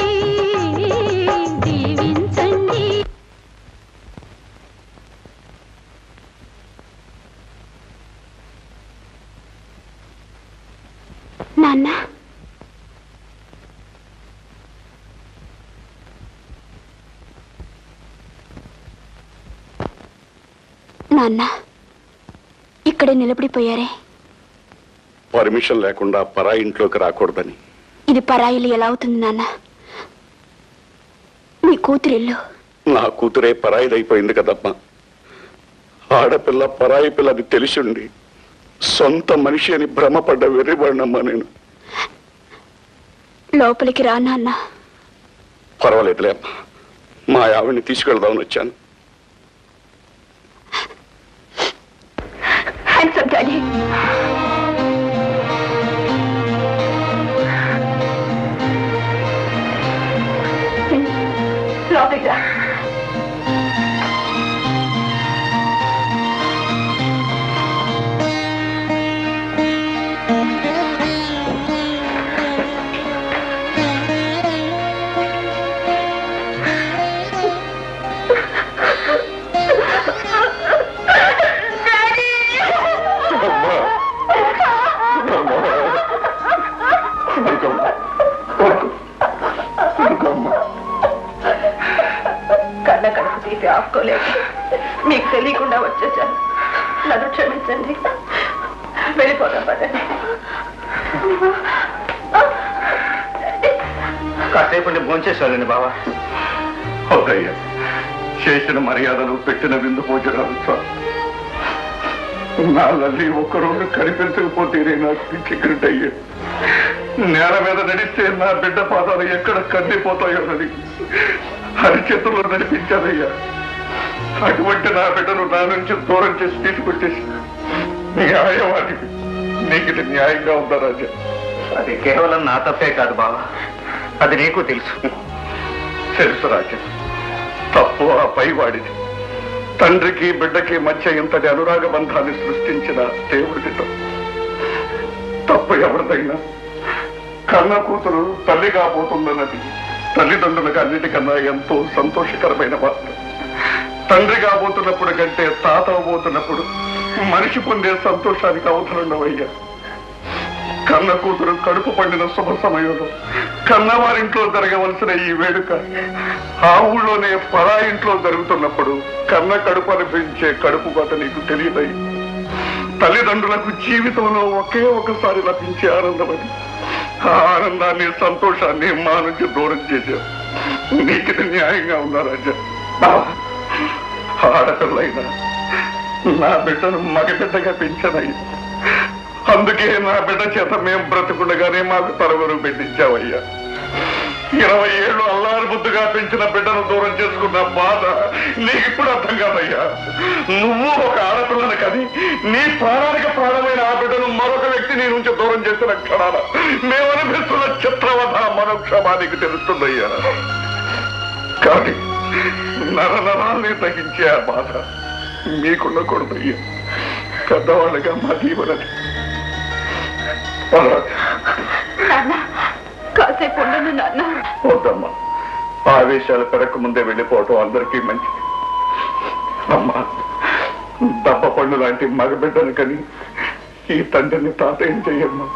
దీవించండి.
నాన్న నాన్న ఇక్కడే నిలబడిపోయారే.
పర్మిషన్ లేకుండా పరా ఇంట్లోకి రాకూడదని.
ఇది పరాయిలు ఎలా అవుతుంది నాన్న? మీ కూతురిల్లు.
నా కూతురే పరాయిదైపోయింది కదమ్మా. ఆడపిల్ల పరాయి పిల్లది తెలిసిండి సొంత మనిషి అని భ్రమపడ్డ వెర్రిబడినమ్మా నేను.
లోపలికి రా నాన్న.
పర్వాలేదులే అమ్మా, మా ఆవిడ్ని తీసుకెళ్దామని వచ్చాను.
Handsome daddy. లోపలికి రా.
కన్న కడుపు తీసి ఆపుకోలేదు. మీకు తెలియకుండా వచ్చేసాను. నన్ను క్షమించండి. వెళ్ళిపోతాం పదండి.
కాసేపండి భోంచేశారండి బావా.
అవునయ్యా, చేసిన మర్యాదలు పెట్టిన విందు భోజనాలు చాలు. నా లల్లి ఒక్కరోజు కనిపించకపోతేనే నాకు పిచ్చికరిట్ అయ్యే. నేల మీద నడిస్తే నా బిడ్డ పాదాలు ఎక్కడ కందిపోతాయోనని హరిచేతుల్లో నడిపించానయ్యా. అటువంటి నా బిడ్డను నా నుంచి దూరం చేసి తీసుకొచ్చేసి న్యాయవాదికి నీకు ఇది న్యాయంగా ఉందా రాజా?
అది కేవలం నా తప్పే కాదు బావా, అది నీకు తెలుసు.
తెలుసు రాజా, తప్పు ఆ పైవాడిది. తండ్రికి బిడ్డకి మధ్య ఇంతటి అనురాగ బంధాన్ని సృష్టించిన దేవుడిది తప్పు. తప్పు ఎవరిదైనా కన్న కూతురు తల్లి కాబోతుందన్నది తల్లిదండ్రులకు అన్నిటికన్నా ఎంతో సంతోషకరమైన వార్త. తండ్రి కాబోతున్నప్పుడు కంటే తాత అవబోతున్నప్పుడు మనిషి పొందే సంతోషానికి అవసరమయ్యా. కన్న కూతురు కడుపు పండిన శుభ సమయంలో కన్నవారింట్లో జరగవలసిన ఈ వేడుక ఆ ఊళ్ళోనే పరా ఇంట్లో జరుగుతున్నప్పుడు కన్న కడుపు అనిపించే కడుపు బాధ నీకు తెలియదై. తల్లిదండ్రులకు జీవితంలో ఒకే ఒకసారి లభించే ఆనందం అది. ఆ ఆనందాన్ని సంతోషాన్ని మా నుంచి దూరం చేశావు. నీకు ఇది న్యాయంగా ఉందా రాజా? ఆడపిల్లైనా నా బిడ్డను మగబిడ్డగా పెంచానయ్యా. అందుకే నా బిడ్డ చేత మేం బ్రతుకుండగానే మాకు తరగరు పెట్టించావయ్యా. ఇరవై ఏళ్ళు అల్లారు బుద్దుగా పెంచిన బిడ్డను దూరం చేసుకున్న బాధ నీకు ఇప్పుడు అర్థం కాదయ్యా. నువ్వు ఒక ఆడపిల్లను కది నీ ప్రాణానికి ప్రాణమైన ఆ బిడ్డను మరొక వ్యక్తి నీ నుంచి దూరం చేసిన క్షణాల మేము అనిపిస్తున్న చిత్రవధ మనోక్షమా నీకు తెలుస్తుందయ్యా. కానీ నర నరాల్ని తగ్గించే ఆ బాధ మీకుండకూడదయ్యా. పెద్దవాళ్ళగా మా జీవనది.
కాసేపు ఉండను నాన్న.
వద్దమ్మా, ఆవేశాలు పెరగక ముందే వెళ్ళిపోవటం అందరికీ మంచిది. అమ్మా, దెబ్బ పండు లాంటి మగబిడ్డను కని ఈ తండ్రిని తాత ఏం చెయ్యమ్మా.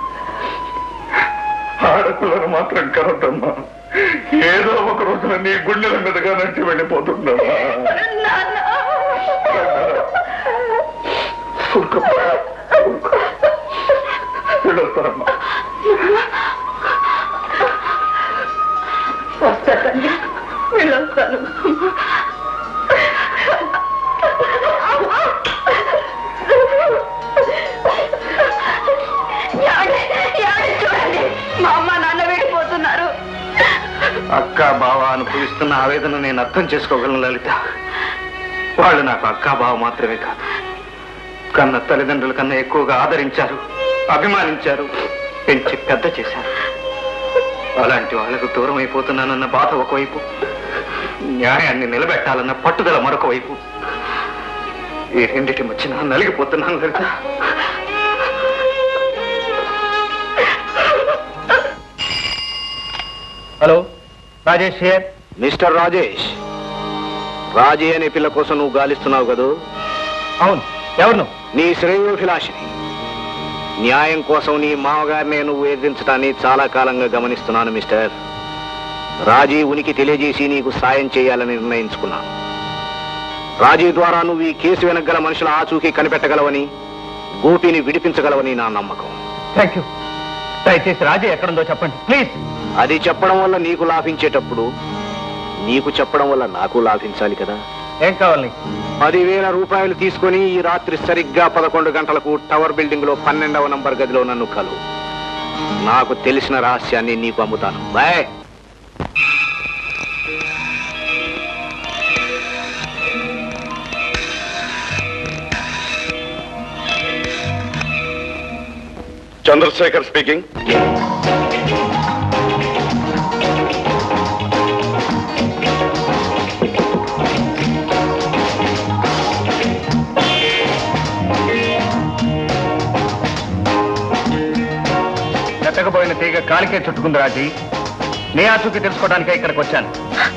ఆడపిల్లను మాత్రం కరద్దమ్మా. ఏదో ఒక రోజున నీ గుండెల మీదుగా నడిచి వెళ్ళిపోతుందమ్మా. వెళ్ళొస్తారమ్మా.
వస్తానండి, వెళ్ళొస్తాను. చూడండి, మా అమ్మ నాన్న వెళ్ళిపోతున్నారు.
అక్క బావ అనుభవిస్తున్న ఆవేదన నేను అర్థం చేసుకోగలను లలిత. వాళ్ళు నాకు అక్క బావ మాత్రమే కాదు, కన్న తల్లిదండ్రుల కన్నా ఎక్కువగా ఆదరించారు, అభిమానించారు, పెంచి పెద్ద చేశారు. అలాంటి వాళ్లకు దూరం అయిపోతున్నానన్న బాధ ఒకవైపు, న్యాయాన్ని నిలబెట్టాలన్న పట్టుదల మరొక వైపు. ఈ రెండిటి మధ్యన నలిగిపోతున్నాను Lalitha. Hello Rajesh here. Mister Rajesh, Raji అనే పిల్ల కోసం నువ్వు గాలిస్తున్నావు కదూ? అవును. ఎవరు? నీ శ్రేయోభిలాషిని. న్యాయం కోసం నీ మామగారినే నువ్వు ఎదిరించడాన్ని చాలా కాలంగా గమనిస్తున్నాను మిస్టర్. రాజీ ఉనికి తెలియజేసి నీకు సాయం చేయాలని నిర్ణయించుకున్నాను. రాజీ ద్వారా నువ్వు ఈ కేసు వెనగల మనుషుల ఆచూకీ కనిపెట్టగలవని, గోపిని విడిపించగలవని నా నమ్మకం. Thank you. దయచేసి రాజీ ఎక్కడుందో చెప్పండి ప్లీజ్. అది చెప్పడం వల్ల నీకు లాభించేటప్పుడు నీకు చెప్పడం వల్ల నాకు లాభించాలి కదా. ఏం కావాలి? పదివేల రూపాయలు తీసుకొని ఈ రాత్రి సరిగ్గా పదకొండు గంటలకు టవర్ బిల్డింగ్ లో పన్నెండవ నంబర్ గదిలో నన్ను కలు. నాకు తెలిసిన రహస్యాన్ని నీకు అమ్ముతాను. బాయ్.
చంద్రశేఖర్ స్పీకింగ్.
ఎత్తకపోయిన తీగ కాలికే చుట్టుకుంది రాజీ. నీ ఆచూకీ తెలుసుకోవడానికే ఇక్కడికి వచ్చాను.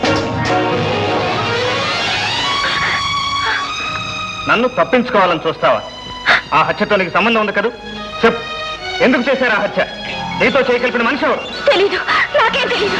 నన్ను తప్పించుకోవాలని చూస్తావా? ఆ హత్యతో నీకు సంబంధం ఉంది కదా? చెప్పు, ఎందుకు చేశారు ఆ హత్య? నీతో చేయగలిపిన మనిషి ఎవరు?
తెలీదు, నాకేం తెలీదు.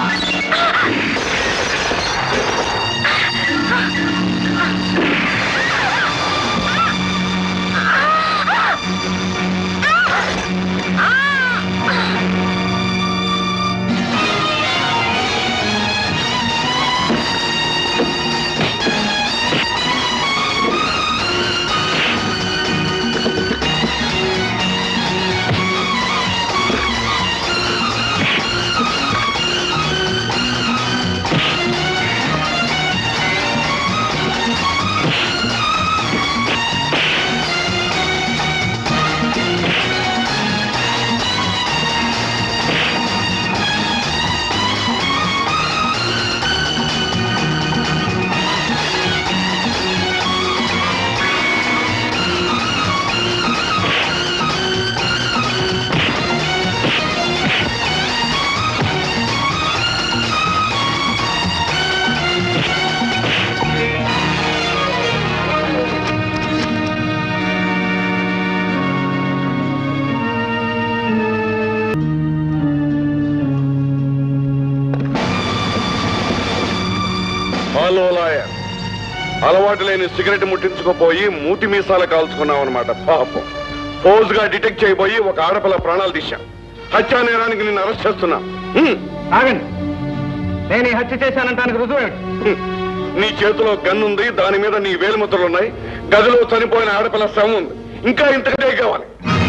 అలవాటు లేని సిగరెట్ ముట్టించుకోపోయి మూతి మీసాలు కాల్చుకున్నావు అనమాట. పాపం ఫోజ్ గా డిటెక్ట్ చేయబోయి ఒక ఆడపిల్ల ప్రాణాలు తీశాం. హత్యా నేరానికి నిన్ను అరెస్ట్ చేస్తున్నా.
ఆగండి, నేను ఈ హత్య చేశానంటానికి రుజువు ఏమిటి?
నీ చేతిలో గన్నుంది, దాని మీద నీ వేలుముద్రలున్నాయి. గదిలో చనిపోయిన ఆడపిల్ల శవం ఉంది. ఇంకా ఇంతకంటే కావాలి?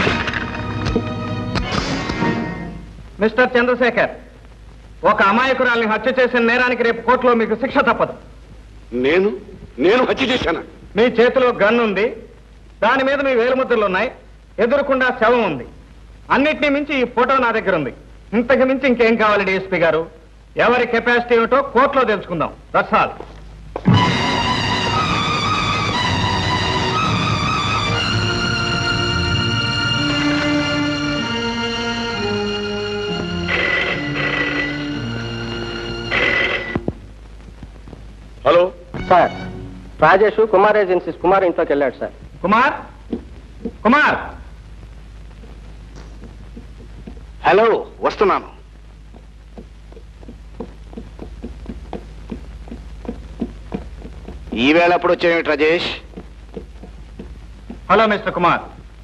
మిస్టర్ చంద్రశేఖర్, ఒక అమాయకురాల్ని హత్య చేసిన నేరానికి రేపు కోర్టులో మీకు శిక్ష తప్పదు.
నేను నేను హత్య చేశానా?
మీ చేతిలో గన్ ఉంది, దాని మీద మీ వేలుముద్రలు ఉన్నాయి, ఎదురుకుండా శవం ఉంది. అన్నిటినీ మించి ఈ ఫోటో నా దగ్గర ఉంది. ఇంతకు మించి ఇంకేం కావాలి డిఎస్పీ గారు? ఎవరి కెపాసిటీ ఏమిటో కోర్టులో తెలుసుకుందాం. That's all.
Hello
sir, Rajesh Kumar agencies Kumar ఇంట్లోకి వెళ్ళాడు సార్.
కుమార్ కుమార్
హలో, వస్తున్నాను. ఈవేళ ఎప్పుడు వచ్చాయేమిటి రాజేష్?
Hello mister Kumar.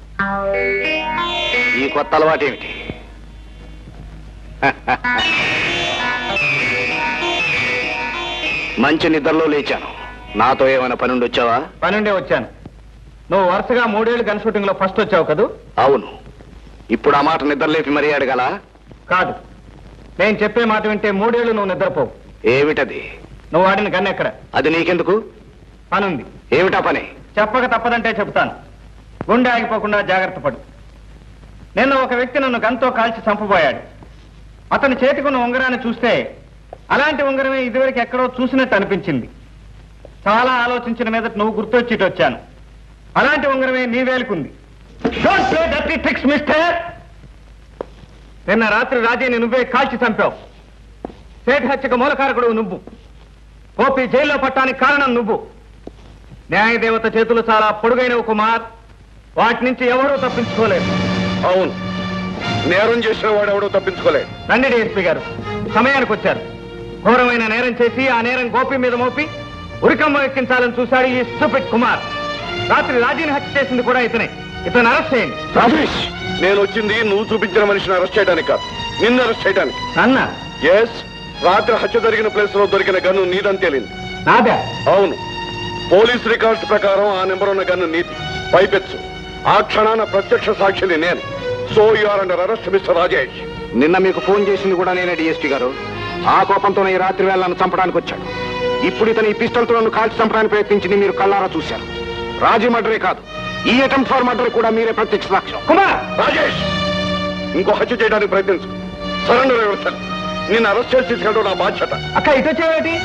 ఈ కొత్త అలవాటు ఏమిటి? మంచి నిద్రలో లేచాను. నాతో ఏమైనా పనుండి వచ్చావా?
పనుండే వచ్చాను. నువ్వు వరుసగా మూడేళ్లు గన్ షూటింగ్ లో ఫస్ట్ వచ్చావు కదూ?
అవును. ఇప్పుడు ఆ మాట నిద్రలేపి మరీ అడగల?
కాదు, నేను చెప్పే మాట వింటే మూడేళ్లు నువ్వు నిద్రపోవు.
ఏమిటది?
నువ్వు ఆడిన గన్ ఎక్కడ?
అది నీకెందుకు?
పనుంది.
ఏమిటా పని?
చెప్పక తప్పదంటే చెప్తాను. గుండె ఆగిపోకుండా జాగ్రత్త పడు. నిన్న ఒక వ్యక్తి నన్ను గన్తో కాల్చి చంపబోయాడు. అతని చేతికున్న ఉంగరాన్ని చూస్తే అలాంటి ఉంగరమే ఇదివరకు ఎక్కడో చూసినట్టు అనిపించింది. చాలా ఆలోచించిన మీద నువ్వు గుర్తొచ్చిட்டு వచ్చాను. అలాంటి ఉంగరమే నీ వేలుకుంది. Don't play dirty tricks mister. నిన్న రాత్రి రాజీని నువ్వే కాల్చి చంపావు. సేఠ్ హత్యకు మూలకారకుడు నువ్వు. గోపి జైల్లో పట్టానికి కారణం నువ్వు. న్యాయదేవత చేతులు చాలా పొడుగైనవు కుమార్. వాటి నుంచి ఎవరూ తప్పించుకోలేరు.
అవును, నేరం చేసిన వాడు ఎవడో తప్పించుకోలేదు.
రండి డిఎస్పీ గారు, సమయానికి వచ్చారు. ఘోరమైన నేరం చేసి ఆ నేరం గోపి మీద మోపి ఉరికమ్మ ఎక్కించాలని చూశాడు ఈ స్టూపిడ్ కుమార్. రాత్రి రాజీని హత్య చేసింది కూడా ఇతనే. ఇతను అరెస్ట్ చేయండి.
రాజేష్, నేను వచ్చింది నువ్వు చూపించిన మనిషిని అరెస్ట్ చేయడానికి కాదు, నిన్ను అరెస్ట్ చేయడానికి.
అన్న
ఎస్, రాత్రి హత్య జరిగిన ప్లేస్ లో దొరికిన గన్ను నీదని తేలింది.
నాదా?
అవును, పోలీస్ రికార్డ్స్ ప్రకారం ఆ నెంబర్ ఉన్న గన్ను నీది. పైపెచ్చు ఆ క్షణాన ప్రత్యక్ష సాక్షిని నేను. So you are under arrest mister Rajesh.
నిన్న మీకు ఫోన్ చేసింది కూడా నేనే డిఎస్పీ గారు. ఆ కోపంతో ఈ రాత్రి వేళ నన్ను చంపడానికి వచ్చాడు. ఇప్పుడు ఇతను ఈ పిస్టల్తో నన్ను కాల్చి చంపడానికి ప్రయత్నించింది మీరు కళ్ళారా చూశారు. రాజీ మర్డరే కాదు, ఈ అటెంప్ట్ ఫర్ మర్డర్ కూడా మీరే ప్రత్యక్ష సాక్ష్యం.
కుమార్, రాజేష్, ఇంకో హత్య చేయడానికి ప్రయత్నించు. సరెండర్ ఎవరు? నిన్ను అరెస్ట్ చేసి తీసుకెళ్ళడం నా బాధ్యత.
అక్క ఇటు వచ్చేవాటి?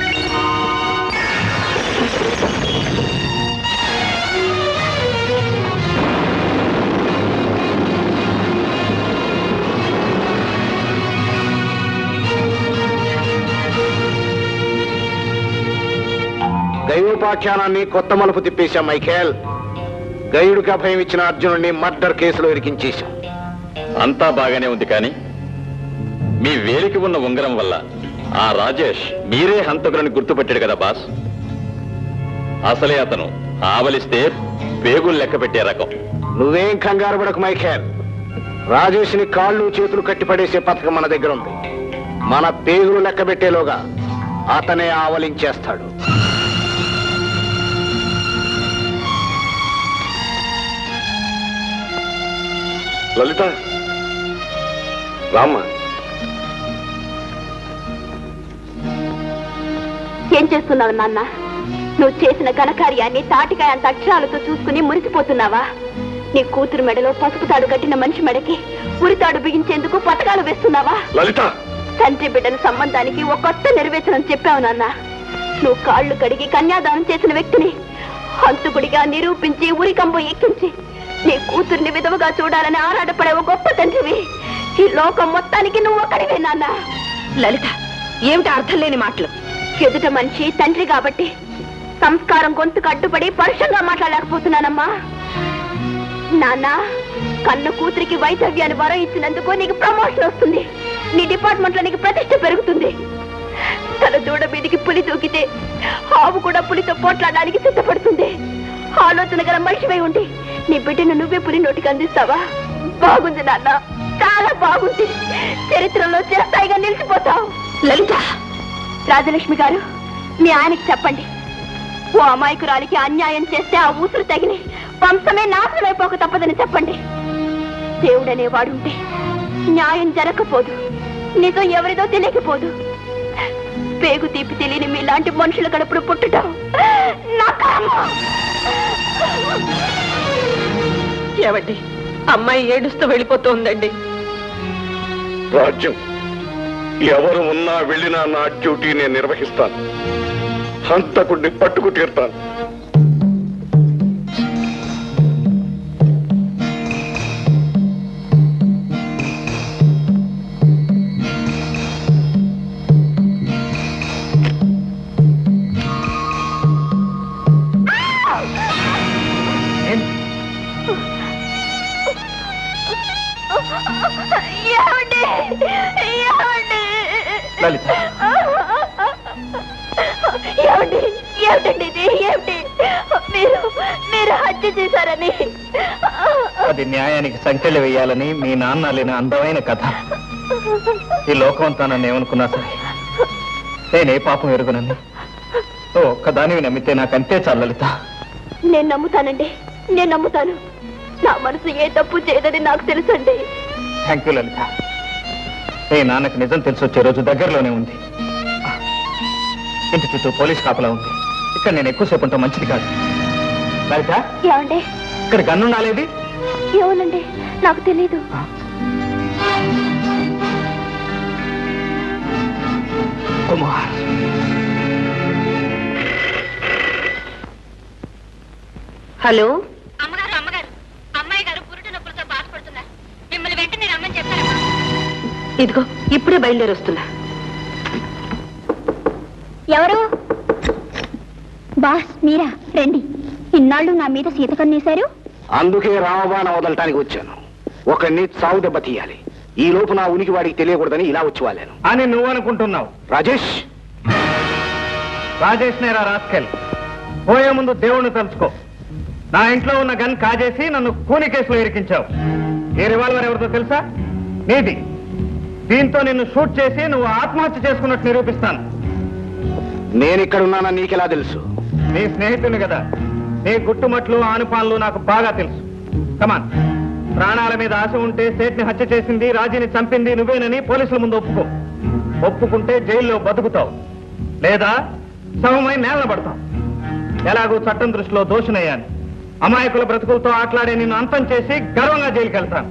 దైవోపాఖ్యానాన్ని కొత్త మలుపు తిప్పేశాం మైఖేల్. గైడుకి అభయం ఇచ్చిన అర్జునుడిని మర్డర్ కేసులో ఇరికించేశాం.
అంతా బాగానే ఉంది, కానీ మీ వేలికి ఉన్న ఉంగరం వల్ల ఆ రాజేష్ మీరే హంతకులని గుర్తుపెట్టాడు కదా బాస్. అసలే అతను ఆవలిస్తే పేగులు లెక్క పెట్టే రకం.
నువ్వేం కంగారు పడకు మైఖేల్. రాజేష్ని కాళ్ళు చేతులు కట్టిపడేసే పథకం మన దగ్గర ఉంది. మన పేగులు లెక్క పెట్టేలోగా అతనే ఆవలించేస్తాడు.
లలిత, రామ్మ.
ఏం చేస్తున్నావు నాన్న? నువ్వు చేసిన ఘనకార్యాన్ని తాటికాయ అంత అక్షరాలతో చూసుకుని మురిసిపోతున్నావా? నీ కూతురు మెడలో పసుపు తాడు కట్టిన మనిషి మెడకి ఉరితాడు బిగించేందుకు పథకాలు వేస్తున్నావా?
లలిత,
తండ్రి బిడ్డల సంబంధానికి ఒక కొత్త నిర్వచనం చెప్పావు నాన్న. నువ్వు కాళ్ళు కడిగి కన్యాదానం చేసిన వ్యక్తిని హంతకుడిగా నిరూపించి ఉరికంబం ఎక్కించి నీ కూతుర్ని విధవగా చూడాలని ఆరాటపడే ఒక గొప్ప తండ్రివి. ఈ లోకం మొత్తానికి నువ్వు ఒక్కడివే నాన్న.
లలిత, ఏమిటి అర్థం లేని మాటలు?
ఎదుట మనిషి తండ్రి కాబట్టి సంస్కారం గొంతుకు అడ్డుపడి పరుషంగా మాట్లాడలేకపోతున్నానమ్మా. నాన్న, కన్ను కూతురికి వైద్యవ్యాన్ని వరం ఇచ్చినందుకు నీకు ప్రమోషన్ వస్తుంది. నీ డిపార్ట్మెంట్ లో నీకు ప్రతిష్ట పెరుగుతుంది. తన దూడ మీదికి పులి దూకితే ఆవు కూడా పులితో పోట్లాడడానికి సిద్ధపడుతుంది. ఆలోచన గల మనిషివై ఉండి నీ బిడ్డను నువ్వే పులి నోటికి అందిస్తావా? బాగుంది నాన్న, చాలా బాగుంది. చరిత్రలో చిరస్థాయిగా నిలిచిపోతావు. లలిత, రాజలక్ష్మి గారు, మీ ఆయనకి చెప్పండి, ఓ అమాయకురాలికి అన్యాయం చేస్తే ఆ ఊసురు తగిలి వంశమే నాశనమైపోక తప్పదని చెప్పండి. దేవుడనేవాడుంటే న్యాయం జరగకపోదు, నిజం ఎవరిదో తెలియకపోదు. పేగు తీపి తెలియని మీలాంటి మనుషుల కడుపును పుట్టడం నా కర్మ.
ఏమండి, అమ్మాయి ఏడుస్తూ వెళ్ళిపోతోందండి.
రాజ్యం ఎవరు ఉన్నా వెళ్ళినా నా డ్యూటీ నేను నిర్వహిస్తాను. హంతకుడిని పట్టుకు తీరుతాను.
లలిత,
ఏమిటి ఏమిటండి ఇది? ఏమిటి మీరు మీరు హత్య చేశారని?
అది న్యాయానికి సంఖ్యలు వేయాలని మీ నాన్న లేని అందమైన కథ. ఈ లోకం అంతా నన్ను ఏమనుకున్నా సరే నేనే పాపం ఎరుగునని ఓ ఒక్కదానివి నమ్మితే నాకంతే చాలు లలిత.
నేను నమ్ముతానండి, నేను నమ్ముతాను. నా మనసు ఏ తప్పు చేయదని నాకు తెలుసండి.
థ్యాంక్ యూ లలిత. మీ నాన్నకి నిజం తెలిసి వచ్చే రోజు దగ్గరలోనే ఉంది. ఇంటి చుట్టూ పోలీస్ కాపలా ఉంది. ఇక్కడ నేను ఎక్కువసేపు ఉంటా మంచిది కాదు. లలిత,
ఏమండి
ఇక్కడ గన్ను నాలేది?
ఏమోనండి, నాకు తెలీదు.
కుమార్,
హలో,
అమ్మగారు అమ్మగారు అమ్మాయి గారు పురుటి నొప్పులతో బాధపడుతున్నారు. మిమ్మల్ని వెంటనే రమ్మని చెప్పారమ్మా.
ఇదిగో ఇప్పుడే బయలుదేరి వస్తున్నా.
ఎవరు? బాస్ మీరా? రండి. ఇన్నాళ్ళు నా మీద సీతకన్నేశారు.
అందుకే రామబాణ వదలటానికి వచ్చాను. ఒకరిని చావు దెబ్బ తీయాలి. ఈ లోపు నా ఉనికి వాడికి తెలియకూడదని ఇలా వచ్చి వాళ్ళాను
అని నువ్వు అనుకుంటున్నావు.
రాజేష్
రాజేష్ నేరా రాస్కెల్. పోయే ముందు దేవుణ్ణి తలుచుకో. నా ఇంట్లో ఉన్న గన్ కాజేసి నన్ను కూని కేసులో ఇరికించావు. ఈ రివాల్వర్ ఎవరితో తెలుసా? నీది. దీంతో నిన్ను షూట్ చేసి నువ్వు ఆత్మహత్య చేసుకున్నట్టు నిరూపిస్తాను.
నేను ఇక్కడ ఉన్నానని నీకెలా తెలుసు?
నీ స్నేహితుని కదా. నీ గుట్టుమట్లు ఆనుపాన్లు నాకు బాగా తెలుసు. కమాన్. ప్రాణాల మీద ఆశ ఉంటే సేట్ని హత్య చేసింది, రాజీని చంపింది నువ్వేనని పోలీసుల ముందు ఒప్పుకో. ఒప్పుకుంటే జైల్లో బతుకుతావు, లేదా శవమై నేలన పడతావు. ఎలాగూ చట్టం దృష్టిలో దోషునయ్యాను. అమాయకుల బ్రతుకులతో ఆటలాడే నిన్ను అంతం చేసి గర్వంగా జైలుకి వెళ్తాను.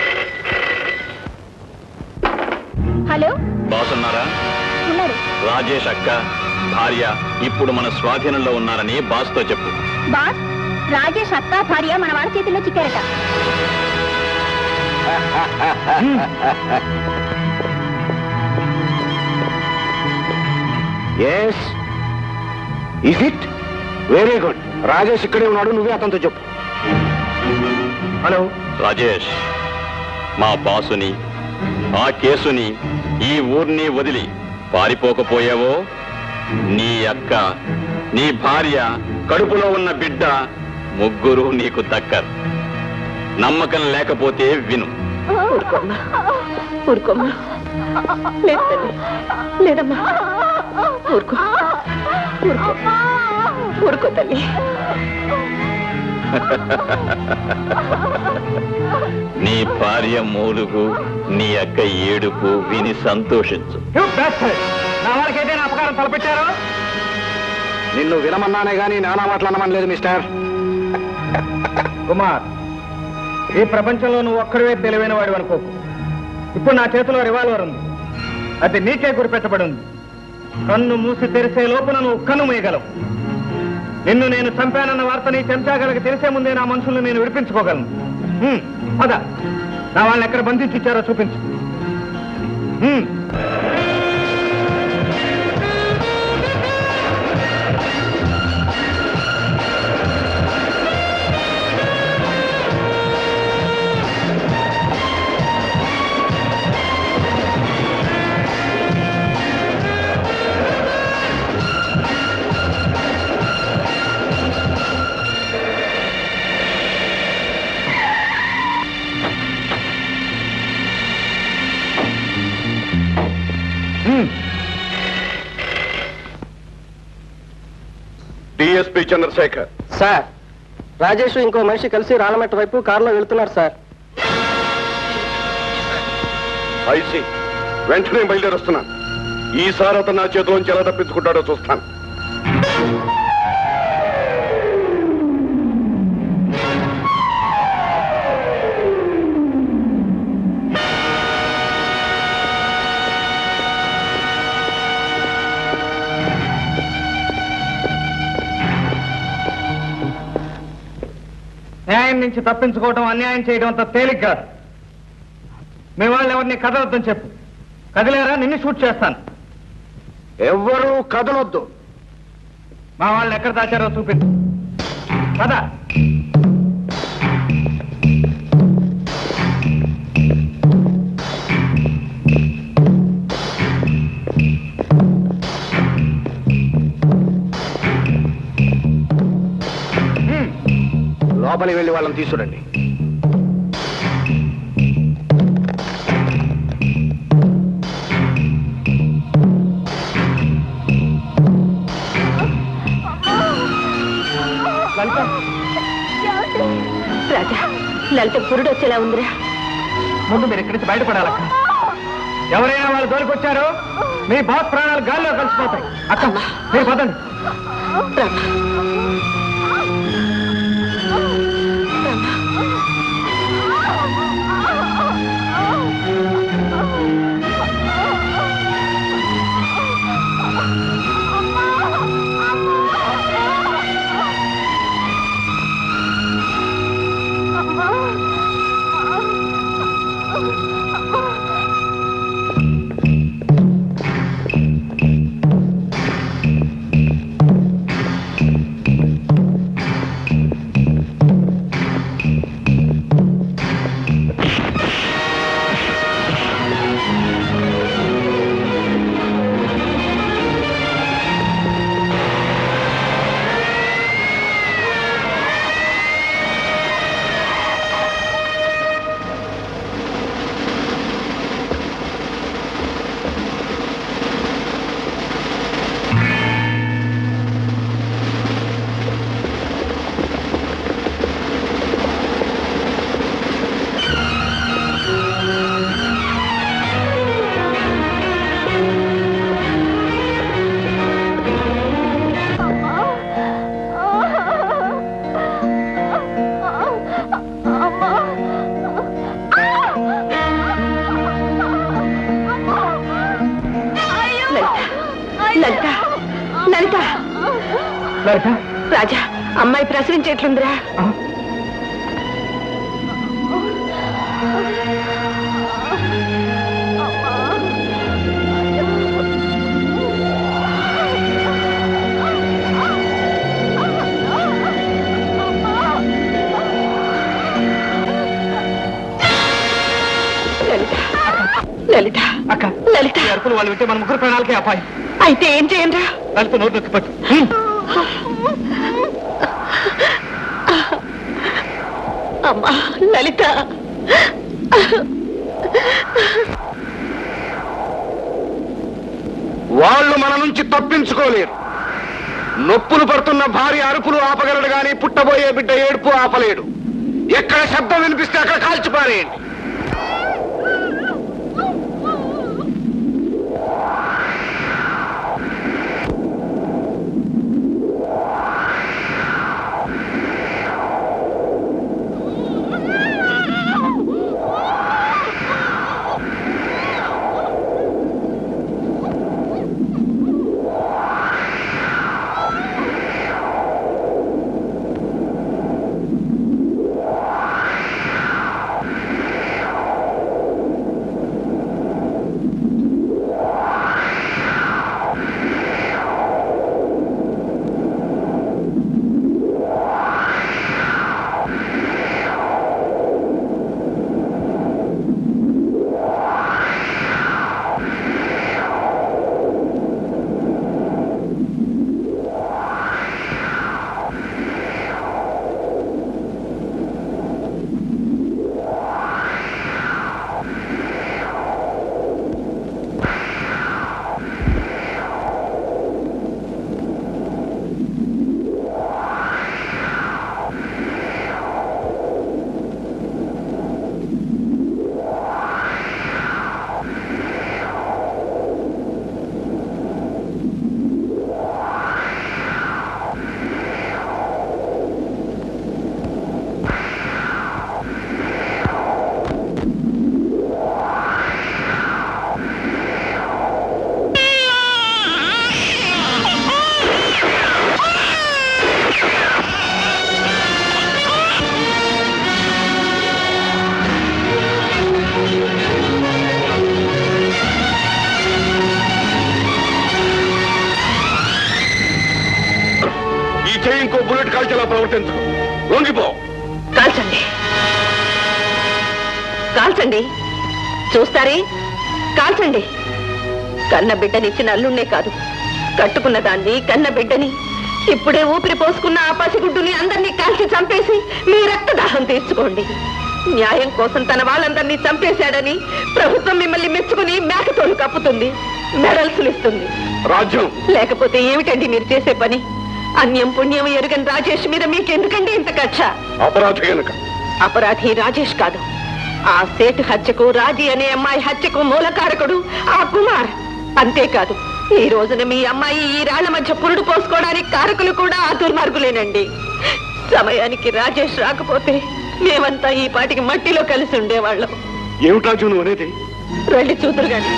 హలో,
బాస్ ఉన్నారా?
ఉన్నారు.
రాజేష్ అక్క భార్య ఇప్పుడు మన స్వాధీనంలో ఉన్నారని బాస్ తో చెప్పు.
బాస్, రాజేష్ అక్క భార్య మన వాడి చేతిలో చిక్కారట.
Yes, is it? Very good. Rajesh ఇక్కడే ఉన్నాడు, నువ్వే అతనితో చెప్పు.
హలో
రాజేష్, మా బాసుని, ఆ కేసుని, ఈ ఊర్ని వదిలి పారిపోకపోయావో నీ అక్క, నీ భార్య, కడుపులో ఉన్న బిడ్డ ముగ్గురు నీకు దక్కరు. నమ్మకం లేకపోతే విను.
ఊరుకోమ్మా, ఊరుకోమ్మా. లేదు తల్లి, లేదమ్మా. ఊరుకో, ఊరుకో, ఊరుకో తల్లి.
నీ భార్య మూలుగు, నీ అక్క ఏడుపు విని సంతోషించు.
నా వాళ్ళకైతే నా అపకారం తలపెట్టారో?
నిన్ను వినమన్నానే గానీ నానా మాట్లాడమని లేదు మిస్టర్
కుమార్. ఈ ప్రపంచంలో నువ్వు ఒక్కడివే తెలివైన వాడు అనుకోకు. ఇప్పుడు నా చేతిలో రివాల్వర్ ఉంది. అది నీకే గురిపెట్టబడి ఉంది. కన్ను మూసి తెరిసే లోపున నువ్వు కన్ను మూయగలవు. నిన్ను నేను చంపానన్న వార్త నీ చెంచాగలకి తెలిసే ముందే నా మనుషుల్ని నేను విడిపించుకోగలను. హ్మ్, పద. నా వాళ్ళని ఎక్కడ బంధించి ఇచ్చారో చూపించు. హ్మ్.
డిఎస్పీ చంద్రశేఖర్.
సార్, రాజేష్ ఇంకో మనిషి కలిసి రాళ్ళమెట్ట వైపు కారులో వెళ్తున్నారు సార్.
ఐసి, వెంటనే బయలుదేరొస్తున్నాను. ఈసారి అతను నా చేతిలోంచి ఎలా తప్పించుకుంటాడో చూస్తాను.
న్యాయం నుంచి తప్పించుకోవడం, అన్యాయం చేయడం అంత తేలిక కాదు. మీ వాళ్ళు ఎవరిని కదలొద్దని చెప్పు. కదిలేరా నిన్ను షూట్ చేస్తాను.
ఎవ్వరూ కదలొద్దు.
మా వాళ్ళని ఎక్కడ దాచారో చూపించు. కదా
లోపలికి వెళ్ళి వాళ్ళని తీసుకురండి.
రాజా, లలిత పురుడు వచ్చేలా ఉందిరా.
ముందు మీరు ఇక్కడి నుంచి బయటపడాలక్క. ఎవరైనా వాళ్ళు దొరికొచ్చారో మీ బాస్ ప్రాణాలు గాల్లో కలిసిపోతాయి. అక్క మీరు పదండి.
లలిత లలిత
లలిత
రాజా అమ్మాయి ప్రసవించేట్లుందిరా. లలిత
అక్క
లలిత
అరుపులు వాళ్ళు వింటే మన ముగ్గురు ప్రాణాలకే అపాయం.
అయితే ఏం చేయండి?
లలిత నోరు నొక్కి పట్టు.
అమ్మా లలిత
వాళ్ళు మన నుంచి తప్పించుకోలేరు. నొప్పులు పడుతున్న భార్య అరుపులు ఆపగలడు గాని పుట్టబోయే బిడ్డ ఏడుపు ఆపలేడు. ఎక్కడ శబ్దం వినిపిస్తే అక్కడ కాల్చిపారేయండి. ఇంకో బుల్లెట్ కాల్చేలా ప్రవర్తించు. లొంగిపో.
కాల్చండి కాల్చండి చూస్తారే కాల్చండి. కన్న బిడ్డనిచ్చిన అల్లుణ్ణే కాదు, కట్టుకున్న దాన్ని కన్న బిడ్డని ఇప్పుడే ఊపిరి పోసుకున్న ఆ పసిగుడ్డుని అందరినీ కాల్చి చంపేసి మీ రక్తదాహం తీర్చుకోండి. న్యాయం కోసం తన వాళ్ళందరినీ చంపేశాడని ప్రభుత్వం మిమ్మల్ని మెచ్చుకుని మేకతోలు కప్పుతుంది, మెడల్సులు ఇస్తుంది.
రాజ్యం
లేకపోతే ఏమిటండి మీరు చేసే పని? అన్యం పుణ్యం ఎరుగని రాజేష్ మీద మీకెందుకండి ఇంత కక్ష?
అపరాధి కనుక.
అపరాధి రాజేష్ కాదు, ఆ సేటు హత్యకు రాజీ అనే అమ్మాయి హత్యకు మూలకారకుడు ఆ కుమార్. అంతేకాదు ఈ రోజున మీ అమ్మాయి ఈ రాళ్ల మధ్య పురుడు పోసుకోవడానికి కారకులు కూడా ఆ దుర్మార్గులేనండి. సమయానికి రాజేష్ రాకపోతే మేమంతా ఈ పాటికి మట్టిలో కలిసి ఉండేవాళ్ళం.
ఏమిటి రాజు నువ్వు అనేది?
రండి చూతురు గాని.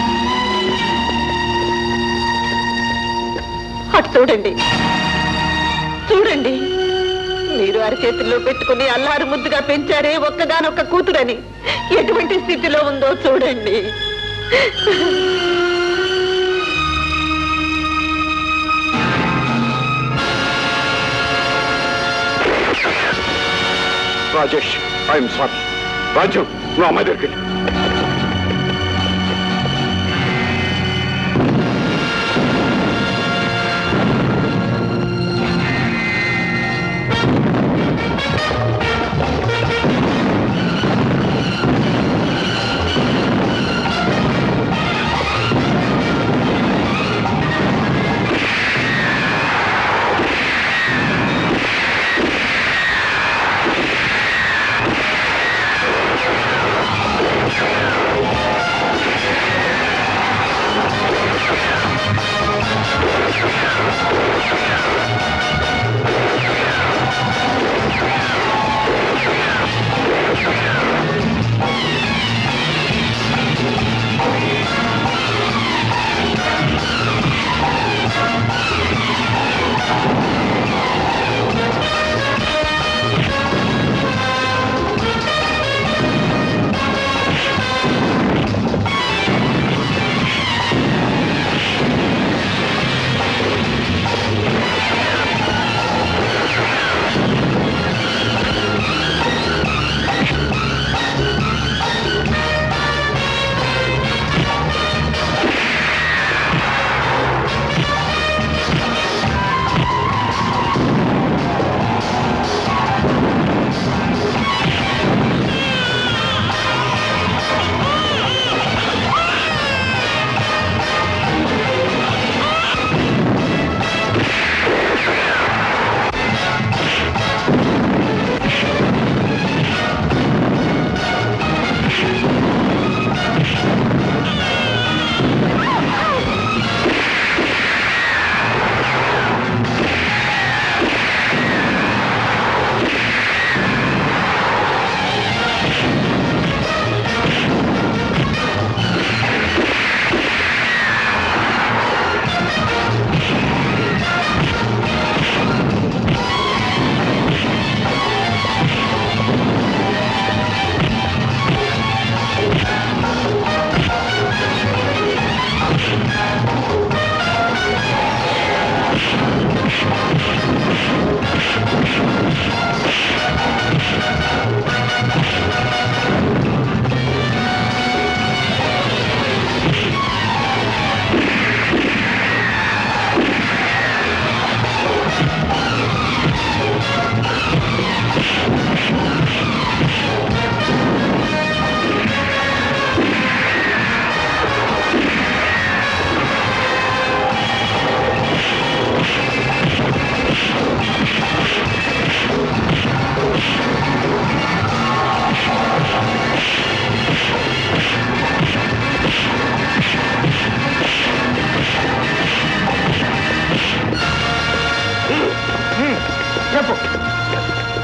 అటు చూడండి చూడండి, మీరు అరచేతుల్లో పెట్టుకుని అల్లారు ముద్దుగా పెంచారే ఒక్కగానొక్క కూతురని, ఎటువంటి స్థితిలో ఉందో చూడండి.
Rajesh I'm sorry. రాజ్యం నువ్వు అమ్మాయి దగ్గరికి వెళ్ళు.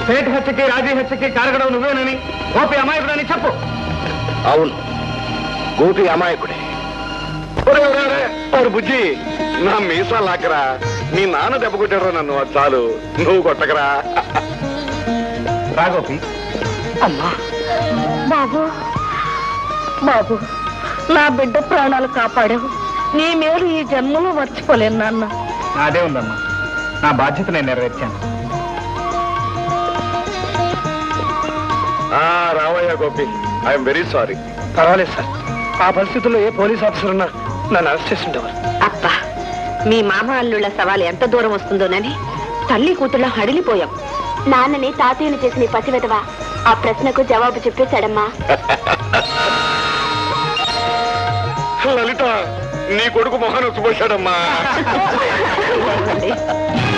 సేట్ హత్యకి రాజీ హత్యకి కారగడం నువ్వేనని గోపి అమాయకుడని చెప్పు.
అవును, గోపి అమాయకుడే.
బుజ్జి, నా మీసా లాకరా. మీ నాన్న దెబ్బ కొట్టారా నన్ను, అది చాలు, నువ్వు కొట్టకరా.
రా గోపి.
అమ్మా బాబు, బాబు నా బిడ్డ ప్రాణాలు కాపాడావు. నీ మేలు ఈ జన్మలో మర్చిపోలేను నాన్న.
నాదే ఉందమ్మా, నా బాధ్యత నేను నెరవేర్చాను.
రావయ్య గోపి, ఐఎమ్ వెరీ సారీ.
పర్వాలేదు సార్, ఆ పరిస్థితుల్లో ఏ పోలీస్ ఆఫీసర్ ఉన్నా నన్ను అరెస్ట్ చేసి ఉండేవారు.
అబ్బా, మీ మామ అల్లుళ్ళ సవాలు ఎంత దూరం వస్తుందోనని తల్లి కూతుళ్ళ హడిలిపోయాం.
నాన్నని తాతయ్యను చేసిన పసివెదవా ఆ ప్రశ్నకు జవాబు చెప్పేశాడమ్మా.
లలిత, నీ కొడుకు మొహాన్ని వచ్చిపోశాడమ్మా.